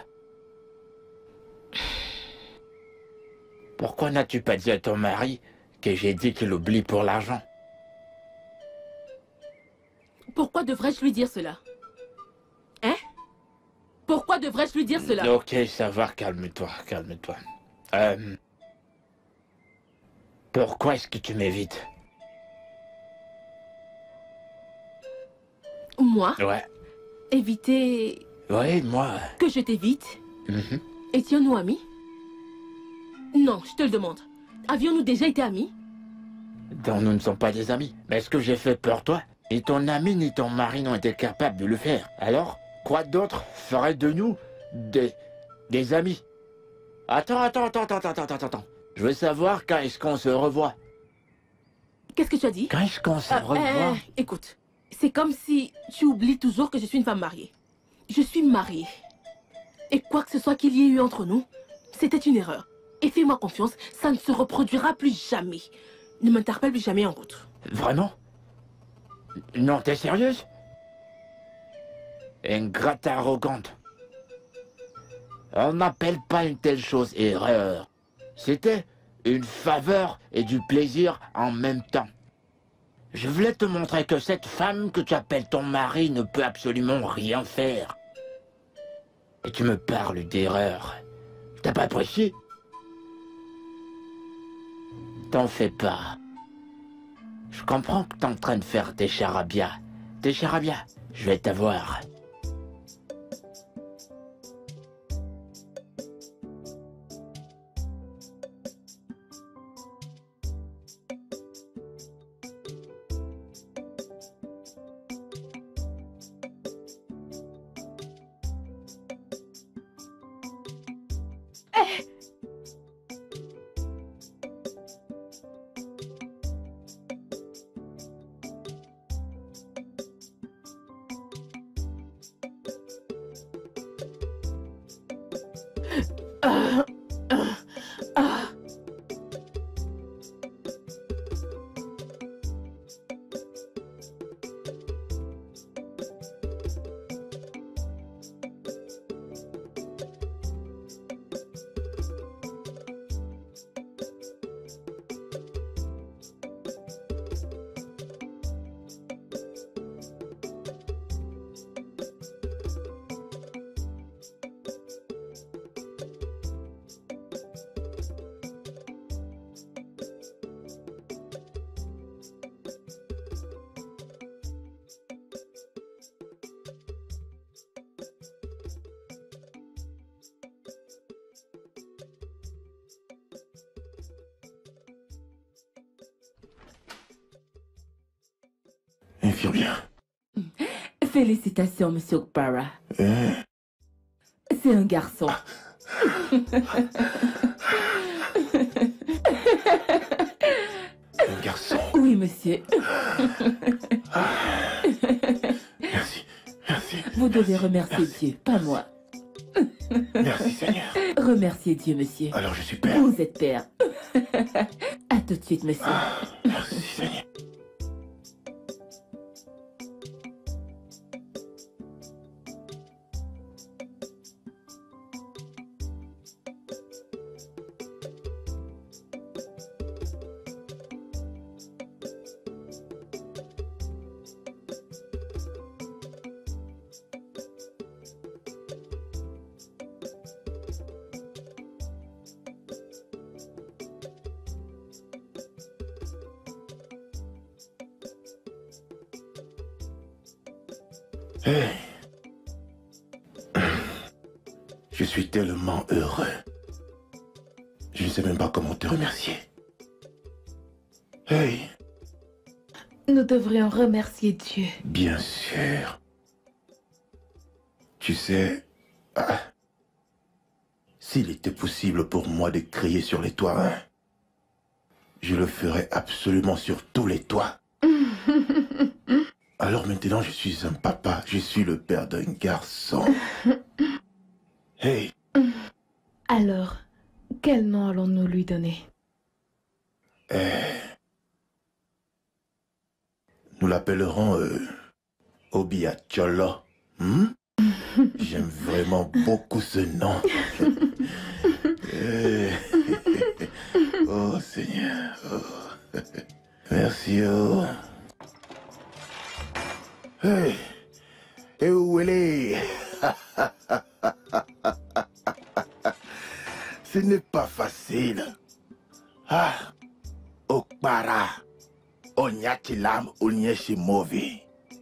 [SPEAKER 7] Pourquoi n'as-tu pas dit à ton mari que j'ai dit qu'il oublie pour l'argent?
[SPEAKER 1] Pourquoi devrais-je lui dire cela? Hein? Pourquoi devrais-je lui dire cela?
[SPEAKER 7] Ok, ça va, calme-toi, calme-toi. Euh... Pourquoi est-ce que tu m'évites?
[SPEAKER 1] Moi?
[SPEAKER 7] Ouais.
[SPEAKER 1] Éviter...
[SPEAKER 7] Oui, moi.
[SPEAKER 1] Que je t'évite?
[SPEAKER 7] Mhm.
[SPEAKER 1] Étions-nous amis? Non, je te le demande. Avions-nous déjà été amis?
[SPEAKER 7] Donc nous ne sommes pas des amis. Mais est-ce que j'ai fait peur, toi? Ni ton ami ni ton mari n'ont été capables de le faire. Alors, quoi d'autre ferait de nous des... des amis? Attends, attends, attends, attends, attends, attends, attends. Je veux savoir quand est-ce qu'on se revoit.
[SPEAKER 1] Qu'est-ce que tu as dit?
[SPEAKER 7] Quand est-ce qu'on se
[SPEAKER 1] Euh,
[SPEAKER 7] revoit?
[SPEAKER 1] euh, écoute, c'est comme si tu oublies toujours que je suis une femme mariée. Je suis mariée. Et quoi que ce soit qu'il y ait eu entre nous, c'était une erreur. Et fais-moi confiance, ça ne se reproduira plus jamais. Ne m'interpelle plus jamais en route.
[SPEAKER 7] Vraiment? Non, t'es sérieuse? Ingrate arrogante. On n'appelle pas une telle chose erreur. C'était une faveur et du plaisir en même temps. Je voulais te montrer que cette femme que tu appelles ton mari ne peut absolument rien faire. Et tu me parles d'erreur. T'as pas apprécié? T'en fais pas. Je comprends que t'es en train de faire tes charabia. Tes charabia, je vais t'avoir.
[SPEAKER 1] Ah, ah, ah.
[SPEAKER 2] Infirmière.
[SPEAKER 5] Félicitations, monsieur Okpara.
[SPEAKER 2] Euh,
[SPEAKER 5] C'est un garçon.
[SPEAKER 2] un garçon.
[SPEAKER 5] Oui, monsieur.
[SPEAKER 2] Merci. Merci.
[SPEAKER 5] Vous devez remercier Dieu, pas moi.
[SPEAKER 2] Merci, Seigneur.
[SPEAKER 5] Remerciez Dieu, monsieur.
[SPEAKER 2] Alors je suis père.
[SPEAKER 5] Vous êtes père. À tout de suite, monsieur.
[SPEAKER 2] Merci, Seigneur. Hey. Je suis tellement heureux. Je ne sais même pas comment te remercier. Hey.
[SPEAKER 4] Nous devrions remercier Dieu.
[SPEAKER 2] Bien sûr. Tu sais, ah, s'il était possible pour moi de crier sur les toits, hein, je le ferais absolument sur tous les toits. Alors maintenant, je suis un papa, je suis le père d'un garçon. Hey.
[SPEAKER 4] Alors, quel nom allons-nous lui donner?
[SPEAKER 2] Eh, nous l'appellerons euh, Obiacholo. Hmm? J'aime vraiment beaucoup ce nom. Eh, oh Seigneur. Oh. Merci. Oh. Hey. Et où elle est? Ce n'est pas facile. Ah. Okpara. Onyachilam Onyeshimovi.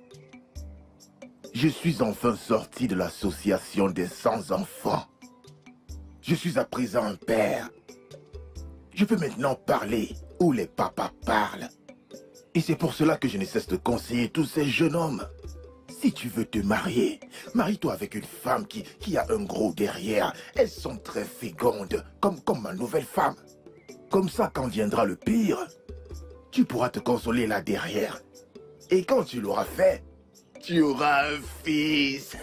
[SPEAKER 2] Je suis enfin sorti de l'association des sans-enfants. Je suis à présent un père. Je peux maintenant parler où les papas parlent. Et c'est pour cela que je ne cesse de conseiller tous ces jeunes hommes. Si tu veux te marier, marie-toi avec une femme qui, qui a un gros derrière. Elles sont très fécondes, comme, comme ma nouvelle femme. Comme ça, quand viendra le pire, tu pourras te consoler là derrière. Et quand tu l'auras fait, tu auras un fils.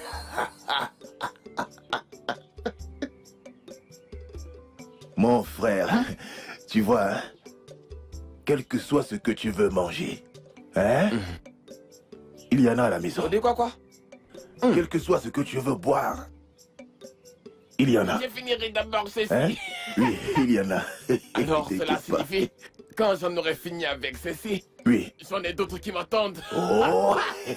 [SPEAKER 2] Mon frère, hein? Tu vois, hein? Quel que soit ce que tu veux manger, hein? Mm-hmm. Il y en a à la maison.
[SPEAKER 3] On dit quoi, quoi?
[SPEAKER 2] Quel que soit ce que tu veux boire, il y en a.
[SPEAKER 3] Je finirai d'abord ceci.
[SPEAKER 2] Hein? Oui, il y en a.
[SPEAKER 3] Alors, cela signifie, quand j'en aurai fini avec ceci,
[SPEAKER 2] oui,
[SPEAKER 3] j'en ai d'autres qui m'attendent.
[SPEAKER 2] Oh.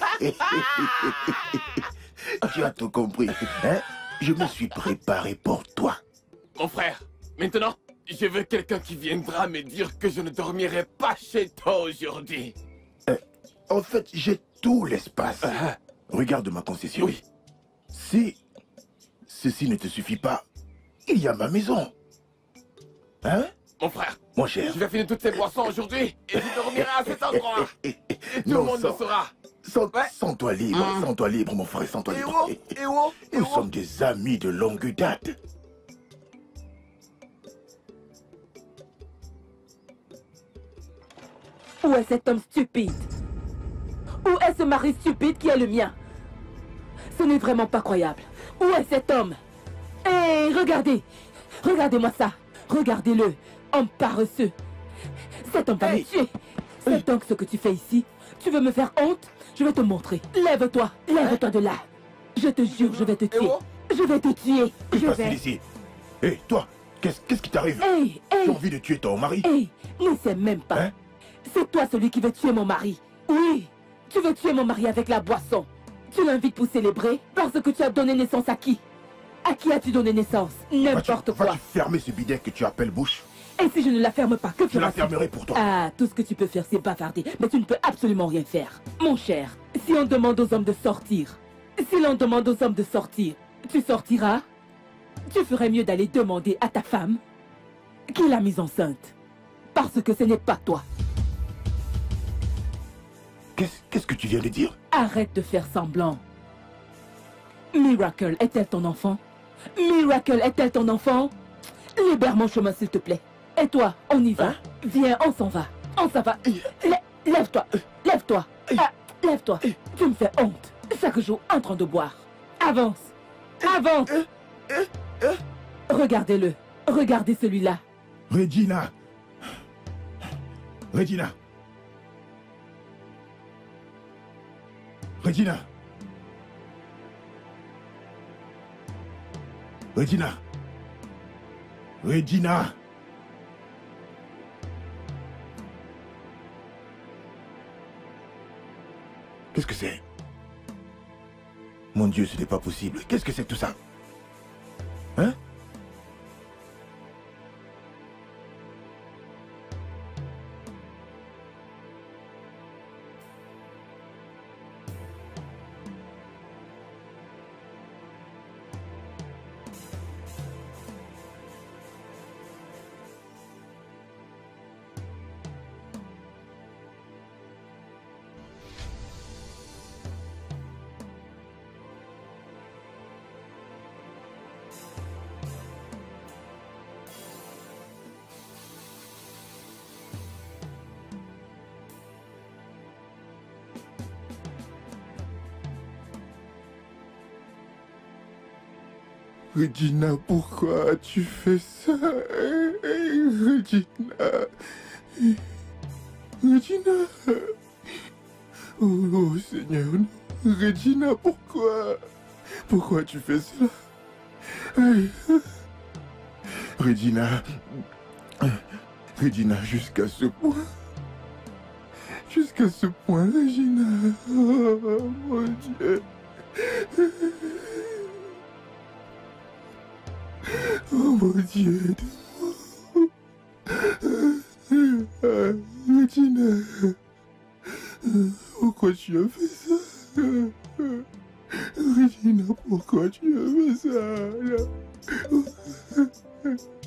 [SPEAKER 2] Tu as tout compris, hein? Je me suis préparé pour toi.
[SPEAKER 3] Mon frère, maintenant, je veux quelqu'un qui viendra me dire que je ne dormirai pas chez toi aujourd'hui.
[SPEAKER 2] Euh, en fait, j'ai tout l'espace.
[SPEAKER 3] Uh-huh.
[SPEAKER 2] Regarde ma concession.
[SPEAKER 3] Oui.
[SPEAKER 2] Si ceci ne te suffit pas, il y a ma maison. Hein?
[SPEAKER 3] Mon frère,
[SPEAKER 2] mon cher,
[SPEAKER 3] je vais finir toutes ces boissons aujourd'hui et je dormirai à cet endroit. Et tout
[SPEAKER 2] non,
[SPEAKER 3] le monde
[SPEAKER 2] sans,
[SPEAKER 3] le saura.
[SPEAKER 2] Sans,
[SPEAKER 3] ouais.
[SPEAKER 2] Sens-toi libre,
[SPEAKER 3] mmh.
[SPEAKER 2] sens-toi libre, mon frère, sens-toi libre.
[SPEAKER 3] Et où? Et où? Et
[SPEAKER 2] Nous
[SPEAKER 3] où?
[SPEAKER 2] sommes des amis de longue date.
[SPEAKER 5] Où est cet homme stupide? Où est ce mari stupide qui est le mien? Ce n'est vraiment pas croyable. Où est cet homme? Hé, hey, regardez! Regardez-moi ça! Regardez-le, homme paresseux! Cet homme va hey. me tuer! C'est donc ce que tu fais ici? Tu veux me faire honte? Je vais te montrer. Lève-toi, lève-toi de là. Je te jure, je vais te tuer. Je vais te tuer. Je vais...
[SPEAKER 2] ici. Hé, hey, toi, qu'est-ce qu'est-ce qui t'arrive?
[SPEAKER 5] Hey, hey.
[SPEAKER 2] Tu as envie de tuer ton mari?
[SPEAKER 5] Hé, hey, ne sais même pas. Hein? C'est toi celui qui veut tuer mon mari. Oui, tu veux tuer mon mari avec la boisson. Tu l'invites pour célébrer parce que tu as donné naissance à qui? À qui as-tu donné naissance? N'importe quoi.
[SPEAKER 2] Vas-tu fermer ce bidet que tu appelles bouche?
[SPEAKER 5] Et si je ne la ferme pas, que feras-tu?
[SPEAKER 2] Je la fermerai pour toi.
[SPEAKER 5] Ah, tout ce que tu peux faire, c'est bavarder. Mais tu ne peux absolument rien faire. Mon cher, si on demande aux hommes de sortir, si l'on demande aux hommes de sortir, tu sortiras? Tu ferais mieux d'aller demander à ta femme qui l'a mise enceinte. Parce que ce n'est pas toi.
[SPEAKER 2] Qu'est-ce qu'est-ce que tu viens de dire?
[SPEAKER 5] Arrête de faire semblant. Miracle est-elle ton enfant? Miracle est-elle ton enfant? Libère mon chemin, s'il te plaît. Et toi, on y va. Hein? Viens, on s'en va. On s'en va. Lève-toi. Lève-toi. Ah, lève-toi. Tu me fais honte. Chaque jour en train de boire. Avance. Avance. Regardez-le. Regardez celui-là.
[SPEAKER 2] Regina. Regina. Regina. Regina. Regina. Qu'est-ce que c'est? Mon Dieu, ce n'est pas possible. Qu'est-ce que c'est que tout ça? Hein?
[SPEAKER 3] Regina, pourquoi tu fais ça? Regina. Regina. Oh, oh Seigneur, non. Regina, pourquoi? Pourquoi tu fais cela? Aïe. Regina. Regina, jusqu'à ce point. Jusqu'à ce point, Regina. Oh mon Dieu. Oh mon Dieu. Regina. Pourquoi tu as fait ça? Regina, pourquoi tu as fait ça?